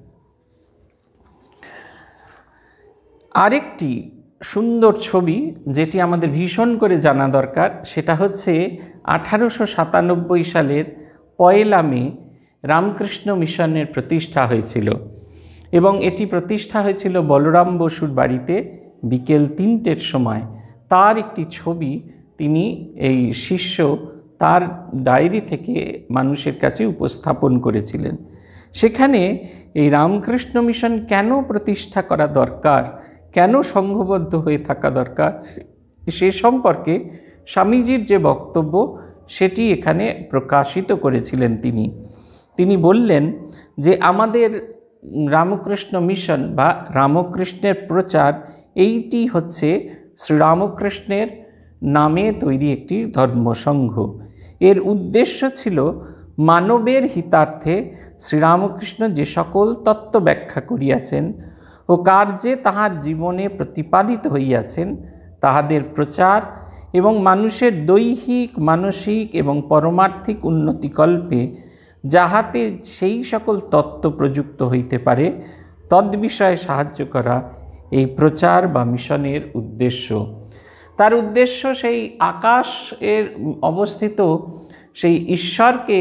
আরেকটি সুন্দর ছবি যেটি আমাদের ভীষণ করে জানা দরকার, সেটা হচ্ছে 1897 সালের 1 মে রামকৃষ্ণ মিশনের প্রতিষ্ঠা হয়েছিল এবং এটি প্রতিষ্ঠা হয়েছিল বলরাম বসুর বাড়িতে বিকেল 3টের সময়। তার একটি ছবি তিনি এই শিষ্য তার ডায়েরি থেকে মানুষের কাছে উপস্থাপন করেছিলেন। সেখানে এই রামকৃষ্ণ মিশন কেন প্রতিষ্ঠা করা দরকার, কেন সংঘবদ্ধ হয়ে থাকা দরকার, সে সম্পর্কে স্বামীজির যে বক্তব্য সেটি এখানে প্রকাশিত করেছিলেন। তিনি বললেন যে আমাদের রামকৃষ্ণ মিশন বা রামকৃষ্ণের প্রচার, এইটি হচ্ছে শ্রীরামকৃষ্ণের নামে তৈরি একটি ধর্মসংঘ। এর উদ্দেশ্য ছিল মানবের হিতার্থে শ্রীরামকৃষ্ণ যে সকল তত্ত্ব ব্যাখ্যা করিয়াছেন ও কার্যে তাহার জীবনে প্রতিপাদিত হইয়াছেন তাহাদের প্রচার এবং মানুষের দৈহিক, মানসিক এবং পরমার্থিক উন্নতিকল্পে যাহাতে সেই সকল তত্ত্ব প্রযুক্ত হইতে পারে তদ্বিষয়ে সাহায্য করা এই প্রচার বা মিশনের উদ্দেশ্য। তার উদ্দেশ্য সেই আকাশের অবস্থিত সেই ঈশ্বরকে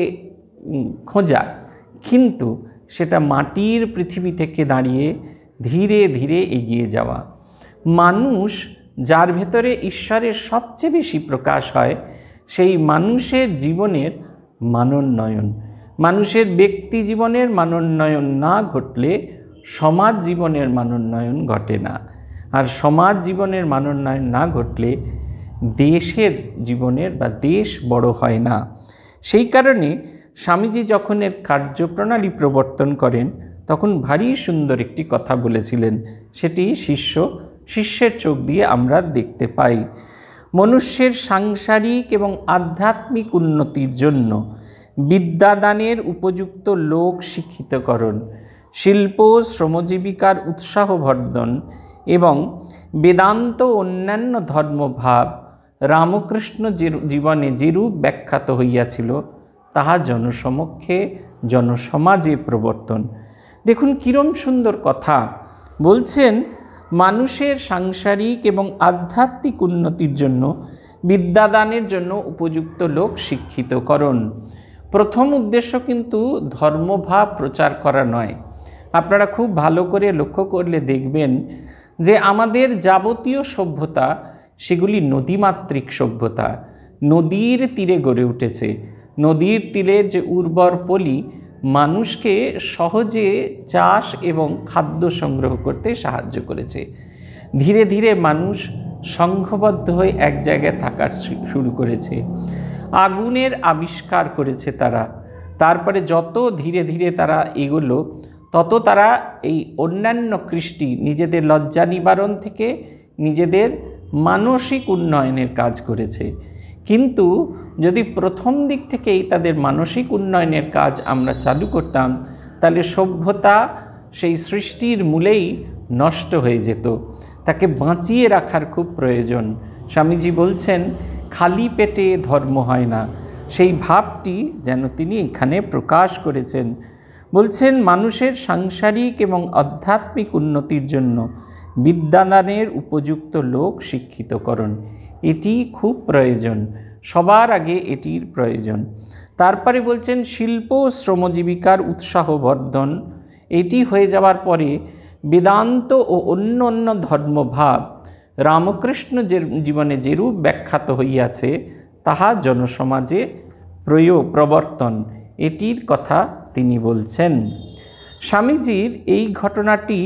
খোঁজা, কিন্তু সেটা মাটির পৃথিবী থেকে দাঁড়িয়ে ধীরে ধীরে এগিয়ে যাওয়া। মানুষ যার ভেতরে ঈশ্বরের সবচেয়ে বেশি প্রকাশ হয়, সেই মানুষের জীবনের মানোন্নয়ন, মানুষের ব্যক্তি জীবনের মানোন্নয়ন না ঘটলে সমাজ জীবনের মানোন্নয়ন ঘটে না, আর সমাজ জীবনের মানোন্নয়ন না ঘটলে দেশের জীবনের বা দেশ বড় হয় না। সেই কারণে স্বামীজি যখন এর কার্যপ্রণালী প্রবর্তন করেন তখন ভারী সুন্দর একটি কথা বলেছিলেন, সেটি শিষ্যের চোখ দিয়ে আমরা দেখতে পাই। মনুষ্যের সাংসারিক এবং আধ্যাত্মিক উন্নতির জন্য বিদ্যাদানের উপযুক্ত লোক শিক্ষিতকরণ, শিল্প শ্রমজীবিকার উৎসাহবর্ধন এবং বেদান্ত অন্যান্য ধর্মভাব রামকৃষ্ণ জীবনে যেরূপ ব্যাখ্যাত হইয়াছিল তাহা জনসমক্ষে জনসমাজে প্রবর্তন। দেখুন কিরম সুন্দর কথা বলছেন, মানুষের সাংসারিক এবং আধ্যাত্মিক উন্নতির জন্য বিদ্যাদানের জন্য উপযুক্ত লোক শিক্ষিতকরণ। প্রথম উদ্দেশ্য কিন্তু ধর্মভাব প্রচার করা নয়। আপনারা খুব ভালো করে লক্ষ্য করলে দেখবেন যে আমাদের যাবতীয় সভ্যতা সেগুলি নদীমাতৃক সভ্যতা, নদীর তীরে গড়ে উঠেছে। নদীর তীরের যে উর্বর পলি মানুষকে সহজে চাষ এবং খাদ্য সংগ্রহ করতে সাহায্য করেছে। ধীরে ধীরে মানুষ সংঘবদ্ধ হয়ে এক জায়গায় থাকা শুরু করেছে। আগুনের আবিষ্কার করেছে তারা। তারপরে যত ধীরে ধীরে তারা এগোলো তত তারা এই অন্যান্য কৃষ্টি নিজেদের লজ্জা নিবারণ থেকে নিজেদের মানসিক উন্নয়নের কাজ করেছে। কিন্তু যদি প্রথম দিক থেকেই তাদের মানসিক উন্নয়নের কাজ আমরা চালু করতাম তাহলে সভ্যতা সেই সৃষ্টির মূলেই নষ্ট হয়ে যেত। তাকে বাঁচিয়ে রাখার খুব প্রয়োজন। স্বামীজি বলছেন খালি পেটে ধর্ম হয় না, সেই ভাবটি যেন তিনি এখানে প্রকাশ করেছেন। বলছেন মানুষের সাংসারিক এবং আধ্যাত্মিক উন্নতির জন্য বিদ্যাদানের উপযুক্ত লোক শিক্ষিতকরণ, এটি খুব প্রয়োজন, সবার আগে এটির প্রয়োজন। তারপরে বলছেন শিল্প শ্রমজীবিকার উৎসাহবর্ধন, এটি হয়ে যাওয়ার পরে বেদান্ত ও অন্য অন্য ধর্মভাব রামকৃষ্ণ জীবনে যেরূপ ব্যাখ্যাত হইয়াছে তাহা জনসমাজে প্রবর্তন, এটির কথা তিনি বলছেন। স্বামীজির এই ঘটনাটি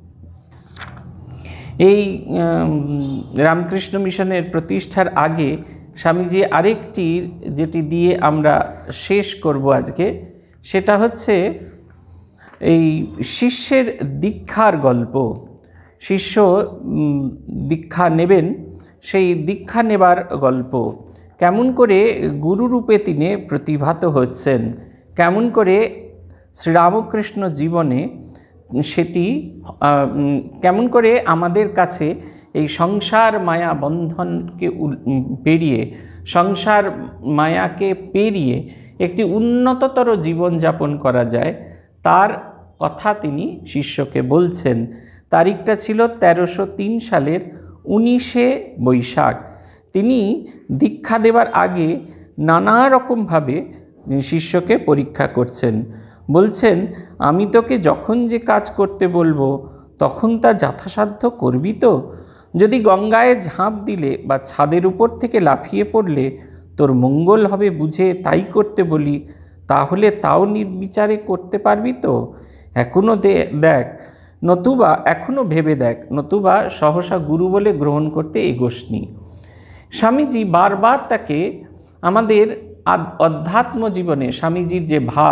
এই রামকৃষ্ণ মিশনের প্রতিষ্ঠার আগে স্বামীজি আরেকটি যেটি দিয়ে আমরা শেষ করব আজকে, সেটা হচ্ছে এই শিষ্যের দীক্ষার গল্প। শিষ্য দীক্ষা নেবেন, সেই দীক্ষা নেবার গল্প, কেমন করে গুরুরূপে তিনি প্রতিভাত হচ্ছেন, কেমন করে শ্রীরামকৃষ্ণ জীবনে সেটি কেমন করে আমাদের কাছে এই সংসার মায়া বন্ধনকে পেরিয়ে, সংসার মায়াকে পেরিয়ে একটি উন্নততর জীবনযাপন করা যায় তার কথা তিনি শিষ্যকে বলছেন। তারিখটা ছিল 1303 সালের 19শে বৈশাখ। তিনি দীক্ষা দেবার আগে নানা রকমভাবে শিষ্যকে পরীক্ষা করছেন। বলছেন আমি তোকে যখন যে কাজ করতে বলবো তখন তা যথাসাধ্য করবি তো? যদি গঙ্গায় ঝাঁপ দিলে বা ছাদের উপর থেকে লাফিয়ে পড়লে তোর মঙ্গল হবে বুঝে তাই করতে বলি, তাহলে তাও নির্বিচারে করতে পারবি তো? এখনও দেখ, নতুবা এখনও ভেবে দেখ, নতুবা সহসা গুরু বলে গ্রহণ করতে এগোসনি। স্বামীজি বারবার তাকে আমাদের অধ্যাত্ম জীবনে স্বামীজির যে ভাব,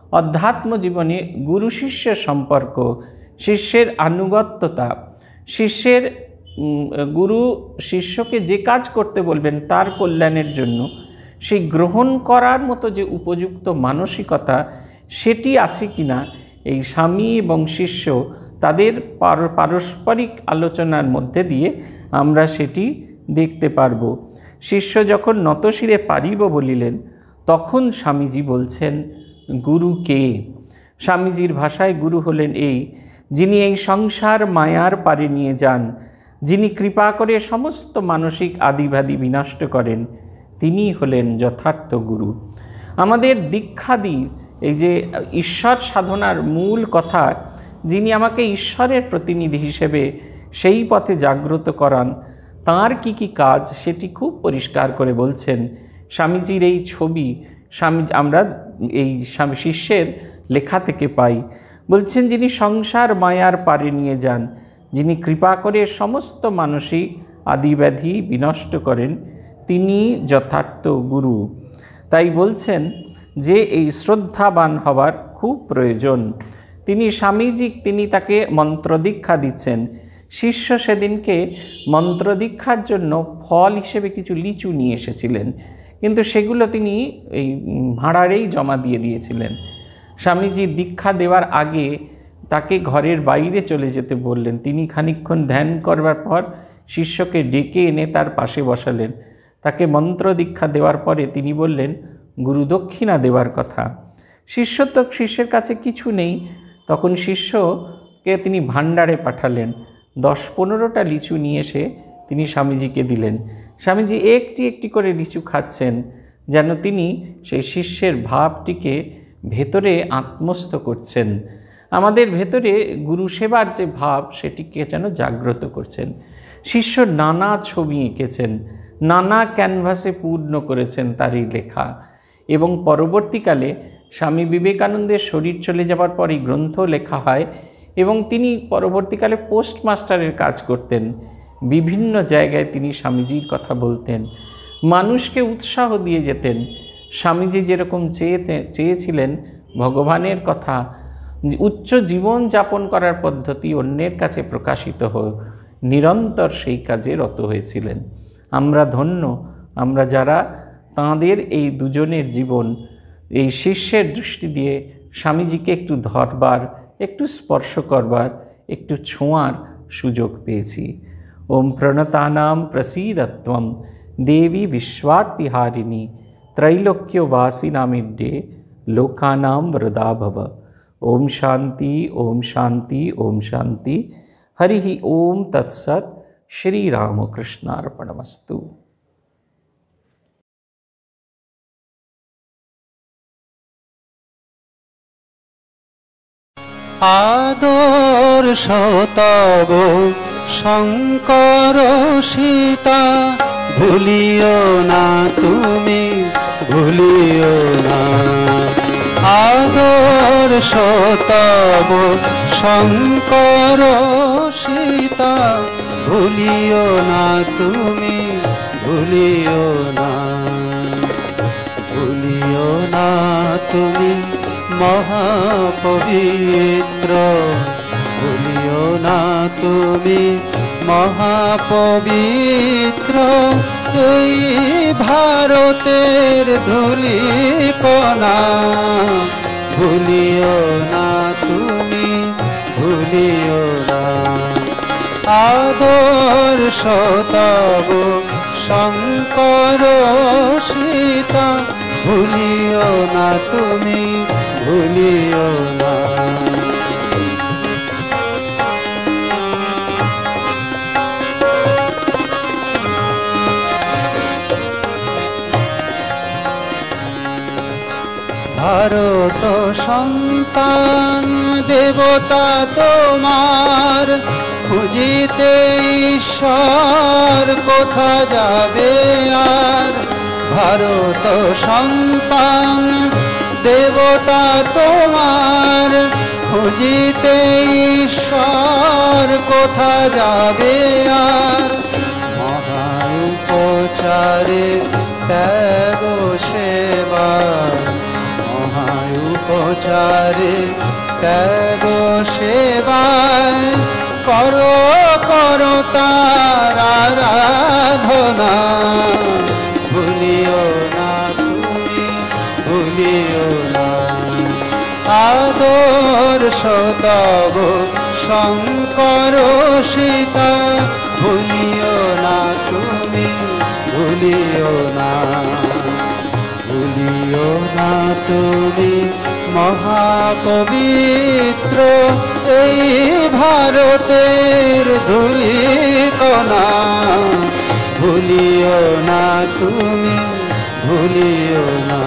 অধ্যাত্ম জীবনে গুরু শিষ্যের সম্পর্ক, শিষ্যের আনুগত্যতা, শিষ্যের গুরু শিষ্যকে যে কাজ করতে বলবেন তার কল্যাণের জন্য সেই গ্রহণ করার মতো যে উপযুক্ত মানসিকতা সেটি আছে কিনা এই স্বামী এবং শিষ্য তাদের পারস্পরিক আলোচনার মধ্যে দিয়ে আমরা সেটি দেখতে পারব। শিষ্য যখন নতশিরে পারিব বলিলেন তখন স্বামীজি বলছেন গুরু কে? স্বামীজির ভাষায় গুরু হলেন এই, যিনি এই সংসার মায়ার পারে নিয়ে যান, যিনি কৃপা করে সমস্ত মানসিক আদিব্যাধি বিনষ্ট করেন, তিনিই হলেন যথার্থ গুরু। আমাদের দীক্ষাদি এই যে ঈশ্বর সাধনার মূল কথা, যিনি আমাকে ঈশ্বরের প্রতিনিধি হিসেবে সেই পথে জাগ্রত করান, তাঁর কি কি কাজ সেটি খুব পরিষ্কার করে বলছেন। স্বামীজির এই ছবি আমরা এই শিষ্যের লেখা থেকে পাই। বলছেন যিনি সংসার মায়ার পারে নিয়ে যান, যিনি কৃপা করে সমস্ত মানসিক আদিব্যাধি বিনষ্ট করেন, তিনি যথার্থ গুরু। তাই বলছেন যে এই শ্রদ্ধাবান হবার খুব প্রয়োজন। তিনি তাকে মন্ত্রদীক্ষা দিচ্ছেন। শিষ্য সেদিনকে মন্ত্রদীক্ষার জন্য ফল হিসেবে কিছু লিচু নিয়ে এসেছিলেন, কিন্তু সেগুলো তিনি এই ভাঁড়ারেই জমা দিয়ে দিয়েছিলেন। স্বামীজি দীক্ষা দেওয়ার আগে তাকে ঘরের বাইরে চলে যেতে বললেন। তিনি খানিকক্ষণ ধ্যান করবার পর শিষ্যকে ডেকে এনে তার পাশে বসালেন। তাকে মন্ত্র দীক্ষা দেওয়ার পরে তিনি বললেন গুরুদক্ষিণা দেওয়ার কথা। শিষ্যের কাছে কিছু নেই, তখন শিষ্যকে তিনি ভাণ্ডারে পাঠালেন। 10-15টা লিচু নিয়ে এসে তিনি স্বামীজিকে দিলেন। স্বামীজি একটি একটি করে লিচু খাচ্ছেন, যেন তিনি সেই শিষ্যের ভাবটিকে ভেতরে আত্মস্থ করছেন। আমাদের ভেতরে গুরু সেবার যে ভাব সেটিকে যেন জাগ্রত করছেন। শিষ্য নানা ছবি এঁকেছেন, নানা ক্যানভাসে পূর্ণ করেছেন তার এই লেখা, এবং পরবর্তীকালে স্বামী বিবেকানন্দের শরীর চলে যাবার পর এই গ্রন্থ লেখা হয়, এবং তিনি পরবর্তীকালে পোস্টমাস্টারের কাজ করতেন। বিভিন্ন জায়গায় তিনি স্বামীজির কথা বলতেন, মানুষকে উৎসাহ দিয়ে যেতেন। স্বামীজি যেরকম চেয়েছিলেন ভগবানের কথা, উচ্চ জীবন যাপন করার পদ্ধতি অন্যের কাছে প্রকাশিত হোক, নিরন্তর সেই কাজে রত হয়েছিলেন। আমরা ধন্য, আমরা যারা তাঁদের এই দুজনের জীবন এই শিষ্যের দৃষ্টি দিয়ে স্বামীজিকে একটু ধরবার, একটু স্পর্শ করবার, একটু ছোঁয়ার সুযোগ পেয়েছি। ওম প্রণতানাম প্রসীদত্বম দেবী বিশ্বার্তিহারিণী त्रैलोक्यवासिनामिड्डे लोकानां वरदा भव। ओम शांति ओम शांति ओम शांति। हरि ओम तत्सत। श्री रामकृष्णार्पणमस्तु। आदर्श तव शंकर सीता भूलियो ना तुमी भूलियो ना। आदर्श तव शंकर सीता भूलियो ना तुमी भूलियो ना। भूलियो ना तुमी महापवित्र भूलियो ना तुमी महापवित्र এই ভারতের ধুলি কণা। ভুলিও না তুমি ভুলিও না। আদর্শ তব শঙ্কর সীতা ভুলিও না তুমি ভুলিও না। ভারত সন্তান দেবতা তোমার খুঁজিতে ঈশ্বর কোথা যাবে আর। ভারত সন্তান দেবতা তোমার খুঁজিতে ঈশ্বর কোথা যাবে আর। মহা উপচারে ত্যাগ সেবা মহা প্রচারে ত্যাগ সেবায় করো করো তার আরাধনা। ভুলিও না তুমি, ভুলিও না আদর্শ তব শঙ্কর সীতা। ভুলিও না তুমি, ভুলিও না, ভুলিও না তুমি মহাপবিত্র এই ভারতের ধূলিকণা। ভুলিও না তুমি, ভুলিও না।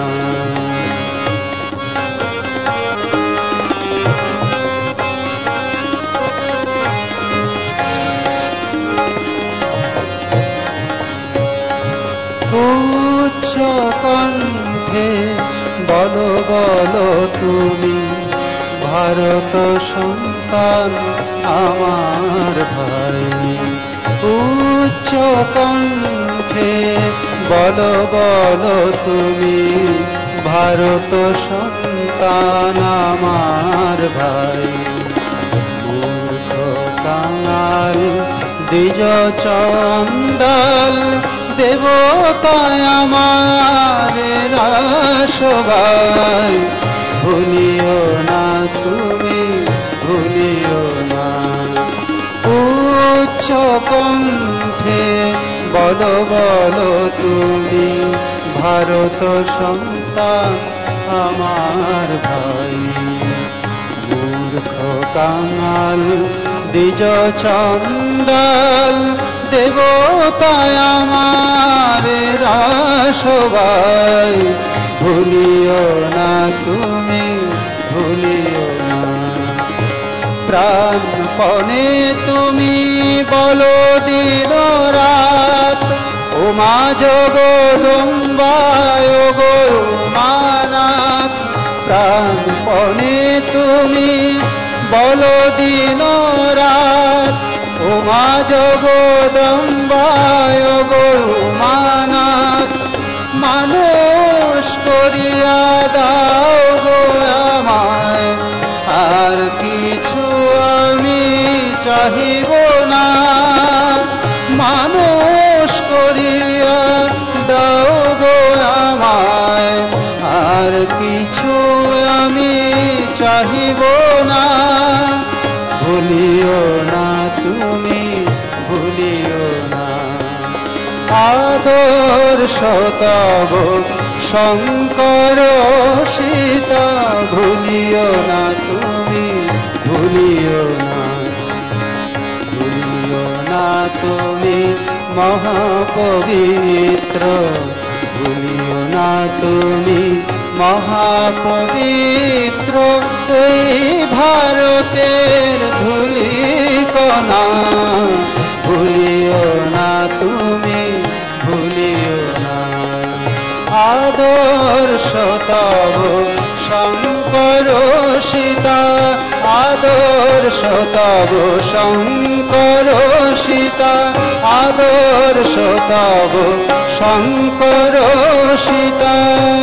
উচ্চ কণ্ঠে বলো বলো তুমি ভারত সন্তান আমার ভাই। উচ্চ কণ্ঠে বলো বলো তুমি ভারত সন্তান আমার ভাই। মূর্খ কাঙাল দ্বিজ চন্দাল দেবতায় আমার রাসবাই। ভুলিও না তুমি, ভুলিও না। উচ্চ কণ্ঠে বলো বলো তুমি ভারত সন্তান আমার ভাই। মূর্খ কাঙাল দ্বিজ চন্দাল দেবতায় আমার রাসবাই। ভুলিও না তুমি, ভুলিও না। প্রাণপণে তুমি বলো দিন রাত ও মা জগদম্বায় গো মানাথ। প্রাণপণে তুমি বলো দিন রাত ও মা জগদম্বায় গো মানাথ। মানুষ করিয়া দাও গো আমায়, আর কিছু আমি চাহিব না। মানুষ করিয়া দাও গো আমায়, আর কিছু আমি চাহিব না। ভুলিও না তুমি, ভুলিও না আদর্শ তব শঙ্কর সীতা। ভুলিও না তুমি, ভুলিও না, ভুলিও না তুমি মহাপবিত্র। ভুলিও না তুমি মহাপবিত্র এই ভারতের ধূলিকণা। ভুলিও না তুমি, ভুলিও না আদর্শ তব শঙ্কর সীতা। আদর্শ তব শঙ্কর সীতা। আদর্শ তব শঙ্কর সীতা।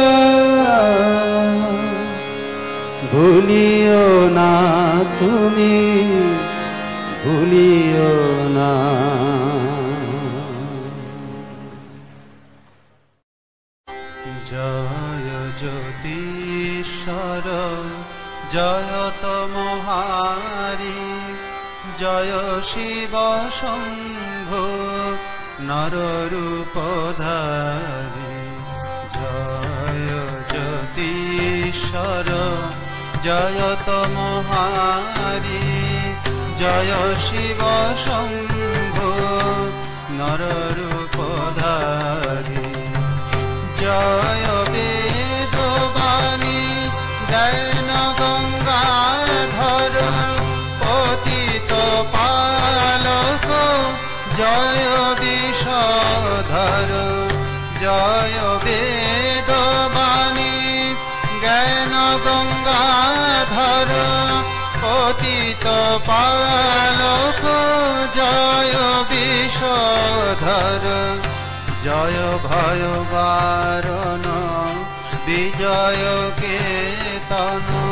ভুলিও না তুমি, ভুলিও না। জয় জ্যোতিশ্বর জয় তমহারি, জয় শিব শম্ভো নররূপধারী। জয় জ্যোতিশ্বর জয় তমহারি, জয় শিব শম্ভো নররূপধারী। জয় বেদবাণী জ্ঞান গঙ্গাধর, পতিত পালক জয় বিষধর। জয় বেদবাণী জ্ঞান গঙ্গাধর, পতিত পালক জয় বিষধর। জয় ভয় বারণ বিজয় কেতন,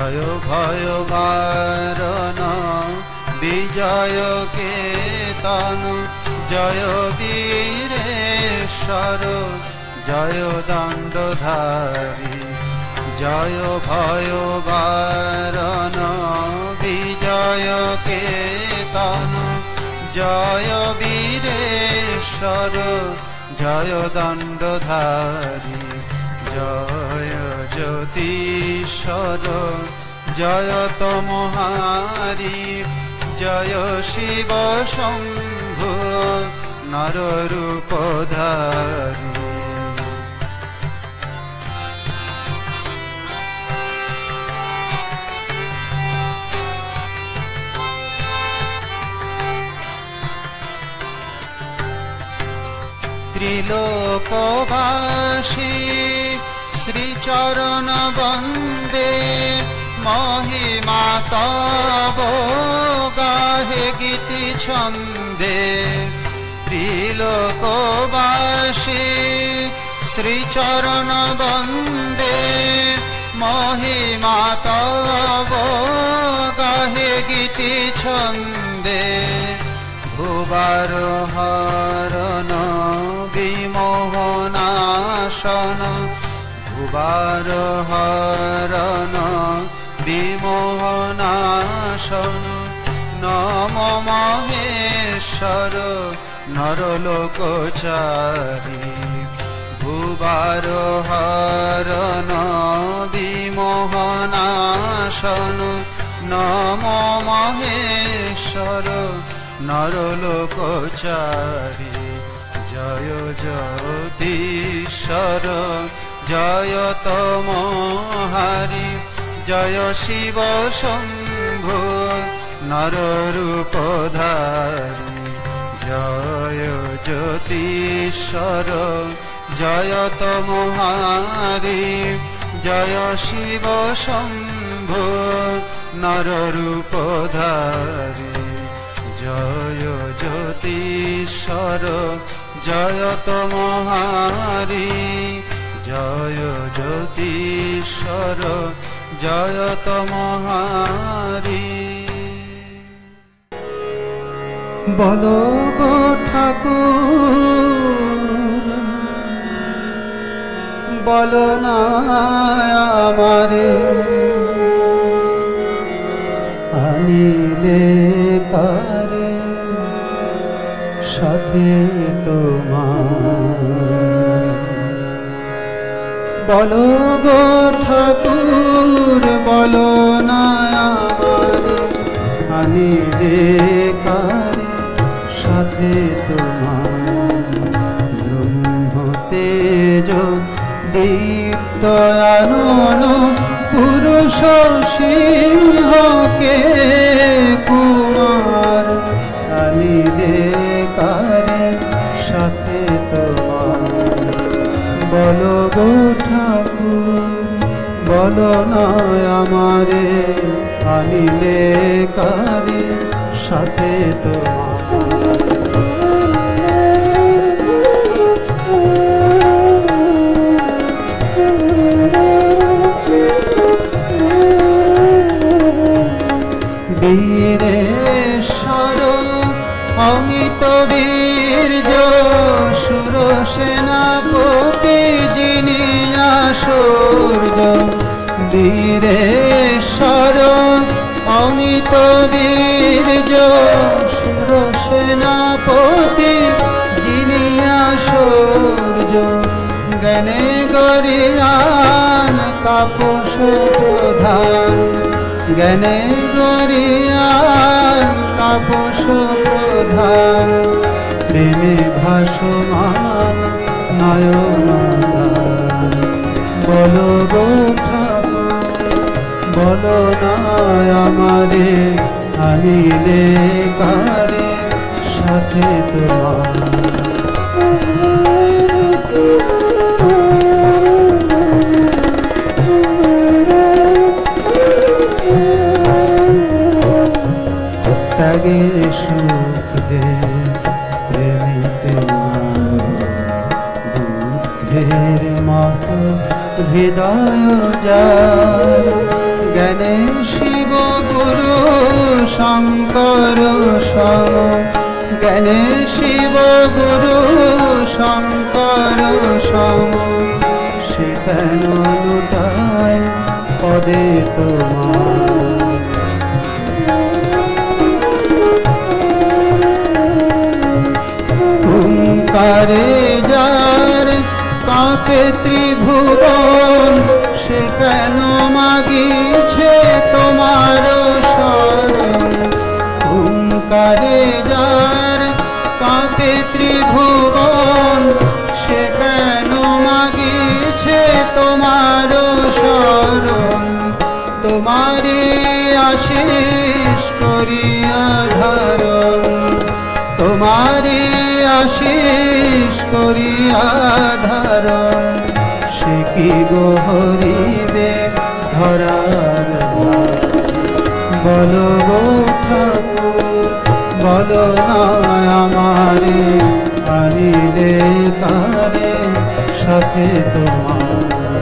জয় ভয় বারণ বিজয় কেতন জয় বীরেশ্বর জয় দণ্ডধারী জয় ভয় বারণ বিজয় কেতন জয় বীরেশ্বর জয় দণ্ডধারী জয় জ্যোতিশ্বর জয় তমহারি জয় শিব শম্ভু নররূপধারী ত্রিলোকবাসী শ্রীচরণ বন্দে মহিমা তব গাহে গীতি ছন্দে ত্রিলোকবাসী শ্রীচরণ বন্দে মহিমা তব গাহে গীতি ছন্দে ভুবার হরণ বিমোহনাশন ভুবার হরণ বিমোহনাশন নম মহেশ্বর নরলোকচারী ভুবার হরণ বিমোহনাশন নম মহেশ্বর নরলোকচারী জয় জ্যোতিশ্বর জয় তমহারি জয় শিব শম্ভু নররূপধারী জয় জ্যোতিশ্বর জয় তমহারি জয় শিব শম্ভু নররূপধারী জয় জ্যোতিশ্বর জয় তমহারি জয় জ্যোতিশ্বর জয় তমহারি বলো গো ঠাকুর বলো না আমারে আনিলে কারে সাথে তোমার বলো গো ঠাকুর বলো না আমারে আনিলে কারে সাথে তোমার ব্রহ্ম তেজ দীপ্ত আনন পুরুষ সিংহকে কুমার আনিলে কারে সাথে তোমার বলো গো ঠাকুর বলো না আমারে আনিলে কারে সাথে তোমার বীরেশ্বর অমিত বীর্য সুর সেনাপতি যিনি আসূর্য বীরেশ্বর অমিত বীর্য সুর সেনাপতি যিনি আসূর্য জ্ঞানে গরিয়ান তাপস প্রধান জ্ঞানে গরিয়ান তাপস প্রধান প্রেমে ভাসমান নয়নাদান বলো গো ঠাকুর বলো না আমারে আনিলে কারে সাথে তোমার ত্যাগে সুখ দে প্রেমিতে বুদ্ধের মত হৃদয় যার জ্ঞানে শিব গুরু শঙ্কর সম, জ্ঞানে শিব গুরু শঙ্কর সম, সে কেন লুটায় পদে তোমার। হুঙ্কারে যার কাঁপে ত্রিভুবন, সে কেন মাগিছে তোমার শরণ। হুঙ্কারে যার কাঁপে ত্রিভুবন, সে কেন মাগিছে তোমার শরণ। তোমারে আশিস করিয়া ধারণ, তোমারে আশিস করিয়া ধারণ, সে কি গহরিবে ধরার ভার। বলো গো ঠাকুর, বলো না আমারে, আনিলে কারে সাথে তোমার।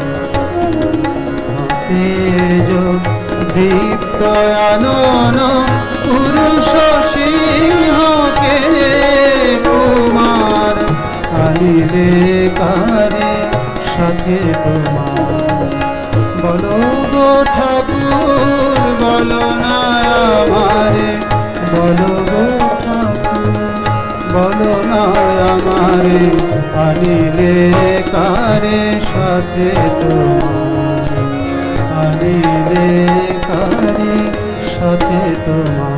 তেজ দীপ্ত আনন পুরুষ সিংহকে কুমার, আনিলে কারে সাথে তোমার। বলো গো ঠাকুর, বলো না আমারে, বলো গো ঠাকুর, বলো না আমারে, আনিলে কারে সাথে তোমার। আনিলে কারে সাথে তোমার।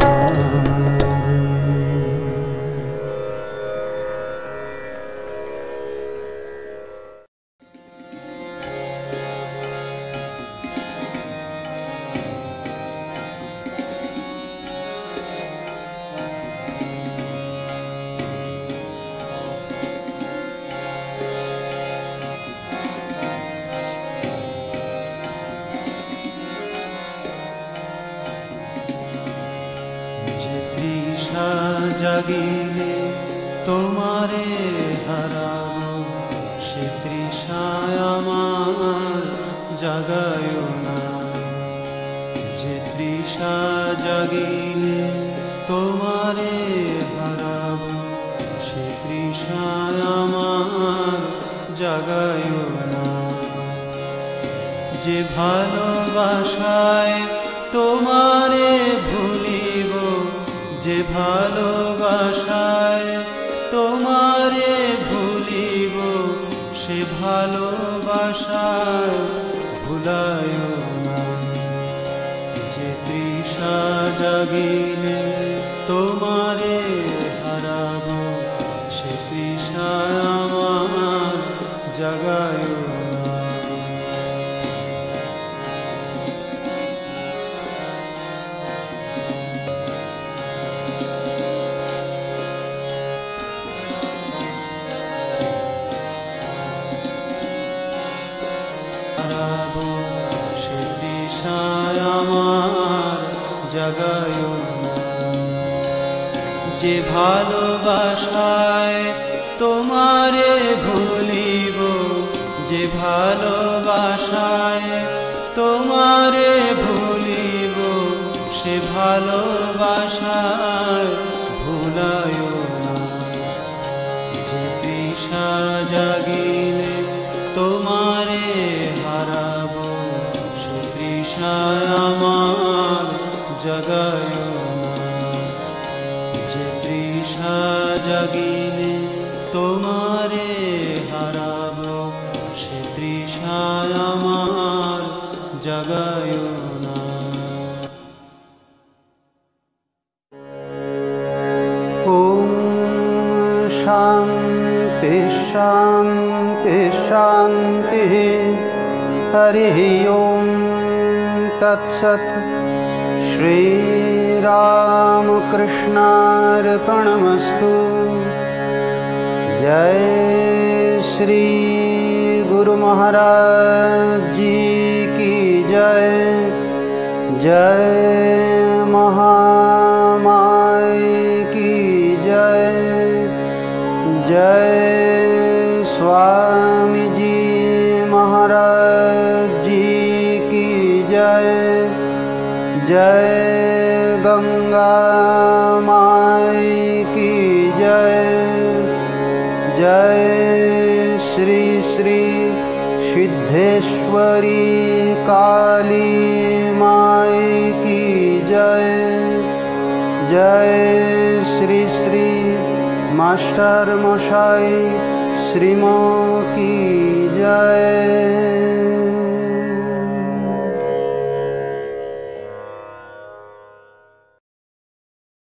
জাগিলে তোমারে হারাবো, সে তৃষায় আমার জাগায় না। যে তৃষা জাগিলে তোমারে হারাবো, সে তৃষায় আমার জাগায় না। যে ভালোবাসায় তোমারে ভুলিব, যে ভালোবাসায় তোমারে ভুলিব, সে ভালোবাসায় ভুলায় না। যে তৃষা জাগিলে তোমারে হারাবো, সে তৃষায় আমার জাগায় না। সে তৃষায় আমার জাগায় না। যে ভালোবাসায় তোমারে ভুলিব, যে ভালোবাসায় তোমারে ভুলিব, সে ভালোবাসায় ভুলায় না। যে তৃষা জাগিলে তোমারে হারাবো, সে তৃষায় আমার জাগায় না। যে তৃষা জাগিলে তোমারে হারাবো, সে তৃষায় আমার জাগায় না। ওম শান্তি শান্তি শান্তি। হরি ওম তৎসৎ। श्रीरामकृष्णार्पणमस्तु। जय श्री गुरु महाराज जी की जय। जय महामाय की जय। जय स्वामी जी महाराज जी की जय। जय गंगा माई की जय। जय श्री श्री सिद्धेश्वरी काली माई की जय। जय श्री श्री मास्टर मशाई श्रीमो की जय।